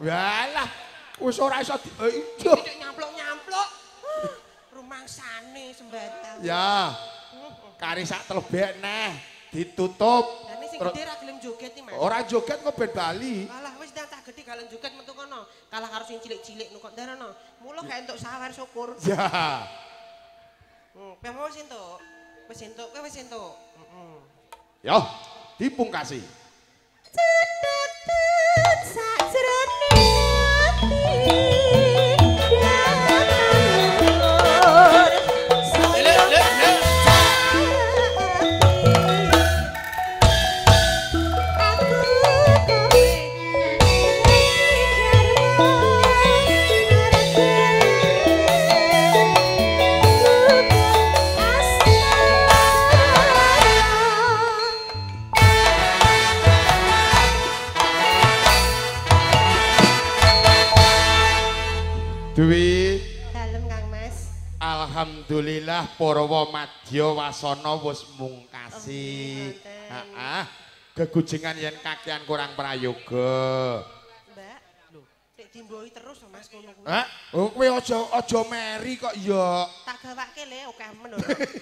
Walah, wis ora iso di Tidak nyampluk-nyampluk. Rumangsane sembatan. Ya. Kari sak telebek neh ditutup. Lah nek sing gedhe ra gelem joget iki, Mas. Ora joget kok ben bali. Alah wis nang tak gedhe galen joget metu kono. Kalah karo sing cilik-cilik nu kok ndarana. Mula gak entuk sawer syukur. Ya. Hmm, kowe wis entuk. Wis entuk, kowe wis entuk. Heeh. Yo, dipungkasi. Cedhek sajroning ati. Dwi. Dalem Kang Mas. Alhamdulillah para madya wasana wis mungkasi. Heeh. Gegujengan yen kakean kurang prayoga. Mbak, lho, nek dimboi terus lho Mas ngono kuwi. Hah? Oh kowe aja aja meri kok ya. Tak gawake le akeh men lho.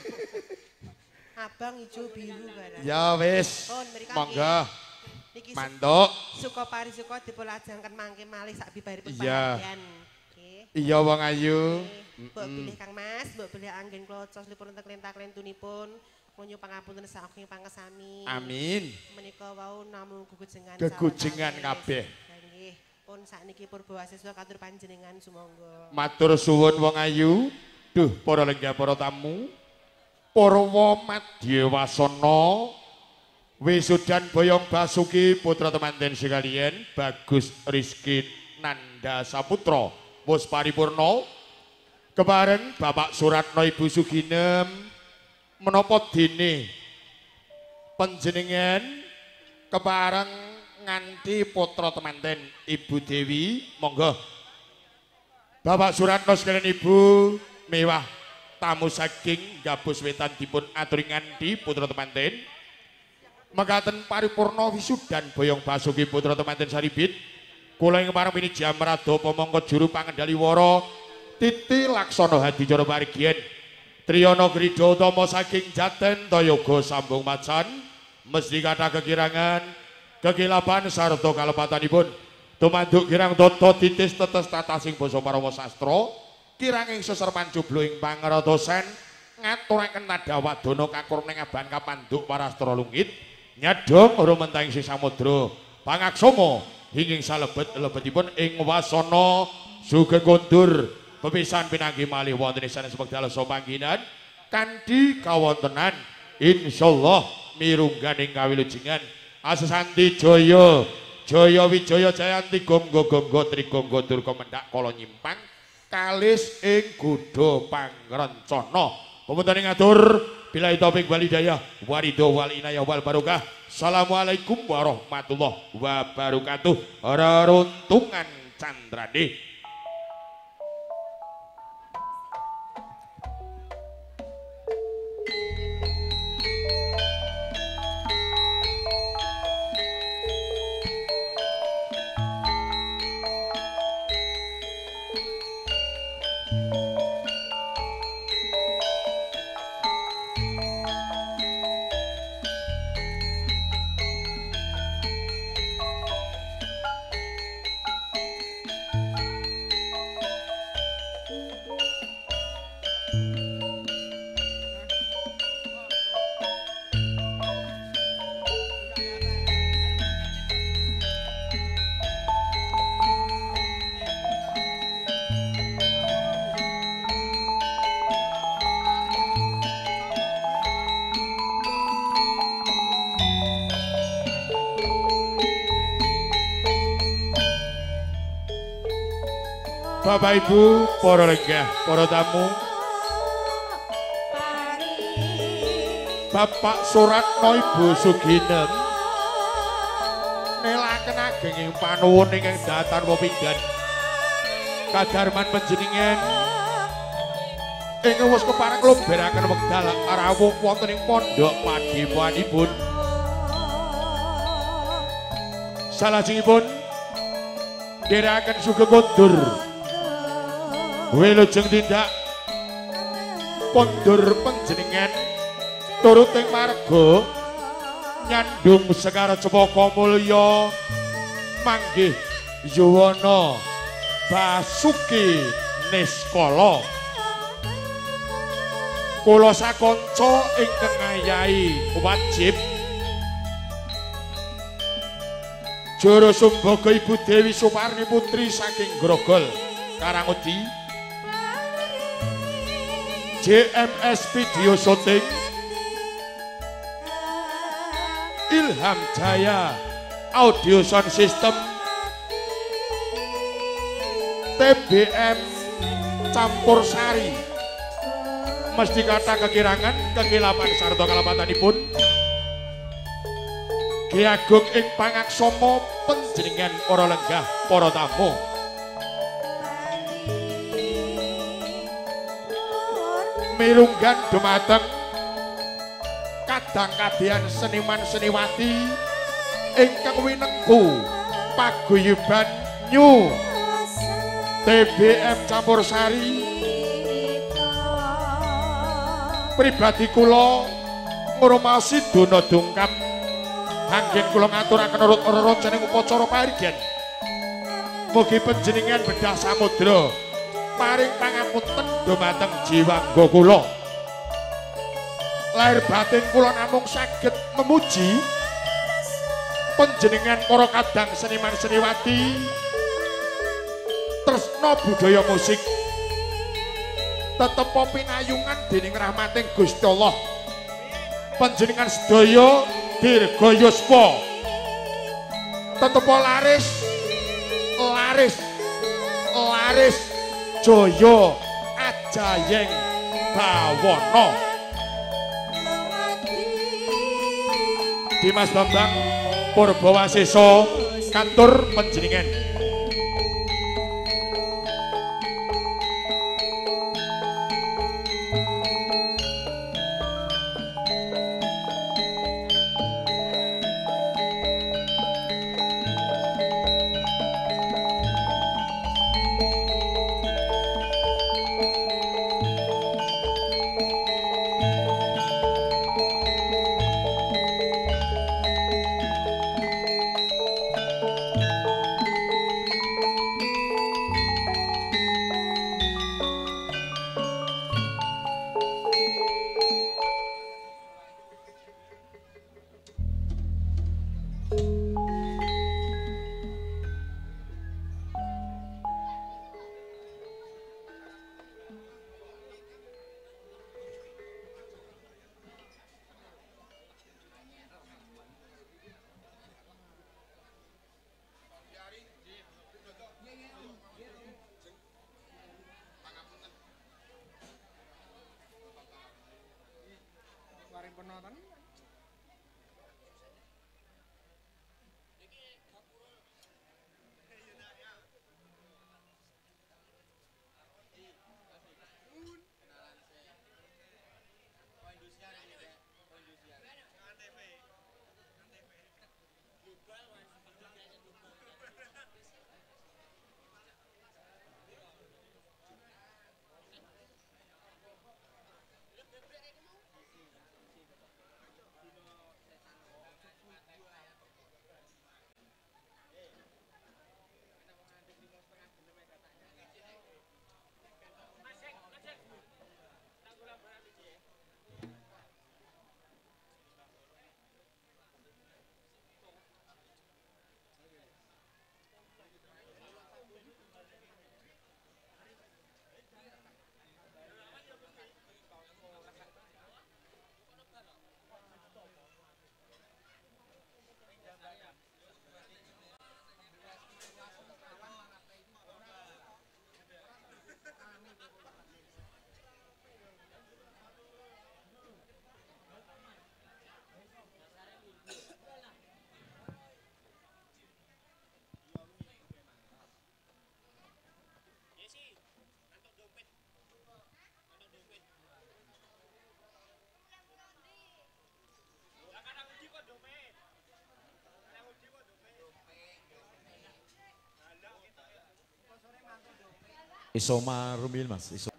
Abang ijo biru barang. Ya wis. Pun mriki. Monggo. Niki Mantuk. Suka parisuka dipelajengken mangke malih sak bibaripun Iya. pangajian. Nggih. Iya wong ayu. Mbok bilih Kang Mas, mbok bilih anggen klocos lipun enten klentak-klentunipun. Ngunyu pangapunten saking pangesami. Amin. Menika wau namung gegujengan Gegujengan kabeh. Nggih. Pun sakniki purba asiswa katur panjenengan sumangga. Matur suwun wong ayu. Duh para lenggah para tamu. Para madya wasana. Wisudan Boyong Basuki putra temanten sekalian, Bagus Rizky Nanda Saputra wis paripurna. Kebareng Bapak Suratno Ibu Suginem menapa dene panjenengan kebareng nganti putra temanten Ibu Dewi, monggo. Bapak Suratno sekalian Ibu mewah tamu saking Gabus Wetan dipun aturi nganti putra temanten. Mekaten paripurna wisudan Boyong Basuki putra temanten Saribit. Kula ing pareng wini Jamrada pamangka juru pangendali wara Titi Laksana Hadicara Parigien. Triyana Grida Utama saking Jaten Toyoga sambung macan mesti kathah kekirangan, kekilapan sarta kalepatanipun. Tumanduk kirang tata titis tetes tatasing basa parawa sastra, kirang ing seserman jublo ing pangratosan ngaturaken nada wadana kakurning aban kapanduk parastra lungit. Nyadong rumentang sing samudra pangaksama hinging salebet-lebetipun ing wasana sugeng kondur pepisan pinanggi malih wonten sanes wekdal pangginan kanthi kawontenan insyaallah mirungganing kawilujengan asesanti jaya jaya wijaya jayanti gonggo gonggo trigonggo durga mendhak kala nyimpang kalis ing gudha pangrencana pemutaring ngatur billahi taufik wal hidayah waridho wal inayah wal barokah. Assalamualaikum warahmatullahi wabarakatuh. Reruntungan candrane. Bapak Ibu, para lenggah, para tamu. Bapak Suratno Ibu Suginem nelaken ageng ing panuwun ingkang datan pepindhan. Kadarman panjenengan ingkang wis kepareng ngloberaken wekdal rawuh wonten ing pondok Padewanipun. Salajengipun Dherekaken sugeng kondur wilujeng tindak kondur panjenengan turut ing marga nyandung Sekar Cepaka Mulya manggih Yuwana Basuki Niskala kula sakanca ingkang ngayahi wajib Joro Sumbaga Ibu Dewi Suparni Putri saking Grogol Karangudi J M S Video Shooting Ilham Jaya Audio Sound System T B M Campur Sari mesti kata kekirangan kekilapan sarta kalapatanipun Ki Agung ing pangaksama panjenengan para lenggah para tamu mirunggan dumateng kadang kadian seniman seniwati ingkang winengku paguyuban New T B M Campur Sari pribadi kula ngurmasi dana dungkap anggen kula ngaturaken rencana upacara paringgan mugi panjenengan bedah samudra paring pangapunten dumateng jiwangga kula lahir batin kula namung saged memuji panjenengan para kadang seniman seniwati tresna budaya musik tetep pinayungan dening rahmating Gusti Allah panjenengan sedaya dirga yuswa tetep laris laris laris jaya ajayeng bawana Dimas Bambang Purbawasesa kantur panjenengan Isoma rumiyin Mas, Isoma.